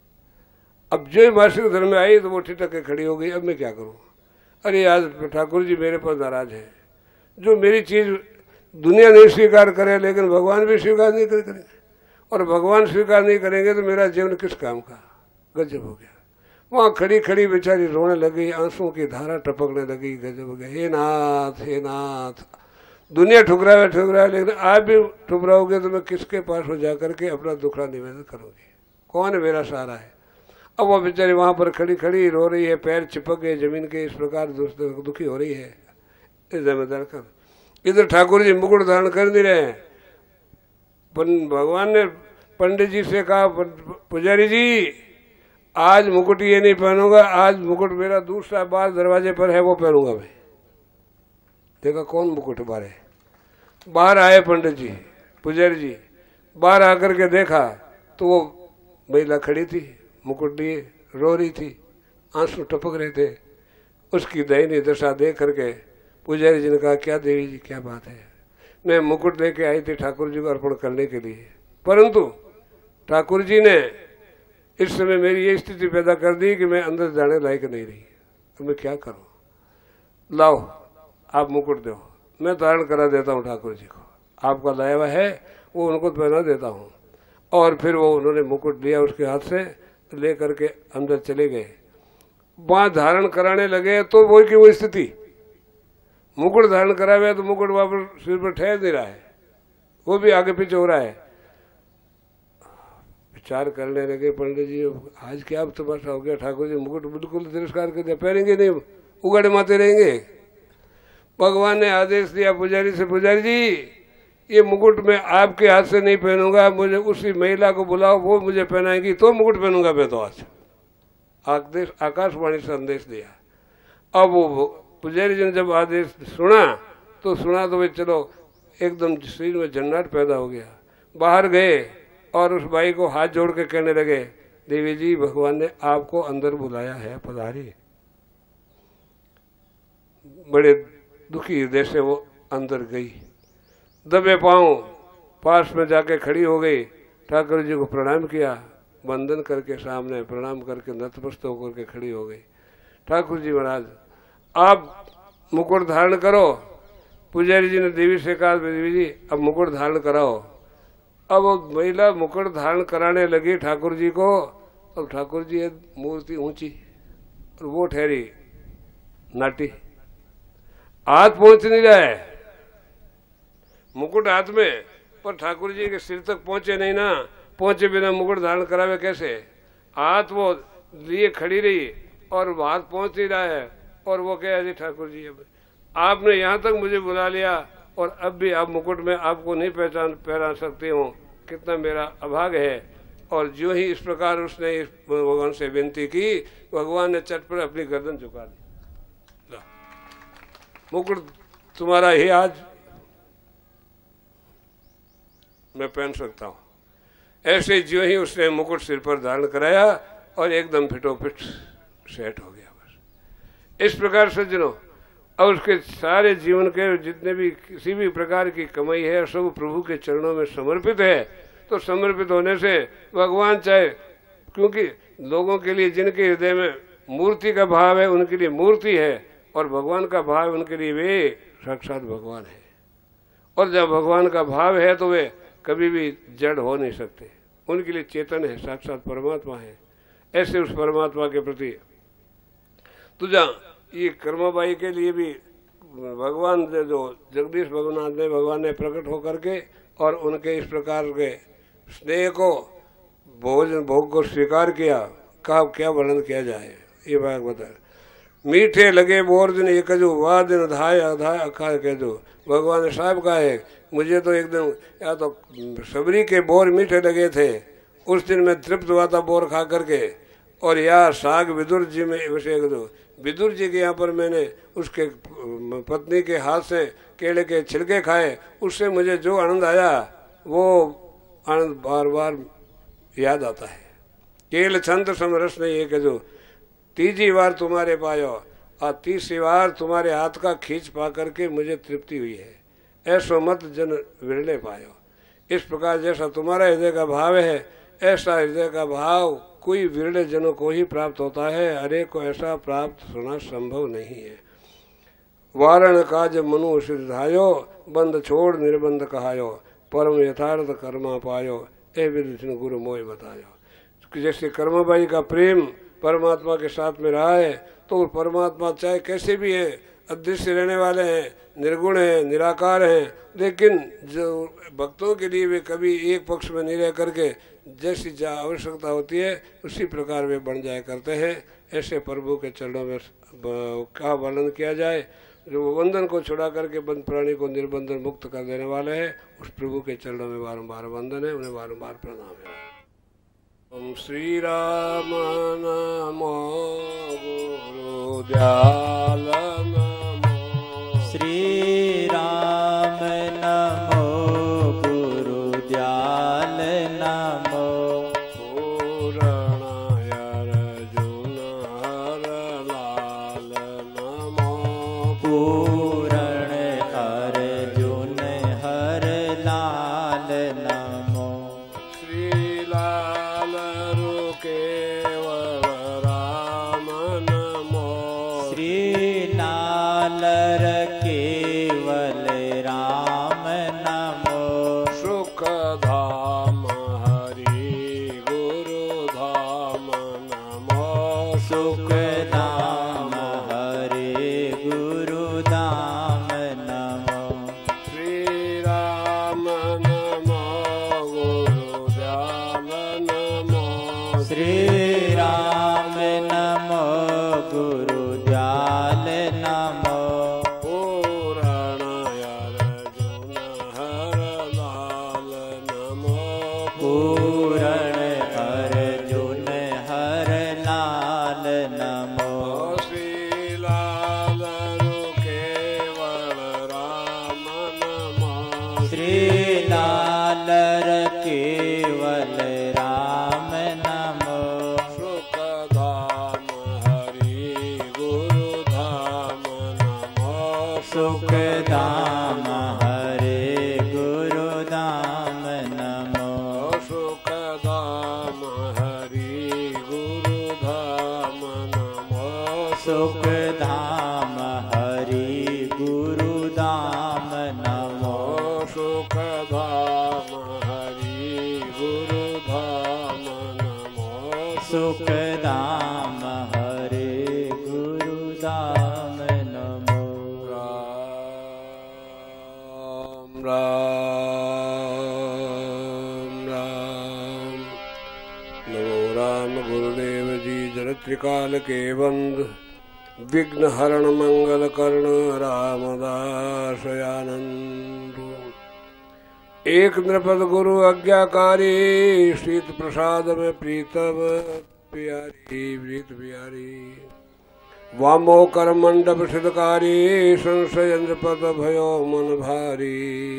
अब जो ही मासिक धर्म में आई तो वो ठिठक के खड़ी हो गई। अब मैं क्या करूं? अरे आज ठाकुर जी मेरे पर नाराज है। जो मेरी चीज दुनिया नहीं स्वीकार करे, लेकिन भगवान भी स्वीकार नहीं करेंगे, और भगवान स्वीकार नहीं करेंगे तो मेरा जीवन किस काम का? गजब हो गया। वहां खड़ी खड़ी बेचारी रोने लगी, आंसुओं की धारा टपकने लगी। गजब हो गया। हे नाथ, हे नाथ, दुनिया ठुकरावे, लेकिन आप भी ठुकराओगे तो मैं किसके पास हो जाकर के अपना दुखड़ा निवेदन करूंगी? कौन मेरा सहारा है? अब वो बेचारी वहां पर खड़ी खड़ी रो रही है, पैर चिपक गए जमीन के, इस प्रकार दुखी हो रही है। जिम्मेदार कर इधर ठाकुर जी मुकुट धारण कर नहीं रहे हैं। भगवान ने पंडित जी से कहा, पुजारी जी आज मुकुट ये नहीं पहनूंगा, आज मुकुट मेरा दूसरा बार दरवाजे पर है, वो पहनूंगा मैं। देखा कौन मुकुट बाहर है? बाहर आए पंडित जी, पुजारी जी बाहर आकर के देखा तो वो महिला खड़ी थी, मुकुट लिए रो रही थी, आंसू टपक रहे थे। उसकी दयनीय दशा देख करके पुजारी जी ने कहा, क्या देवी जी क्या बात है? मैं मुकुट लेके आई थी ठाकुर जी को अर्पण करने के लिए, परंतु ठाकुर जी ने इस समय मेरी ये स्थिति पैदा कर दी कि मैं अंदर जाने लायक नहीं रही। तो मैं क्या करूं? लाओ आप मुकुट दो, मैं धारण करा देता हूं ठाकुर जी को। आपका लाया हुआ है वो उनको पहना देता हूं। और फिर वो उन्होंने मुकुट लिया उसके हाथ से, ले करके अंदर चले गए। वहां धारण कराने लगे तो वो की वो स्थिति, मुकुट धारण करा हुआ तो मुकुट वापस सिर पर ठहर नहीं रहा है, वो भी आगे पीछे हो रहा है। विचार करने लगे पंडित जी, आज क्या अब तमाशा हो गया? ठाकुर जी मुकुट बिल्कुल तिरस्कार कर दिया, पहनेंगे नहीं, उगड़े माते रहेंगे। भगवान ने आदेश दिया पुजारी से, पुजारी जी ये मुकुट मैं आपके हाथ से नहीं पहनूंगा, मुझे उसी महिला को बुलाओ, वो मुझे पहनाएंगी तो मुकुट पहनूंगा मैं तो आज। आकाशवाणी से संदेश दिया। अब वो पुजारी जी ने जब आदेश सुना तो भाई चलो एकदम शरीर में झन्नाट पैदा हो गया। बाहर गए और उस बाई को हाथ जोड़ के कहने लगे, देवी जी भगवान ने आपको अंदर बुलाया है, पधारिए। बड़े दुखी हृदय से वो अंदर गई, दबे पांव पास में जाके खड़ी हो गई, ठाकुर जी को प्रणाम किया, वंदन करके सामने प्रणाम करके नतमस्तक होकर के खड़ी हो गई। ठाकुर जी महाराज आप मुकुट धारण करो। पुजारी जी ने देवी से कहा, देवी जी अब मुकुट धारण कराओ। अब वो महिला मुकुट धारण कराने लगी ठाकुर जी को। अब ठाकुर जी मूर्ति ऊंची और वो ठहरी नाटी, हाथ पहुंच नहीं रहा है, मुकुट हाथ में, पर ठाकुर जी के सिर तक पहुंचे नहीं ना, पहुंचे बिना मुकुट धारण करावे कैसे। हाथ वो लिए खड़ी रही और हाथ पहुंच नहीं रहा है, और वो कह जी ठाकुर जी अब आपने यहाँ तक मुझे बुला लिया और अब भी आप मुकुट में आपको नहीं पहना सकती हूँ, कितना मेरा अभाग है। और जो ही इस प्रकार उसने इस भगवान से विनती की, भगवान ने चटपट अपनी गर्दन झुका दी, मुकुट तुम्हारा ही आज मैं पहन सकता हूँ। ऐसे जो ही उसने मुकुट सिर पर धारण कराया और एकदम फिटोफिट सेट हो गया। बस इस प्रकार सज्जनों, और उसके सारे जीवन के जितने भी किसी भी प्रकार की कमाई है सब प्रभु के चरणों में समर्पित है। तो समर्पित होने से भगवान चाहे, क्योंकि लोगों के लिए जिनके हृदय में मूर्ति का भाव है उनके लिए मूर्ति है, और भगवान का भाव उनके लिए वे साक्षात भगवान है। और जब भगवान का भाव है तो वे कभी भी जड़ हो नहीं सकते, उनके लिए चेतन है, साक्षात परमात्मा है। ऐसे उस परमात्मा के प्रति तुझा ये कर्माबाई के लिए भी भगवान जो जगदीश भगवान ने प्रकट होकर के और उनके इस प्रकार के स्नेह को भोग को स्वीकार किया। कहा क्या वर्णन किया जाए, ये बात बता। मीठे लगे बोर दिन एक जो वाह दिन धाय अधाय अखा के जो भगवान ने साहब कहा है, मुझे तो एकदम या तो सबरी के बोर मीठे लगे थे, उस दिन मैं तृप्त हुआ था बोर खा करके, और या साग विदुर जी में वैसे विदुर जी के यहाँ पर मैंने उसके पत्नी के हाथ से केले के छिलके खाए, उससे मुझे जो आनंद आया वो आनंद बार बार याद आता है। केल छंद समरस नहीं है कि जो तीजी बार तुम्हारे पायो और तीसरी बार तुम्हारे हाथ का खींच पा करके मुझे तृप्ति हुई है, ऐसो मत जन विरले पायो। इस प्रकार जैसा तुम्हारा हृदय का भाव है ऐसा हृदय का भाव कोई विरले जनों को ही प्राप्त होता है, हरे को ऐसा प्राप्त होना संभव नहीं है। वारण काज मनु सिद्धायो बंद छोड़ निर्बंध कहायो, परम यथार्थ कर्मा पायो ए विदुषण गुरु मोय बतायो। जैसे कर्माबाई का प्रेम परमात्मा के साथ में रहा है, तो परमात्मा चाहे कैसे भी है, अदृश्य रहने वाले हैं, निर्गुण हैं, निराकार हैं, लेकिन जो भक्तों के लिए वे कभी एक पक्ष में नहीं रह करके जैसी आवश्यकता होती है उसी प्रकार वे बन जाया करते हैं। ऐसे प्रभु के चरणों में का वर्णन किया जाए, जो वंदन को छुड़ा करके बंद प्राणी को निर्बंधन मुक्त कर देने वाले हैं, उस प्रभु के चरणों में बारंबार वंदन है, उन्हें बारंबार प्रणाम है। ओम श्री राम नमो गुरुदयाल नमो, श्री राम नमो गुरुदयाल नमो, पूरणाय अर्जुन हर लाल नमो, पूरण अर्जुन हर लाल नमो, श्री लाल केवल राम नमो, श्री लाल केवल राम नमो, सुख धाम हरि गुरु धाम नमो, सुख धाम हरे गुरु धाम नमो, श्री राम नमो गुरुदयाल नमो, श्री राम नमो गुरुदयाल नमो, पूरणाय अर्जुन हर लाल नमो, पूरण अर्जुन हर लाल नमो, श्री लाल केवल सुख धाम हरे गुरु धाम नमो। सुख धाम हरि गुरु धाम नमो। सुख धाम हरि गुरु धाम नमो। सुख धाम हरि गुरु धाम नमो। सुख धाम हरे गुरु धाम नमो। राम राम राम। नमो राम गुरुदेव जी जन त्रिकाल के बंद विघ्न हरण मंगल कर्ण रामदास आनंद। एक नृपद गुरु आज्ञाकारी शीत प्रसाद में प्रीतम प्यारी प्रीत प्यारी। वामो कर मंडप सिद्धकारी संशय नृपद भयो मन भारी।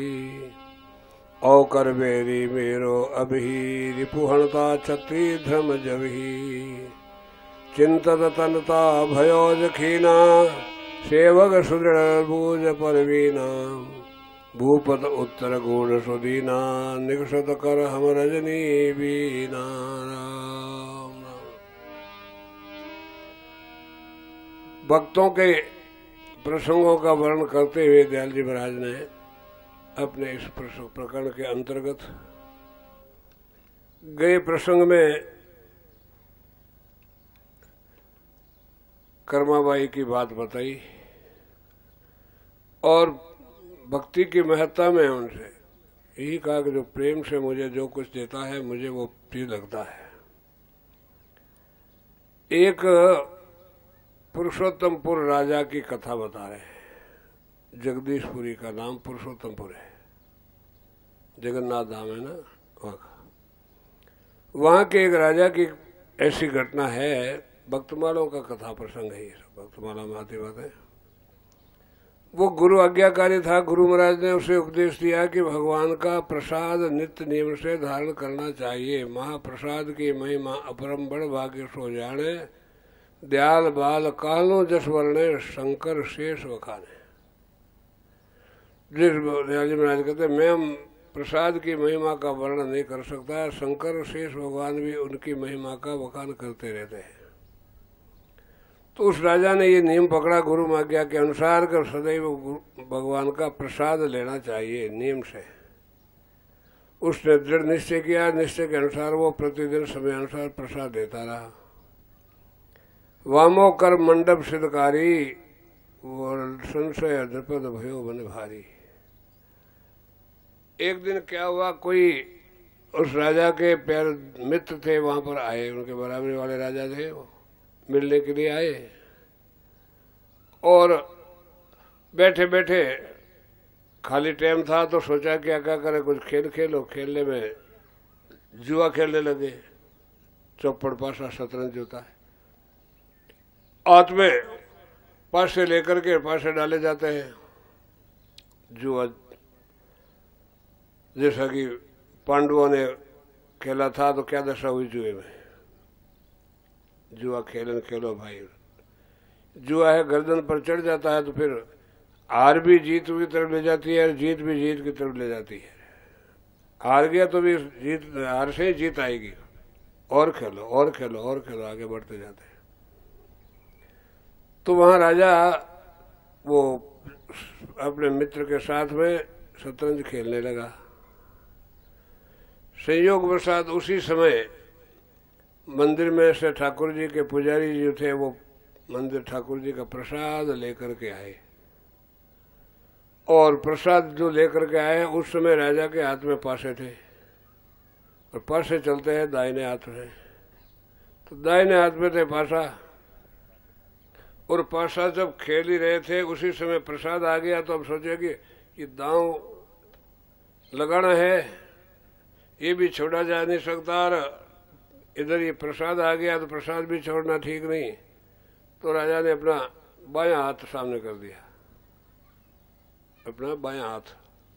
औ कर बेरी मेरो अभी रिपुहणता छत्री ध्रम जभी। चिंतत तनता भयो जखीना सेवक सुदृढ़ भूज परवीना। भूपत उत्तर गूढ़ सुदीना निकषत कर हम रजनी बीना। राम भक्तों के प्रसंगों का वर्णन करते हुए दयाल जी महाराज ने अपने इस प्रकरण के अंतर्गत गए प्रसंग में कर्माबाई की बात बताई और भक्ति की महत्ता में उनसे यही कहा कि जो प्रेम से मुझे जो कुछ देता है मुझे वो प्रिय लगता है। एक पुरुषोत्तमपुर राजा की कथा बता रहे हैं। जगदीशपुरी का नाम पुरुषोत्तमपुर है, जगन्नाथ धाम है ना वहाँ का। वहाँ के एक राजा की ऐसी घटना है, भक्तमालों का कथा प्रसंग है, भक्तमाला में आती बात है। वो गुरु आज्ञाकारी था। गुरु महाराज ने उसे उपदेश दिया कि भगवान का प्रसाद नित्य नियम से धारण करना चाहिए। महाप्रसाद की महिमा अपरंबड़ भाग्य सो जाने। दयाल बाल कालो जस वर्णे शंकर शेष वखाने। जिस दयाल जी महाराज कहते मैं प्रसाद की महिमा का वर्णन नहीं कर सकता, शंकर शेष भगवान भी उनकी महिमा का वखान करते रहते हैं। तो उस राजा ने ये नियम पकड़ा गुरु आज्ञा के अनुसार कर सदैव भगवान का प्रसाद लेना चाहिए नियम से। उसने दृढ़ निश्चय किया। निश्चय के अनुसार वो प्रतिदिन समय अनुसार प्रसाद देता रहा। वामो कर मंडप सिद्धकारी संशय नृपद भयो बन भारी। एक दिन क्या हुआ, कोई उस राजा के प्यारे मित्र थे वहां पर आए, उनके बराबरी वाले राजा थे, वो मिलने के लिए आए और बैठे बैठे खाली टाइम था तो सोचा क्या क्या करे, कुछ खेल खेलो। खेलने में जुआ खेलने लगे। चौपड़ पासा शतरंज होता है, हाथ में पासे लेकर के पासे डाले जाते हैं। जुआ जैसा कि पांडवों ने खेला था तो क्या दशा हुई जुए में। जुआ खेलो भाई। जुआ है गर्दन पर चढ़ जाता है तो फिर हार भी जीत की तरफ ले जाती है और जीत भी जीत की तरफ ले जाती है। हार गया तो भी जीत, हार से ही जीत आएगी। और खेलो और खेलो और खेलो, आगे बढ़ते जाते हैं। तो वहां राजा वो अपने मित्र के साथ में शतरंज खेलने लगा। संयोग वशात उसी समय मंदिर में से ठाकुर जी के पुजारी जी थे, वो मंदिर ठाकुर जी का प्रसाद लेकर के आए। और प्रसाद जो लेकर के आए उस समय राजा के हाथ में पासे थे और पासे चलते हैं दाहिने हाथ में। तो दाहिने हाथ में थे पासा और पासा जब खेल ही रहे थे उसी समय प्रसाद आ गया। तो अब सोचे कि ये दांव लगाना है, ये भी छोड़ा जा नहीं सकता और इधर ये प्रसाद आ गया तो प्रसाद भी छोड़ना ठीक नहीं। तो राजा ने अपना बायां हाथ सामने कर दिया, अपना बायां हाथ।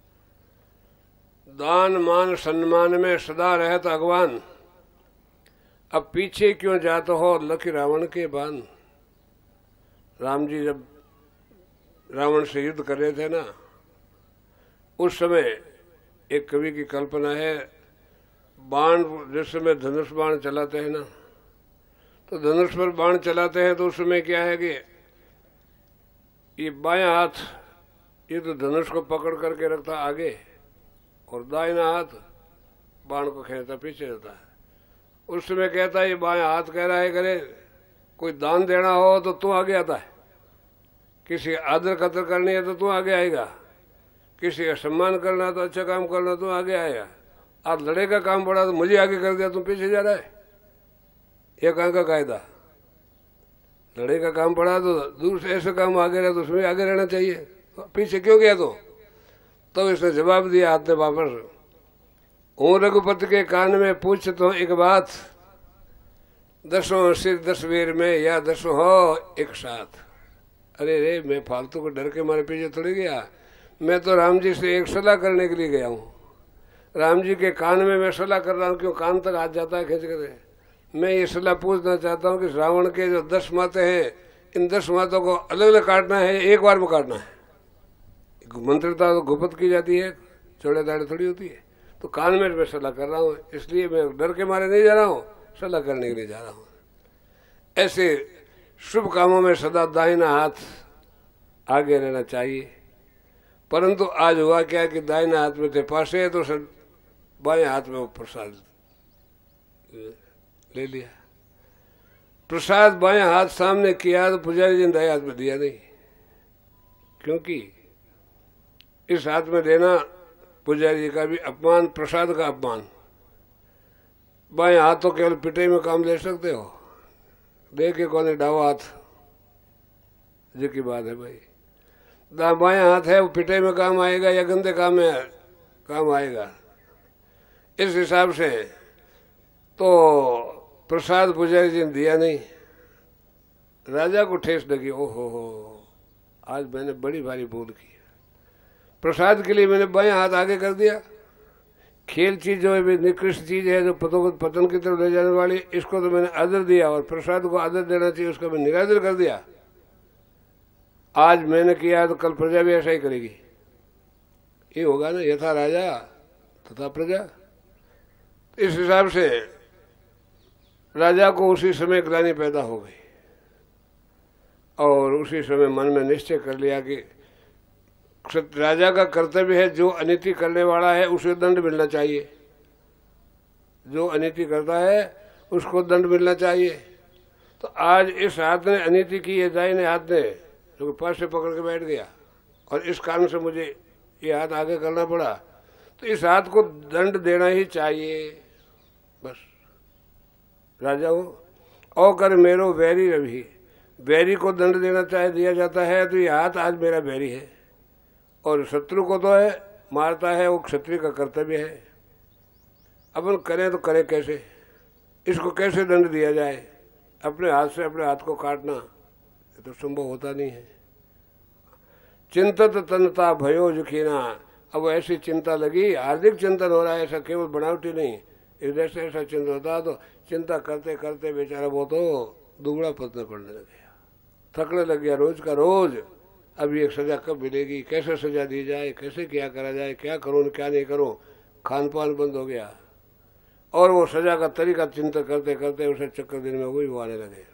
दान मान सम्मान में सदा रहत अगवान, अब पीछे क्यों जाते हो लख रावण के बान। राम जी जब रावण से युद्ध कर रहे थे ना, उस समय एक कवि की कल्पना है, बाण जिस समय धनुष बाण चलाते हैं ना, तो धनुष पर बाण चलाते हैं तो उस समय क्या है कि ये बायां हाथ ये तो धनुष को पकड़ करके रखता आगे और दाहिना हाथ बाण को खींचता पीछे रहता है। उस समय कहता है ये बायां हाथ कह रहा है करे कोई दान देना हो तो तू आगे आता है, किसी आदर कदर करनी है तो तू आगे आएगा, किसी का सम्मान करना तो अच्छा काम करना तो आगे आएगा। आज लड़े का काम पड़ा तो मुझे आगे कर दिया, तुम पीछे जा रहा है, ये कहाँ का कायदा। लड़े का काम पड़ा तो दूर से ऐसे काम आगे रहे तो उसमें आगे रहना चाहिए, पीछे क्यों गया तो इसने जवाब दिया हाथ ने वापस, हूँ रघुपति के कान में पूछ तो एक बात, दसों सिर 10 वीर में या 10 हो एक साथ। अरे रे मैं फालतू को डर के मारे पीछे थोड़ी गया, मैं तो राम जी से एक सलाह करने के लिए गया हूँ। राम जी के कान में मैं सलाह कर रहा हूँ, क्यों कान तक हाथ जाता है खींच कर। मैं ये सलाह पूछना चाहता हूँ कि रावण के जो 10 माते हैं, इन 10 मातों को अलग अलग काटना है, एक बार में काटना है। मंत्रता तो गुप्त की जाती है, चौड़े दाड़े थोड़ी होती है। तो कान में मैं सलाह कर रहा हूँ, इसलिए मैं डर के मारे नहीं जा रहा हूँ, सलाह करने के लिए जा रहा हूँ। ऐसे शुभ कामों में सदा दाहिना हाथ आगे रहना चाहिए। परंतु आज हुआ क्या कि दाहिना हाथ में थे पासे तो बाएं हाथ में वो प्रसाद ले लिया। प्रसाद बाएं हाथ सामने किया तो पुजारी जी ने दाएं हाथ में दिया नहीं, क्योंकि इस हाथ में देना पुजारी जी का भी अपमान, प्रसाद का अपमान। बाएं हाथ तो केवल पिटाई में काम ले सकते हो, देखे कौन डावा हाथ जी की बात है भाई। बायां हाथ है वो पिटाई में काम आएगा या गंदे काम में काम आएगा। इस हिसाब से तो प्रसाद पुजारी जी ने दिया नहीं। राजा को ठेस लगी, ओहो हो आज मैंने बड़ी भारी भूल की, प्रसाद के लिए मैंने बायां हाथ आगे कर दिया। खेल चीज जो है निकृष्ट चीज है, जो पतन की तरफ ले जाने वाली, इसको तो मैंने आदर दिया और प्रसाद को आदर देना चाहिए, उसका मैं निरादर कर दिया। आज मैंने किया तो कल प्रजा भी ऐसा ही करेगी, ये होगा ना, यथा राजा तथा प्रजा। इस हिसाब से राजा को उसी समय ग्लानि पैदा हो गई और उसी समय मन में निश्चय कर लिया कि राजा का कर्तव्य है, जो अनिति करने वाला है उसे दंड मिलना चाहिए, जो अनिति करता है उसको दंड मिलना चाहिए। तो आज इस हाथ ने अनिति की है, दाहिने हाथ ने जो पास से पकड़ के बैठ गया और इस कारण से मुझे ये हाथ आगे करना पड़ा, तो इस हाथ को दंड देना ही चाहिए बस। राजा हो और कर मेरो बैरी रवि, बैरी को दंड देना चाहे दिया जाता है, तो ये हाथ आज मेरा बैरी है और शत्रु को तो है मारता है, वो क्षत्रिय का कर्तव्य है। अपन करें तो करें कैसे, इसको कैसे दंड दिया जाए। अपने हाथ से अपने हाथ को काटना ये तो संभव होता नहीं है। चिंतत तनता भयो जुखीना, अब ऐसी चिंता लगी, हार्दिक चिंतन हो रहा है, ऐसा केवल बनावटी नहीं, हृदय से ऐसा चिंतन होता। तो चिंता करते करते बेचारा वो तो दुबड़ा पतला पड़ने लग गया, थकने लग गया रोज का रोज। अब ये सजा कब मिलेगी, कैसे सजा दी जाए, कैसे क्या करा जाए, क्या करूँ क्या नहीं करूँ, खान पान बंद हो गया और वो सजा का तरीका चिंता करते करते उसे चक्कर दिन में वही वो आने लगे।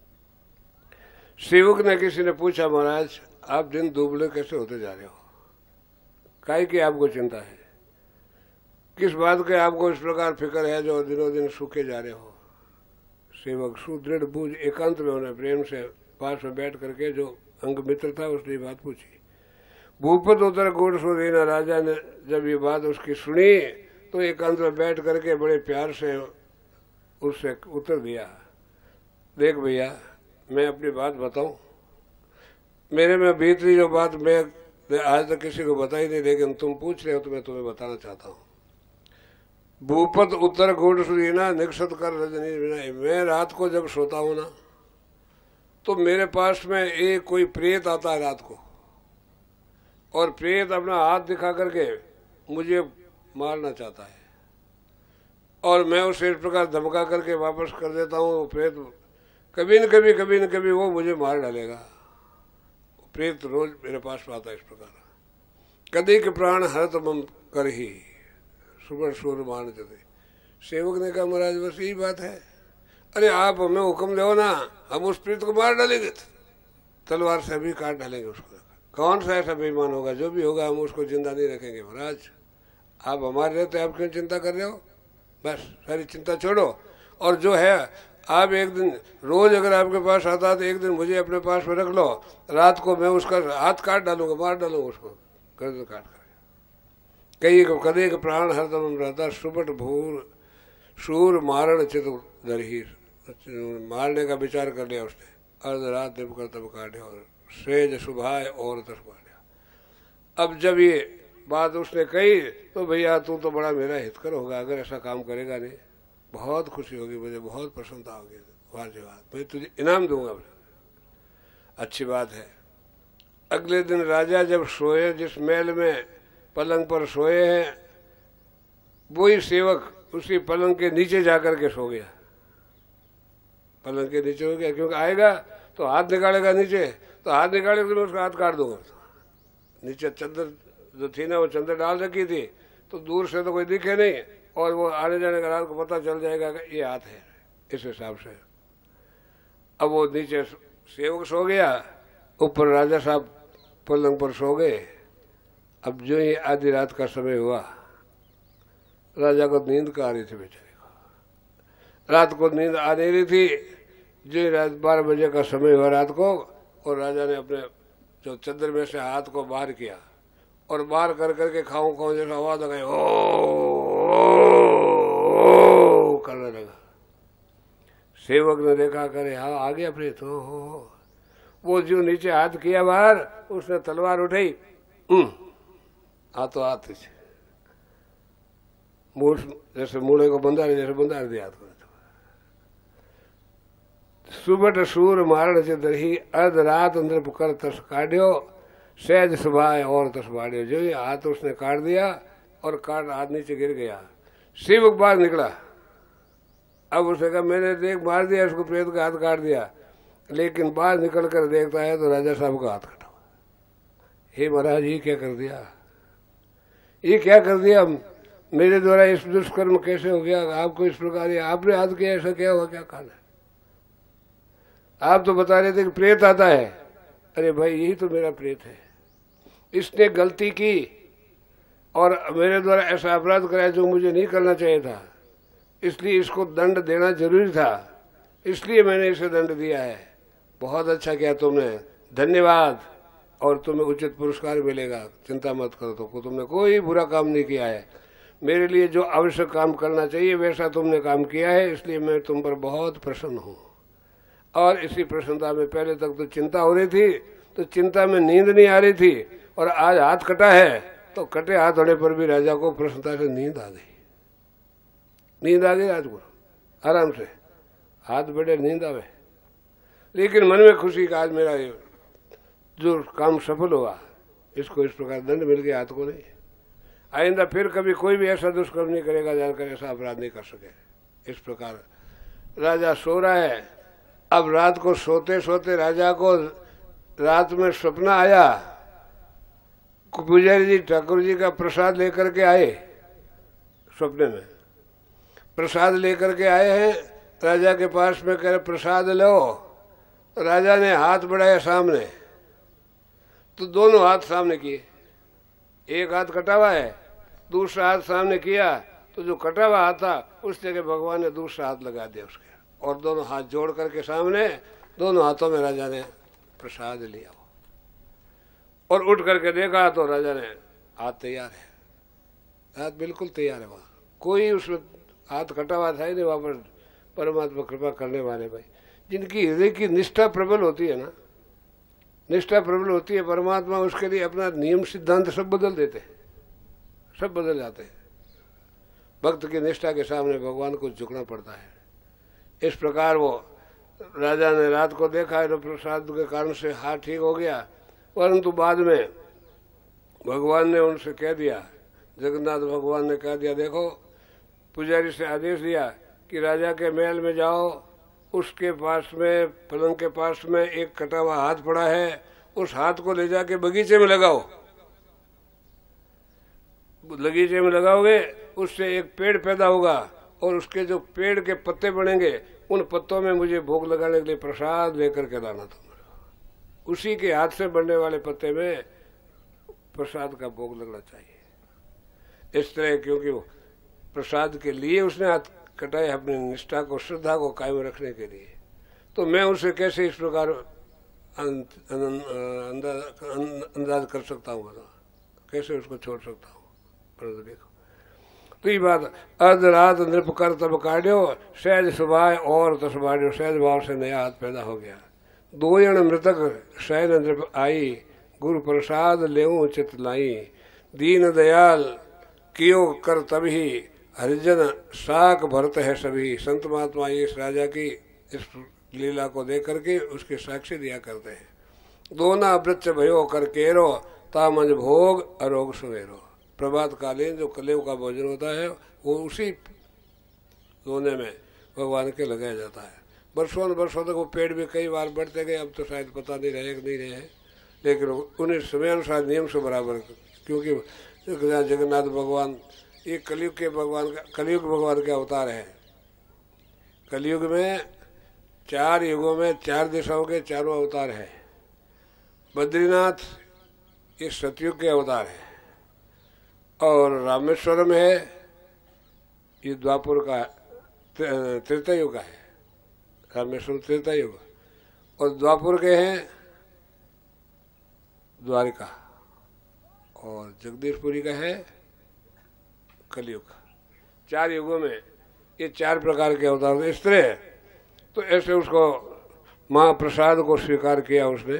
सेवक ने किसी ने पूछा, महाराज आप दिन दुबले कैसे होते जा रहे हो, काहे की आपको चिंता है, किस बात के आपको इस प्रकार फिक्र है जो दिनों दिन सूखे जा रहे हो। सेवक सुदृढ़ बूझ एकांत में होने प्रेम से पास में बैठ करके जो अंग मित्र था उसने बात पूछी। भूपत उतर गोड़ सो देना, राजा ने जब ये बात उसकी सुनी तो एकांत में बैठ करके बड़े प्यार से उससे उत्तर दिया, देख भैया मैं अपनी बात बताऊं, मेरे में भीतरी जो बात मैं आज तक किसी को बताई नहीं, लेकिन तुम पूछ रहे हो तो मैं तुम्हें बताना चाहता हूं। भूपत उत्तर गोड़ सुरीना निक्षत कर रजनी विनय, मैं रात को जब सोता हूं ना तो मेरे पास में एक कोई प्रेत आता है रात को, और प्रेत अपना हाथ दिखा करके मुझे मारना चाहता है और मैं उसे इस प्रकार धमका करके वापस कर देता हूँ। वो प्रेत कभी न कभी वो मुझे मार डालेगा। प्रेत रोज मेरे पास आता है इस प्रकार। कदी के प्राण हरत मम कर ही सुबह सूर मान जते। सेवक ने कहा महाराज बस यही बात है, अरे आप हमें हुक्म दो ना, हम उस प्रेत को मार डालेंगे, तलवार से अभी काट डालेंगे उसको। कौन सा ऐसा बेईमान होगा, जो भी होगा हम उसको जिंदा नहीं रखेंगे। महाराज आप हमारे रहते आप क्यों चिंता कर रहे हो, बस सारी चिंता छोड़ो। और जो है आप एक दिन रोज अगर आपके पास आता तो एक दिन मुझे अपने पास में रख लो, रात को मैं उसका हाथ काट डालूंगा, मार डालूंगा उसको, गर्दन काट कर। कई को कदे के प्राण हरदम रहता सुबट भूर सूर मारण चित दरहीर। मारने का विचार कर लिया उसने, अर्ध रात दिप कर तब काटे और सेज सुभाए और तस बाढ़। अब जब ये बात उसने कही तो भैया तू तो बड़ा मेरा हितकर होगा, अगर ऐसा काम करेगा नहीं बहुत खुशी होगी, मुझे बहुत प्रसन्नता होगी, वाजवाब मैं तुझे इनाम दूंगा। अच्छी बात है। अगले दिन राजा जब सोए, जिस महल में पलंग पर सोए हैं, वही सेवक उसी पलंग के नीचे जाकर के सो गया। पलंग के नीचे हो गया, क्योंकि आएगा तो हाथ निकालेगा नीचे, तो हाथ निकालेगा तो मैं उसका हाथ काट दूंगा। नीचे चद्दर जो थी ना वो चद्दर डाल रखी थी, तो दूर से तो कोई दिखे नहीं, और वो आने जाने का रात को पता चल जाएगा कि ये हाथ है, इस हिसाब से। अब वो नीचे सेवक सो गया, ऊपर राजा साहब पलंग पर सो गए। अब जो ही आधी रात का समय हुआ, राजा को नींद का आ रही थी, बेचारे को रात को नींद आ नहीं रही थी। जो रात 12 बजे का समय हुआ रात को, और राजा ने अपने जो चद्दर में से हाथ को बाहर किया और बाहर कर करके खाऊं खाऊं जैसा आवाज लगाई, ओ करने लगा। सेवक ने देखा, करे हाँ आ गया प्रेत, हो। वो जो नीचे हाथ किया बाहर, उसने तलवार उठाई, हाथों हाथ मूठ जैसे मूढ़े को बंधा जैसे बंधा दिया हाथ को। सुबट सूर मारण से दरही अर्ध रात अंदर पुकर तस काटियो सहज सुभाए और तस बाढ़ियो। जो ये हाथ उसने काट दिया और काट हाथ नीचे गिर गया। सेवक बाहर निकला। अब उसने कहा मैंने देख मार दिया उसको, प्रेत का हाथ काट दिया, लेकिन बाहर निकल कर देखता है तो राजा साहब का हाथ कटा हुआ। हे महाराज ये क्या कर दिया, ये क्या कर दिया, मेरे द्वारा इस दुष्कर्म कैसे हो गया, आपको इस प्रकार आपने हाथ किया, ऐसा क्या हुआ, क्या काल है। आप तो बता रहे थे कि प्रेत आता है। अरे भाई यही तो मेरा प्रेत है, इसने गलती की और मेरे द्वारा ऐसा अपराध कराया जो मुझे नहीं करना चाहिए था, इसलिए इसको दंड देना जरूरी था, इसलिए मैंने इसे दंड दिया है। बहुत अच्छा किया तुमने, धन्यवाद, और तुम्हें उचित पुरस्कार मिलेगा, चिंता मत करो। तो तुमने कोई बुरा काम नहीं किया है, मेरे लिए जो आवश्यक काम करना चाहिए वैसा तुमने काम किया है, इसलिए मैं तुम पर बहुत प्रसन्न हूँ। और इसी प्रसन्नता में पहले तक तो चिंता हो रही थी, तो चिंता में नींद नहीं आ रही थी, और आज हाथ कटा है तो कटे हाथ होने पर भी राजा को प्रसन्नता से नींद आ गई। नींद आ गई राज को, आराम से हाथ बैठे नींद आवे, लेकिन मन में खुशी का आज मेरा जो काम सफल हुआ, इसको इस प्रकार दंड मिल गया, हाथ को नहीं। आइंदा फिर कभी कोई भी ऐसा दुष्कर्म नहीं करेगा जानकर ऐसा अपराध नहीं कर सके। इस प्रकार राजा सो रहा है। अब रात को सोते सोते राजा को रात में सपना आया, पुजारी जी ठाकुर जी का प्रसाद लेकर के आए। सपने में प्रसाद लेकर के आए हैं, राजा के पास में कह रहे प्रसाद लो। राजा ने हाथ बढ़ाया सामने, तो दोनों हाथ सामने किए, एक हाथ कटा हुआ है, दूसरा हाथ सामने किया, तो जो कटा हुआ हाथ था उस जगह भगवान ने दूसरा हाथ लगा दिया उसके, और दोनों हाथ जोड़ करके सामने, दोनों हाथों में राजा ने प्रसाद लिया। और उठ करके देखा तो राजा ने हाथ तैयार है, हाथ बिल्कुल तैयार है, वहां कोई उसमें हाथ कटा हुआ था ही नहीं। वहां पर परमात्मा कृपा करने वाले भाई, जिनकी हृदय की निष्ठा प्रबल होती है ना, निष्ठा प्रबल होती है, परमात्मा उसके लिए अपना नियम सिद्धांत सब बदल देते हैं, सब बदल जाते हैं। भक्त की निष्ठा के सामने भगवान को झुकना पड़ता है। इस प्रकार वो राजा ने रात को देखा है तो प्रसाद के कारण से हाथ ठीक हो गया, परंतु बाद में भगवान ने उनसे कह दिया, जगन्नाथ भगवान ने कह दिया, देखो पुजारी से आदेश दिया कि राजा के महल में जाओ, उसके पास में पलंग के पास में एक कटा हुआ हाथ पड़ा है, उस हाथ को ले जाके बगीचे में लगाओ, बगीचे में लगाओगे, उससे एक पेड़ पैदा होगा और उसके जो पेड़ के पत्ते बनेंगे, उन पत्तों में मुझे भोग लगाने के लिए प्रसाद लेकर के लाना तुम। उसी के हाथ से बनने वाले पत्ते में प्रसाद का भोग लगना चाहिए। इस तरह क्योंकि वो प्रसाद के लिए उसने हाथ कटाए, अपनी निष्ठा को, श्रद्धा को कायम रखने के लिए। तो मैं उसे कैसे इस प्रकार अंदाज कर सकता हूँ, कैसे उसको छोड़ सकता हूँ। पर देखो तो ये बात, अर्ध रात नृप कर तब काढ़ो, सहज सुभाय और तस बाढ़ो, सहज भाव से नया हाथ पैदा हो गया। दो जन मृतक शयन नृप आई, गुरु प्रसाद लेऊं चित लाई। दीन दयाल कियो कर तभी, हरिजन साक भरत है सभी। संत महात्मा इस राजा की इस लीला को देख करके उसके साक्षी दिया करते हैं। दोना वृक्ष भयो कर केरो, तामंज भोग अरोग सुवेरो। प्रभात कालीन जो कलेव का भोजन होता है वो उसी दोने में भगवान के लगाया जाता है। वर्षों तक वो पेड़ भी कई बार बढ़ते गए, अब तो शायद पता नहीं रहे कि नहीं रहे, लेकिन उन्हें समय अनुसार नियम से बराबर, क्योंकि जगन्नाथ भगवान ये कलयुग के भगवान के अवतार है। कलयुग में 4 युगों में 4 दिशाओं के चारों अवतार है। बद्रीनाथ ये सतयुग के अवतार है, और रामेश्वरम है ये द्वापुर का त्रेता युग का है। रामेश्वरम त्रेता युग, और द्वापुर के हैं द्वारिका, और जगदीशपुरी का है कलयुग। 4 युगों में ये 4 प्रकार के अवतार। इस तरह तो ऐसे उसको महाप्रसाद को स्वीकार किया उसने।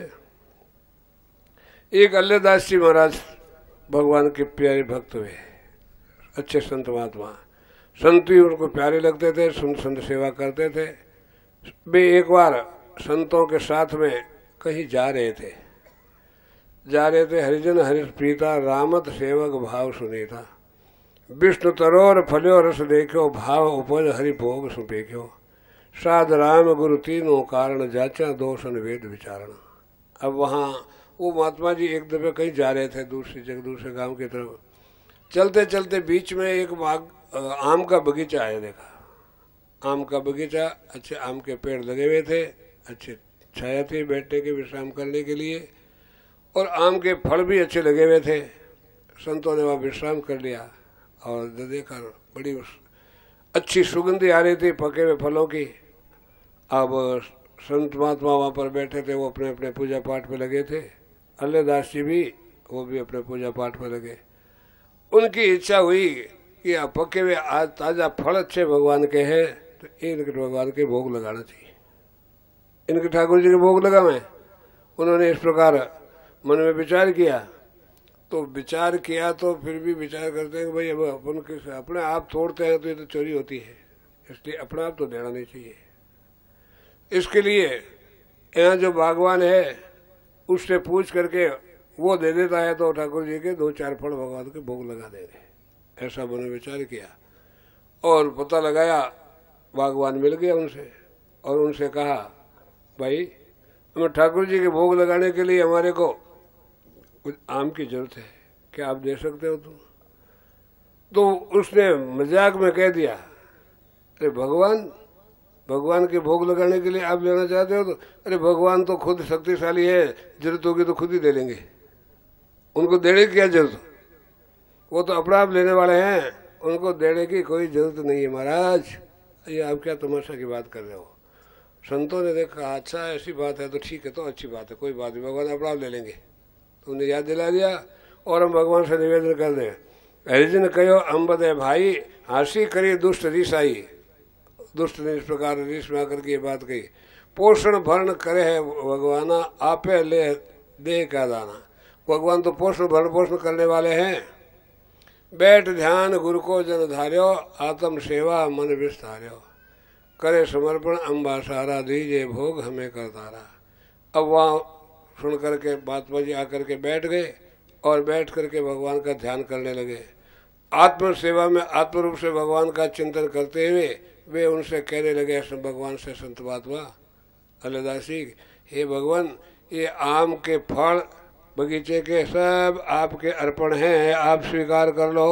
एक अल्लेदास जी महाराज भगवान के प्यारे भक्त हुए, अच्छे संत महात्मा, संत ही उनको प्यारे लगते थे, संत सेवा करते थे। वे एक बार संतों के साथ में कहीं जा रहे थे। हरिजन हरिश प्रीता, रामत सेवक भाव सुनीता। विष्णु तरोर फल्यो रस देखो, भाव उपज हरि भोग सुपेख्यो। साध राम गुरु तीनों कारण, जाचा दोषन वेद विचारण। अब वहाँ वो महात्मा जी एक दफे कहीं जा रहे थे, दूसरे गांव की तरफ। चलते चलते बीच में एक आम का बगीचा है, देखा आम का बगीचा, अच्छे आम के पेड़ लगे हुए थे, अच्छे छाया थी बैठने के, विश्राम करने के लिए, और आम के फल भी अच्छे लगे हुए थे। संतों ने वहाँ विश्राम कर लिया और देखा बड़ी अच्छी सुगंधी आ रही थी पके हुए फलों की। अब संत महात्मा वहाँ पर बैठे थे, वो अपने अपने पूजा पाठ में लगे थे। अल्लेदास जी भी, वो भी अपने पूजा पाठ में लगे। उनकी इच्छा हुई कि आप पके हुए आज ताज़ा फल अच्छे भगवान के हैं, तो इनके भगवान के भोग लगाना चाहिए, इनके ठाकुर जी के भोग लगावें। उन्होंने इस प्रकार मन में विचार किया। तो विचार किया तो फिर भी विचार करते हैं कि भाई अब अपने आप तोड़ते हैं तो ये तो चोरी होती है, इसलिए अपना आप तो देना नहीं चाहिए। इसके लिए यहाँ जो बागवान है उससे पूछ करके वो दे देता है तो ठाकुर जी के 2-4 फल भगवान के भोग लगा देंगे, ऐसा मैंने विचार किया। और पता लगाया, बागवान मिल गया उनसे, और उनसे कहा भाई हमें ठाकुर जी के भोग लगाने के लिए हमारे को कुछ आम की जरूरत है, क्या आप दे सकते हो तुम? तो उसने मजाक में कह दिया, अरे भगवान के भोग लगाने के लिए आप लेना चाहते हो? तो अरे भगवान तो खुद शक्तिशाली है, जरूरत होगी तो खुद ही दे लेंगे, उनको देने की क्या जरूरत? वो तो अपना आप लेने वाले हैं, उनको देने की कोई जरूरत नहीं है। महाराज ये आप क्या तमाशा की बात कर रहे हो? संतों ने देखा, अच्छा ऐसी बात है तो ठीक है, तो अच्छी बात है, कोई बात नहीं, भगवान अपना आप ले लेंगे। तो उन्हें याद दिला दिया और हम भगवान से निवेदन कर दें, हरिजन कहो अम्बद है भाई, हंसी करी दुष्ट रीसाई। दुष्ट ने इस प्रकार रीस में आकर के ये बात कही, पोषण भरण करे है भगवाना, आपे ले दे का दाना। भगवान तो पोषण भरण पोषण करने वाले हैं। बैठ ध्यान गुरु को जन धार्यो, आत्म सेवा मन विस्तार्यो। करे समर्पण अम्बा सारा, दीजिए भोग हमें करतारा। अब वहाँ सुन करके महात्मा जी आकर के बैठ गए और बैठ करके भगवान का ध्यान करने लगे। आत्म सेवा में आत्म रूप से भगवान का चिंतन करते हुए वे उनसे कहने लगे, भगवान से संत महात्मा अल्लेदास जी, हे भगवान ये आम के फल बगीचे के सब आपके अर्पण हैं, आप स्वीकार कर लो।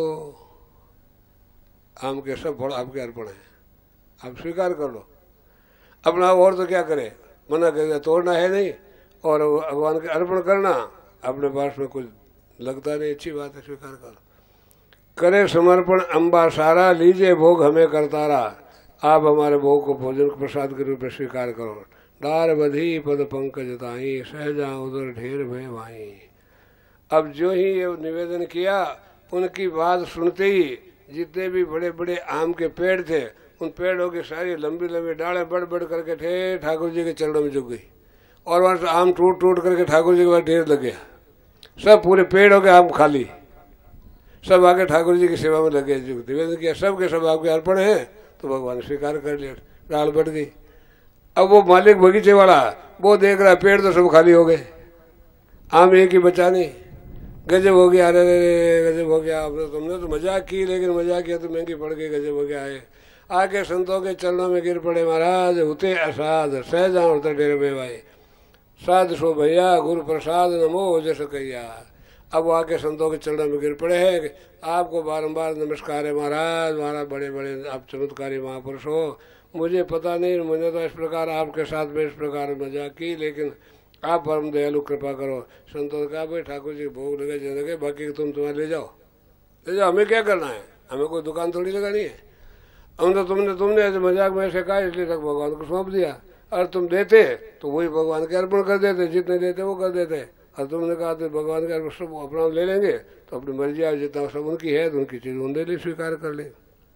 आम के सब फल आपके अर्पण हैं, आप स्वीकार कर लो। अपना और तो क्या करे, मना करेगा, तोड़ना है नहीं और भगवान के अर्पण करना अपने पास में कुछ लगता नहीं, अच्छी बात है, स्वीकार करो। करे समर्पण अम्बा सारा, लीजिए भोग हमें करतारा, आप हमारे भोग को भोजन प्रसाद के रूप में स्वीकार करो। डार बधी पद पंकज ताई, सहजा उधर ढेर भय भाई। अब जो ही ये निवेदन किया, उनकी बात सुनते ही जितने भी बड़े बड़े आम के पेड़ थे, उन पेड़ों की सारी लंबी लंबी डालें बढ़ बढ़ करके ठे ठाकुर जी के चरणों में झुक गई और वहां से आम टूट टूट करके ठाकुर जी के पास ढेर लग गया। सब पूरे पेड़ हो गए आम खाली, सब आके ठाकुर जी की सेवा में लगे, निवेदन किया सब के सब आपके अर्पण है, तो भगवान स्वीकार कर लिया, डाल बढ़ गई। अब वो मालिक बगीचे वाला वो देख रहा पेड़ तो सब खाली हो गए, आम एक ही बचा नहीं। गजब हो गया, अरे गजब हो गया, तुमने तो मजाक की, लेकिन मजाक किया तो महंगी पड़ गई, गजब हो गया है। आके संतों के चरणों में गिर पड़े, महाराज होते असाध सहजा उतर डेरे में भाई, साध सो भैया गुरु प्रसाद नमो जैसे कहिया। अब आके संतों के चरणों में गिर पड़े हैं, आपको बारंबार नमस्कार है महाराज, महाराज बड़े बड़े आप चमत्कारी महापुरुष हो, मुझे पता नहीं, मुझे तो इस प्रकार आपके साथ में इस प्रकार मजाक की, लेकिन आप परम दयालु कृपा करो। संतों ने कहा भाई ठाकुर जी भोग लगे जो लगे, बाकी तुम्हारे ले जाओ, हमें क्या करना है, हमें कोई दुकान थोड़ी लगानी है। हम तो तुमने ऐसे मजाक में ऐसे कहा, इसलिए तक भगवान को सौंप दिया। और तुम देते तो वही भगवान के अर्पण कर देते, जितने देते वो कर देते। और तुमने कहा तो भगवान का सब अपना ले लेंगे, तो अपनी मर्जी आ, जितना सब उनकी है तो उनकी चीज उनके लिए स्वीकार कर ले।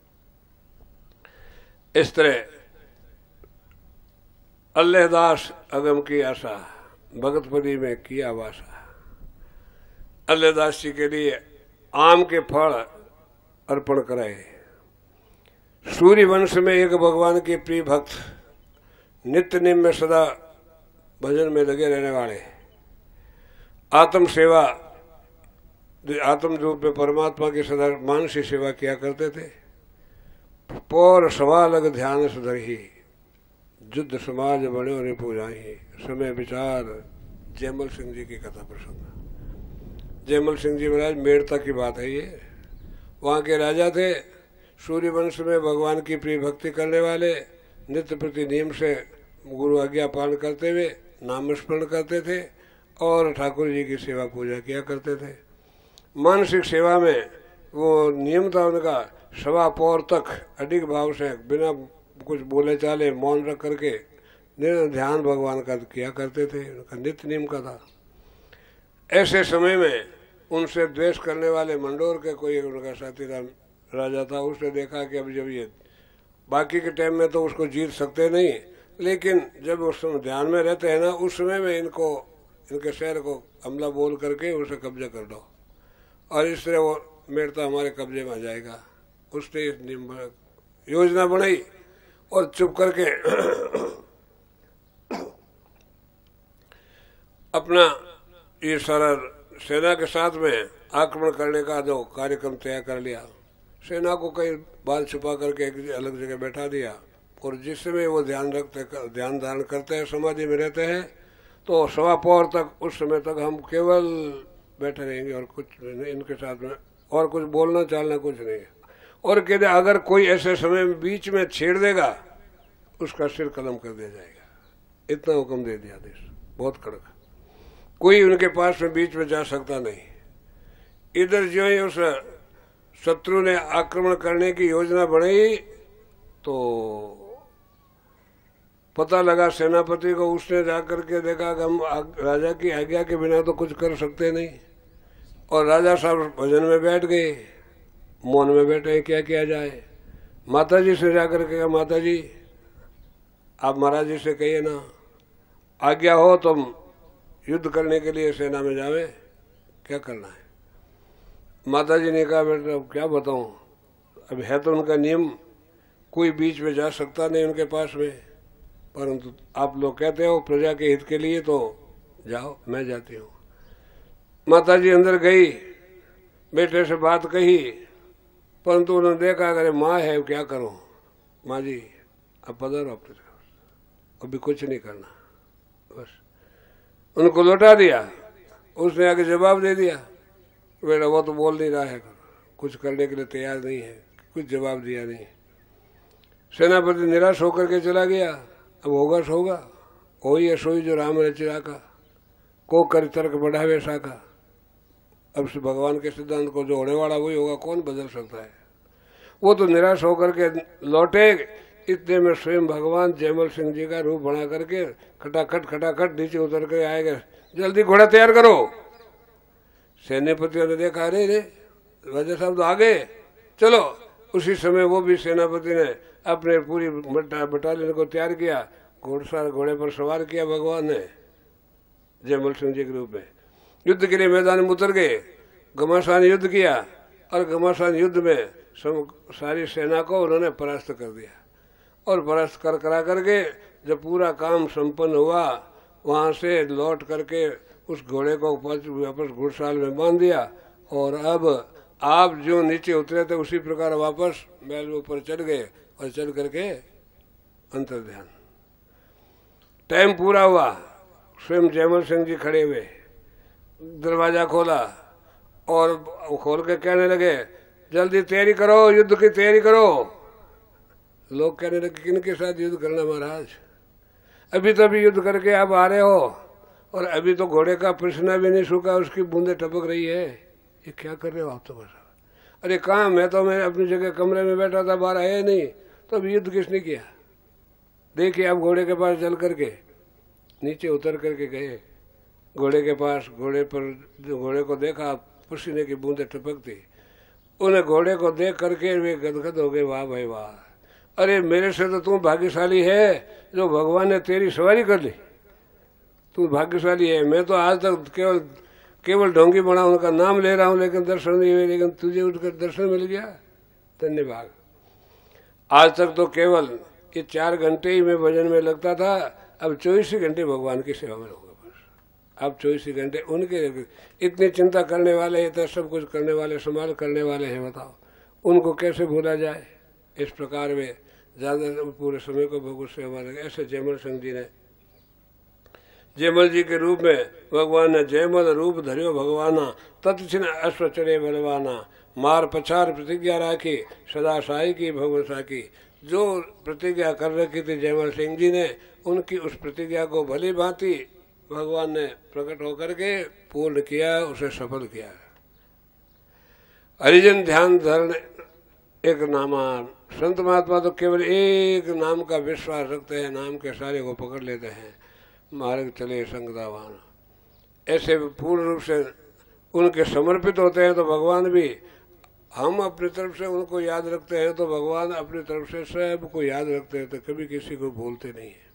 इस तरह अल्लाहदास अगम की आशा, भगतपदी में किया वासा। अल्लाहदास जी के लिए आम के फल अर्पण कराए। सूर्य वंश में एक भगवान के प्रिय भक्त, नित्य नियम में सदा भजन में लगे रहने वाले, आत्म सेवा, आत्म रूप में परमात्मा की सदा मानसी सेवा किया करते थे। पौर सवा लग ध्यान सुधरही, युद्ध समाज बने और पूजाही। समय विचार जयमल सिंह जी की कथा प्रसंग। जयमल सिंह जी महाराज मेड़ता की बात है ये, वहाँ के राजा थे, सूर्य वंश में भगवान की प्रिय भक्ति करने वाले, नित्य प्रति नियम से गुरु आज्ञा पालन करते हुए नाम स्मरण करते थे और ठाकुर जी की सेवा पूजा किया करते थे। मानसिक सेवा में वो नियम था उनका, सवा पौर तक अडिग भाव से बिना कुछ बोले चाले मौन रख करके ध्यान भगवान का किया करते थे, उनका नित्य नियम का था। ऐसे समय में उनसे द्वेष करने वाले मंडोर के कोई उनका साथी राजा था, उसने देखा कि अब जब ये बाकी के टाइम में तो उसको जीत सकते नहीं, लेकिन जब उस समय ध्यान में रहते हैं ना, उस समय में इनके शहर को हमला बोल करके उसे कब्जा कर दो और इस तरह वो मेड़ता हमारे कब्जे में आ जाएगा। उसने इस योजना बनाई और चुप करके अपना ये सारा सेना के साथ में आक्रमण करने का जो कार्यक्रम तय कर लिया। सेना को कई बाल छुपा करके एक अलग जगह बैठा दिया और जिस समय वो ध्यान धारण करते हैं, समाधि में रहते हैं, तो सवा पौर तक उस समय तक हम केवल बैठे रहेंगे और कुछ इनके साथ में और कुछ बोलना चालना कुछ नहीं। और कहते अगर कोई ऐसे समय में बीच में छेड़ देगा उसका सिर कलम कर दिया जाएगा। इतना हुक्म दे दिया देश, बहुत कड़क। कोई उनके पास में बीच में जा सकता नहीं। इधर जो ही उस शत्रु ने आक्रमण करने की योजना बनाई तो पता लगा सेनापति को, उसने जाकर के देखा कि हम राजा की आज्ञा के बिना तो कुछ कर सकते नहीं। और राजा साहब भजन में बैठ गए, मौन में बैठे, क्या किया जाए। माता जी से जाकर के कहा, माता जी आप महाराज जी से कहिए ना, आज्ञा हो तुम युद्ध करने के लिए सेना में जावे, क्या करना है। माता जी ने कहा, बेटा अब क्या बताऊं, अब है तो उनका नियम, कोई बीच में जा सकता नहीं उनके पास में, परंतु आप लोग कहते हो प्रजा के हित के लिए तो जाओ, मैं जाती हूँ। माता जी अंदर गई, बेटे से बात कही, परंतु उन्होंने देखा अगर माँ है क्या करूं। माँ जी अब पधारो, अभी कुछ नहीं करना, बस उनको लौटा दिया। उसने आगे जवाब दे दिया, बेटा वो तो बोल नहीं रहा है, कुछ करने के लिए तैयार नहीं है, कुछ जवाब दिया नहीं। सेनापति निराश होकर के चला गया। अब होगा सोगा, वही है सोई जो राम रचिरा का, को कर तर्क बढ़ावे साका। अब से भगवान के सिद्धांत को जो होने वाला वही होगा, कौन बदल सकता है। वो तो निराश होकर के लौटे। इतने में स्वयं भगवान जयमल सिंह जी का रूप बना करके खटाखट नीचे उतर कर आएगा, जल्दी घोड़ा तैयार करो। सेनापतियों ने देखा, अरे रे राजा साहब तो आ गए, चलो। उसी समय वो भी सेनापति ने अपने पूरी बटालियन को तैयार किया, घोड़े पर सवार किया भगवान ने जयमल सिंह जी के रूप में। युद्ध के लिए मैदान में उतर गए, घमासान युद्ध किया और घमासान युद्ध में सारी सेना को उन्होंने परास्त कर दिया। और परास्त करा करके जब पूरा काम संपन्न हुआ, वहां से लौट करके उस घोड़े को वापस घुड़साल में बांध दिया। और अब आप जो नीचे उतरे थे उसी प्रकार वापस महल में ऊपर चढ़ गए और चढ़ करके अंतर ध्यान। टाइम पूरा हुआ, स्वयं जयमल सिंह जी खड़े हुए, दरवाजा खोला और खोल के कहने लगे, जल्दी तैयारी करो, युद्ध की तैयारी करो। लोग कहने लगे, किनके साथ युद्ध करना महाराज, अभी तो अभी युद्ध करके आप आ रहे हो और अभी तो घोड़े का पसीना भी नहीं सूखा, उसकी बूंदें टपक रही है, ये क्या कर रहे हो आप तो बस। अरे कहाँ, मैं अपनी जगह कमरे में बैठा था, बाहर आया नहीं, तो अभी युद्ध किसने किया। देखिए आप घोड़े के पास चल करके नीचे उतर करके गए, घोड़े के पास, घोड़े को देखा, पसीने की बूंदें टपकती। उन्हें घोड़े को देख करके वे गदगद हो गए, वाह भाई वाह, अरे मेरे से तो तू भाग्यशाली है जो भगवान ने तेरी सवारी कर ली, तू भाग्यशाली है। मैं तो आज तक केवल ढोंगी बना, उनका नाम ले रहा हूं लेकिन दर्शन नहीं हुए, लेकिन तुझे उठकर दर्शन मिल गया, धन्यवाद। आज तक तो केवल ये 4 घंटे ही मैं भजन में लगता था, अब 24 घंटे भगवान की सेवा में रहूंगा बस। अब 24 घंटे उनके, इतनी चिंता करने वाले, इतना सब कुछ करने वाले, संभाल करने वाले हैं, बताओ उनको कैसे भूला जाए। इस प्रकार वे ज्यादा पूरे समय को भगवत सेवा लगे। ऐसे जयमल सिंह जी ने, जयमल जी के रूप में भगवान ने जयमल रूप धरियो भगवाना, तत्छिन अश्व चढ़े बलवाना, मार पछार प्रतिज्ञा राखी, सदा साई की भगवत साकी। जो प्रतिज्ञा कर रखी थी जयमल सिंह जी ने, उनकी उस प्रतिज्ञा को भली भांति भगवान ने प्रकट होकर के पूर्ण किया, उसे सफल किया। हरिजन ध्यान धरण एक नामान, संत महात्मा तो केवल एक नाम का विश्वास रखते हैं, नाम के सारे को पकड़ लेते हैं, मार्ग चले संगदावान। ऐसे पूर्ण रूप से उनके समर्पित होते हैं तो भगवान भी, हम अपनी तरफ से उनको याद रखते हैं तो भगवान अपनी तरफ से सबको याद रखते हैं, तो कभी किसी को भूलते नहीं है।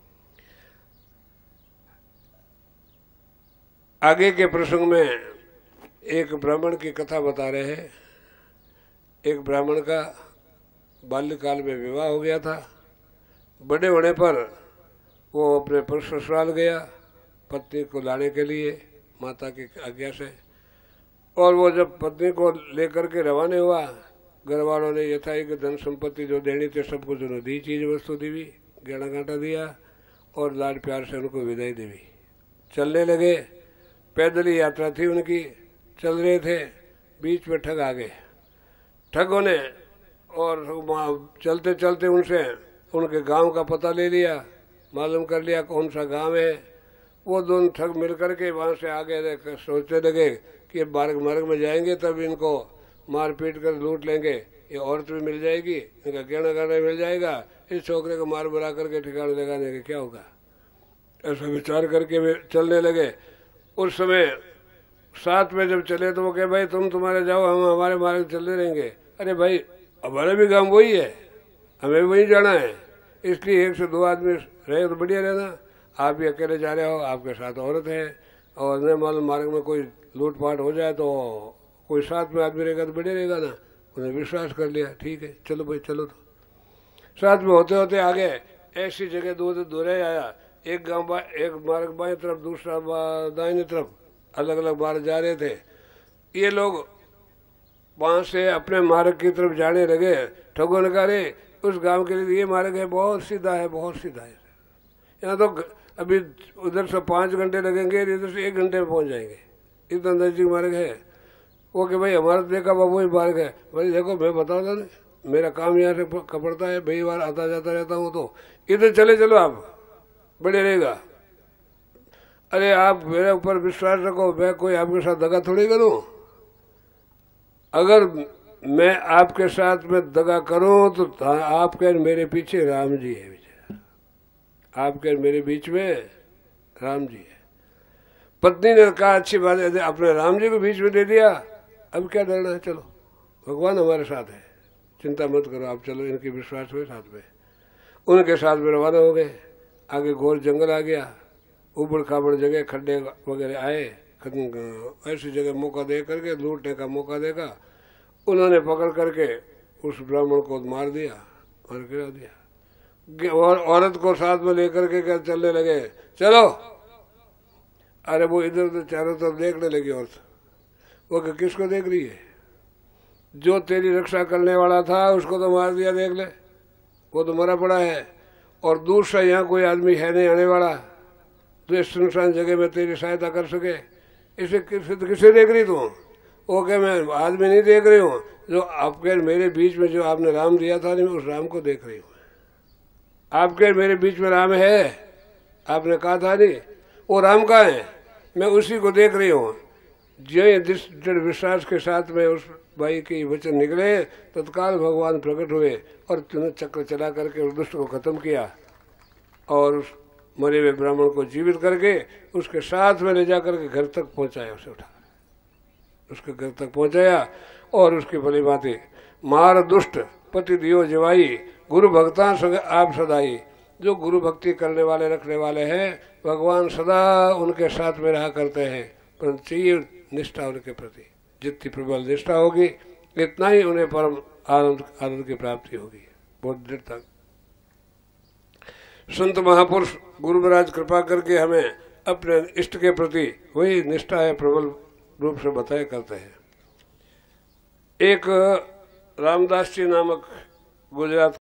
आगे के प्रसंग में एक ब्राह्मण की कथा बता रहे हैं। एक ब्राह्मण का बाल्यकाल में विवाह हो गया था। बड़े होने पर वो अपने ससुराल गया पत्नी को लाने के लिए माता की आज्ञा से। और वो जब पत्नी को लेकर के रवाना हुआ, घर वालों ने यथायोग्य धन संपत्ति जो देनी थी सब कुछ उन्होंने दी, चीज वस्तु दी, गहना कांटा दिया और लाड प्यार से उनको विदाई दी। चलने लगे, पैदल ही यात्रा थी उनकी, चल रहे थे, बीच में ठग आ गए। ठगों ने और चलते चलते उनसे उनके गांव का पता ले लिया, मालूम कर लिया कौन सा गांव है। वो दोनों ठग मिल करके वहां से आगे सोचने लगे कि मार्ग में जाएंगे तब इनको मार पीट कर लूट लेंगे, ये औरत भी मिल जाएगी, इनका गहना गहना मिल जाएगा, इस छोकरे को मार बुरा करके ठिकाने लगाने के क्या होगा। ऐसा विचार करके वे चलने लगे। उस समय साथ में जब चले तो वो कहे, भाई तुम्हारे जाओ, हम हमारे मार्ग चलते रहेंगे। अरे भाई हमारा भी काम वही है, हमें भी वही जाना है, इसलिए 1 से 2 आदमी रहे तो बढ़िया रहना। आप भी अकेले जा रहे हो, आपके साथ औरत है, और न मालूम मार्ग में कोई लूटपाट हो जाए तो कोई साथ में आदमी रहेगा तो बढ़िया रहेगा ना। उन्हें विश्वास कर लिया, ठीक है चलो भाई चलो। तो साथ में होते होते आगे ऐसी जगह दूर आया, एक मार्ग बाएं तरफ, दूसरा दाहिने तरफ, अलग अलग मार्ग जा रहे थे। ये लोग वहां से अपने मार्ग की तरफ जाने लगे। ठगों ने कहा, उस गांव के लिए ये मार्ग है, बहुत सीधा है, बहुत सीधा है, यहाँ तो अभी उधर से 5 घंटे लगेंगे, इधर से 1 घंटे में पहुंच जाएंगे, इतना नजदीक मार्ग है वो। कि भाई हमारा देखा बाबू ही मार्ग है। भाई देखो मैं बता था ना, मेरा काम यहाँ से पड़ता है, कई बार आता जाता रहता हूँ, तो इधर चले चलो आप, बढ़िया रहेगा। अरे आप मेरे ऊपर विश्वास रखो, मैं कोई आपके साथ दगा थोड़ी करूं। अगर मैं आपके साथ में दगा करूं तो आपके मेरे पीछे राम जी है, आपके मेरे बीच में राम जी है। पत्नी ने कहा अच्छी बात है, अपने राम जी को बीच में दे दिया, अब क्या डरना है, चलो भगवान हमारे साथ है, चिंता मत करो आप, चलो इनके विश्वास हुए साथ में। उनके साथ में रवाना हो गए। आगे घोर जंगल आ गया, उबड़ खाबड़ जगह, खड्डे वगैरह आए, ऐसी जगह मौका दे करके, लूटने का मौका देगा, उन्होंने पकड़ करके उस ब्राह्मण को मार दिया और गिरा दिया। और औरत को साथ में लेकर के चलने लगे, चलो। अरे वो इधर उधर चारों तरफ देखने लगी औरत, वो किसको देख रही है? जो तेरी रक्षा करने वाला था उसको तो मार दिया, देख ले, वो तो मरा पड़ा है। और दूसरा यहाँ कोई आदमी है नहीं आने वाला तो इस सुनसान जगह में तेरी सहायता कर सके, इसे किसे देख रही तू? वो कह मैं आदमी नहीं देख रही हूँ, जो आपके मेरे बीच में जो आपने राम दिया था नहीं, मैं उस राम को देख रही हूँ। आपके मेरे बीच में राम है, आपने कहा था नहीं, वो राम का है, मैं उसी को देख रही हूँ। जिस दृढ़ विश्वास के साथ में उस भाई के वचन निकले, तत्काल भगवान प्रकट हुए और तुमने चक्र चला करके उस दुष्ट को खत्म किया और उस मरे हुए ब्राह्मण को जीवित करके उसके साथ में ले जाकर के घर तक पहुंचाया, उसे उठा उसके घर तक पहुंचाया और उसकी भली बातें, मार दुष्ट पति दियो जवाई, गुरु भक्ता संग आप सदाई। जो गुरु भक्ति करने वाले रखने वाले हैं, भगवान सदा उनके साथ में रहा करते हैं, परंतु चाहिए निष्ठा उनके प्रति। जितनी प्रबल निष्ठा होगी इतना ही उन्हें परम आनंद की प्राप्ति होगी, बहुत देर तक। संत महापुरुष गुरु महाराज कृपा करके हमें अपने इष्ट के प्रति वही निष्ठा है प्रबल रूप से बताया करते हैं। एक रामदास जी नामक गुजरात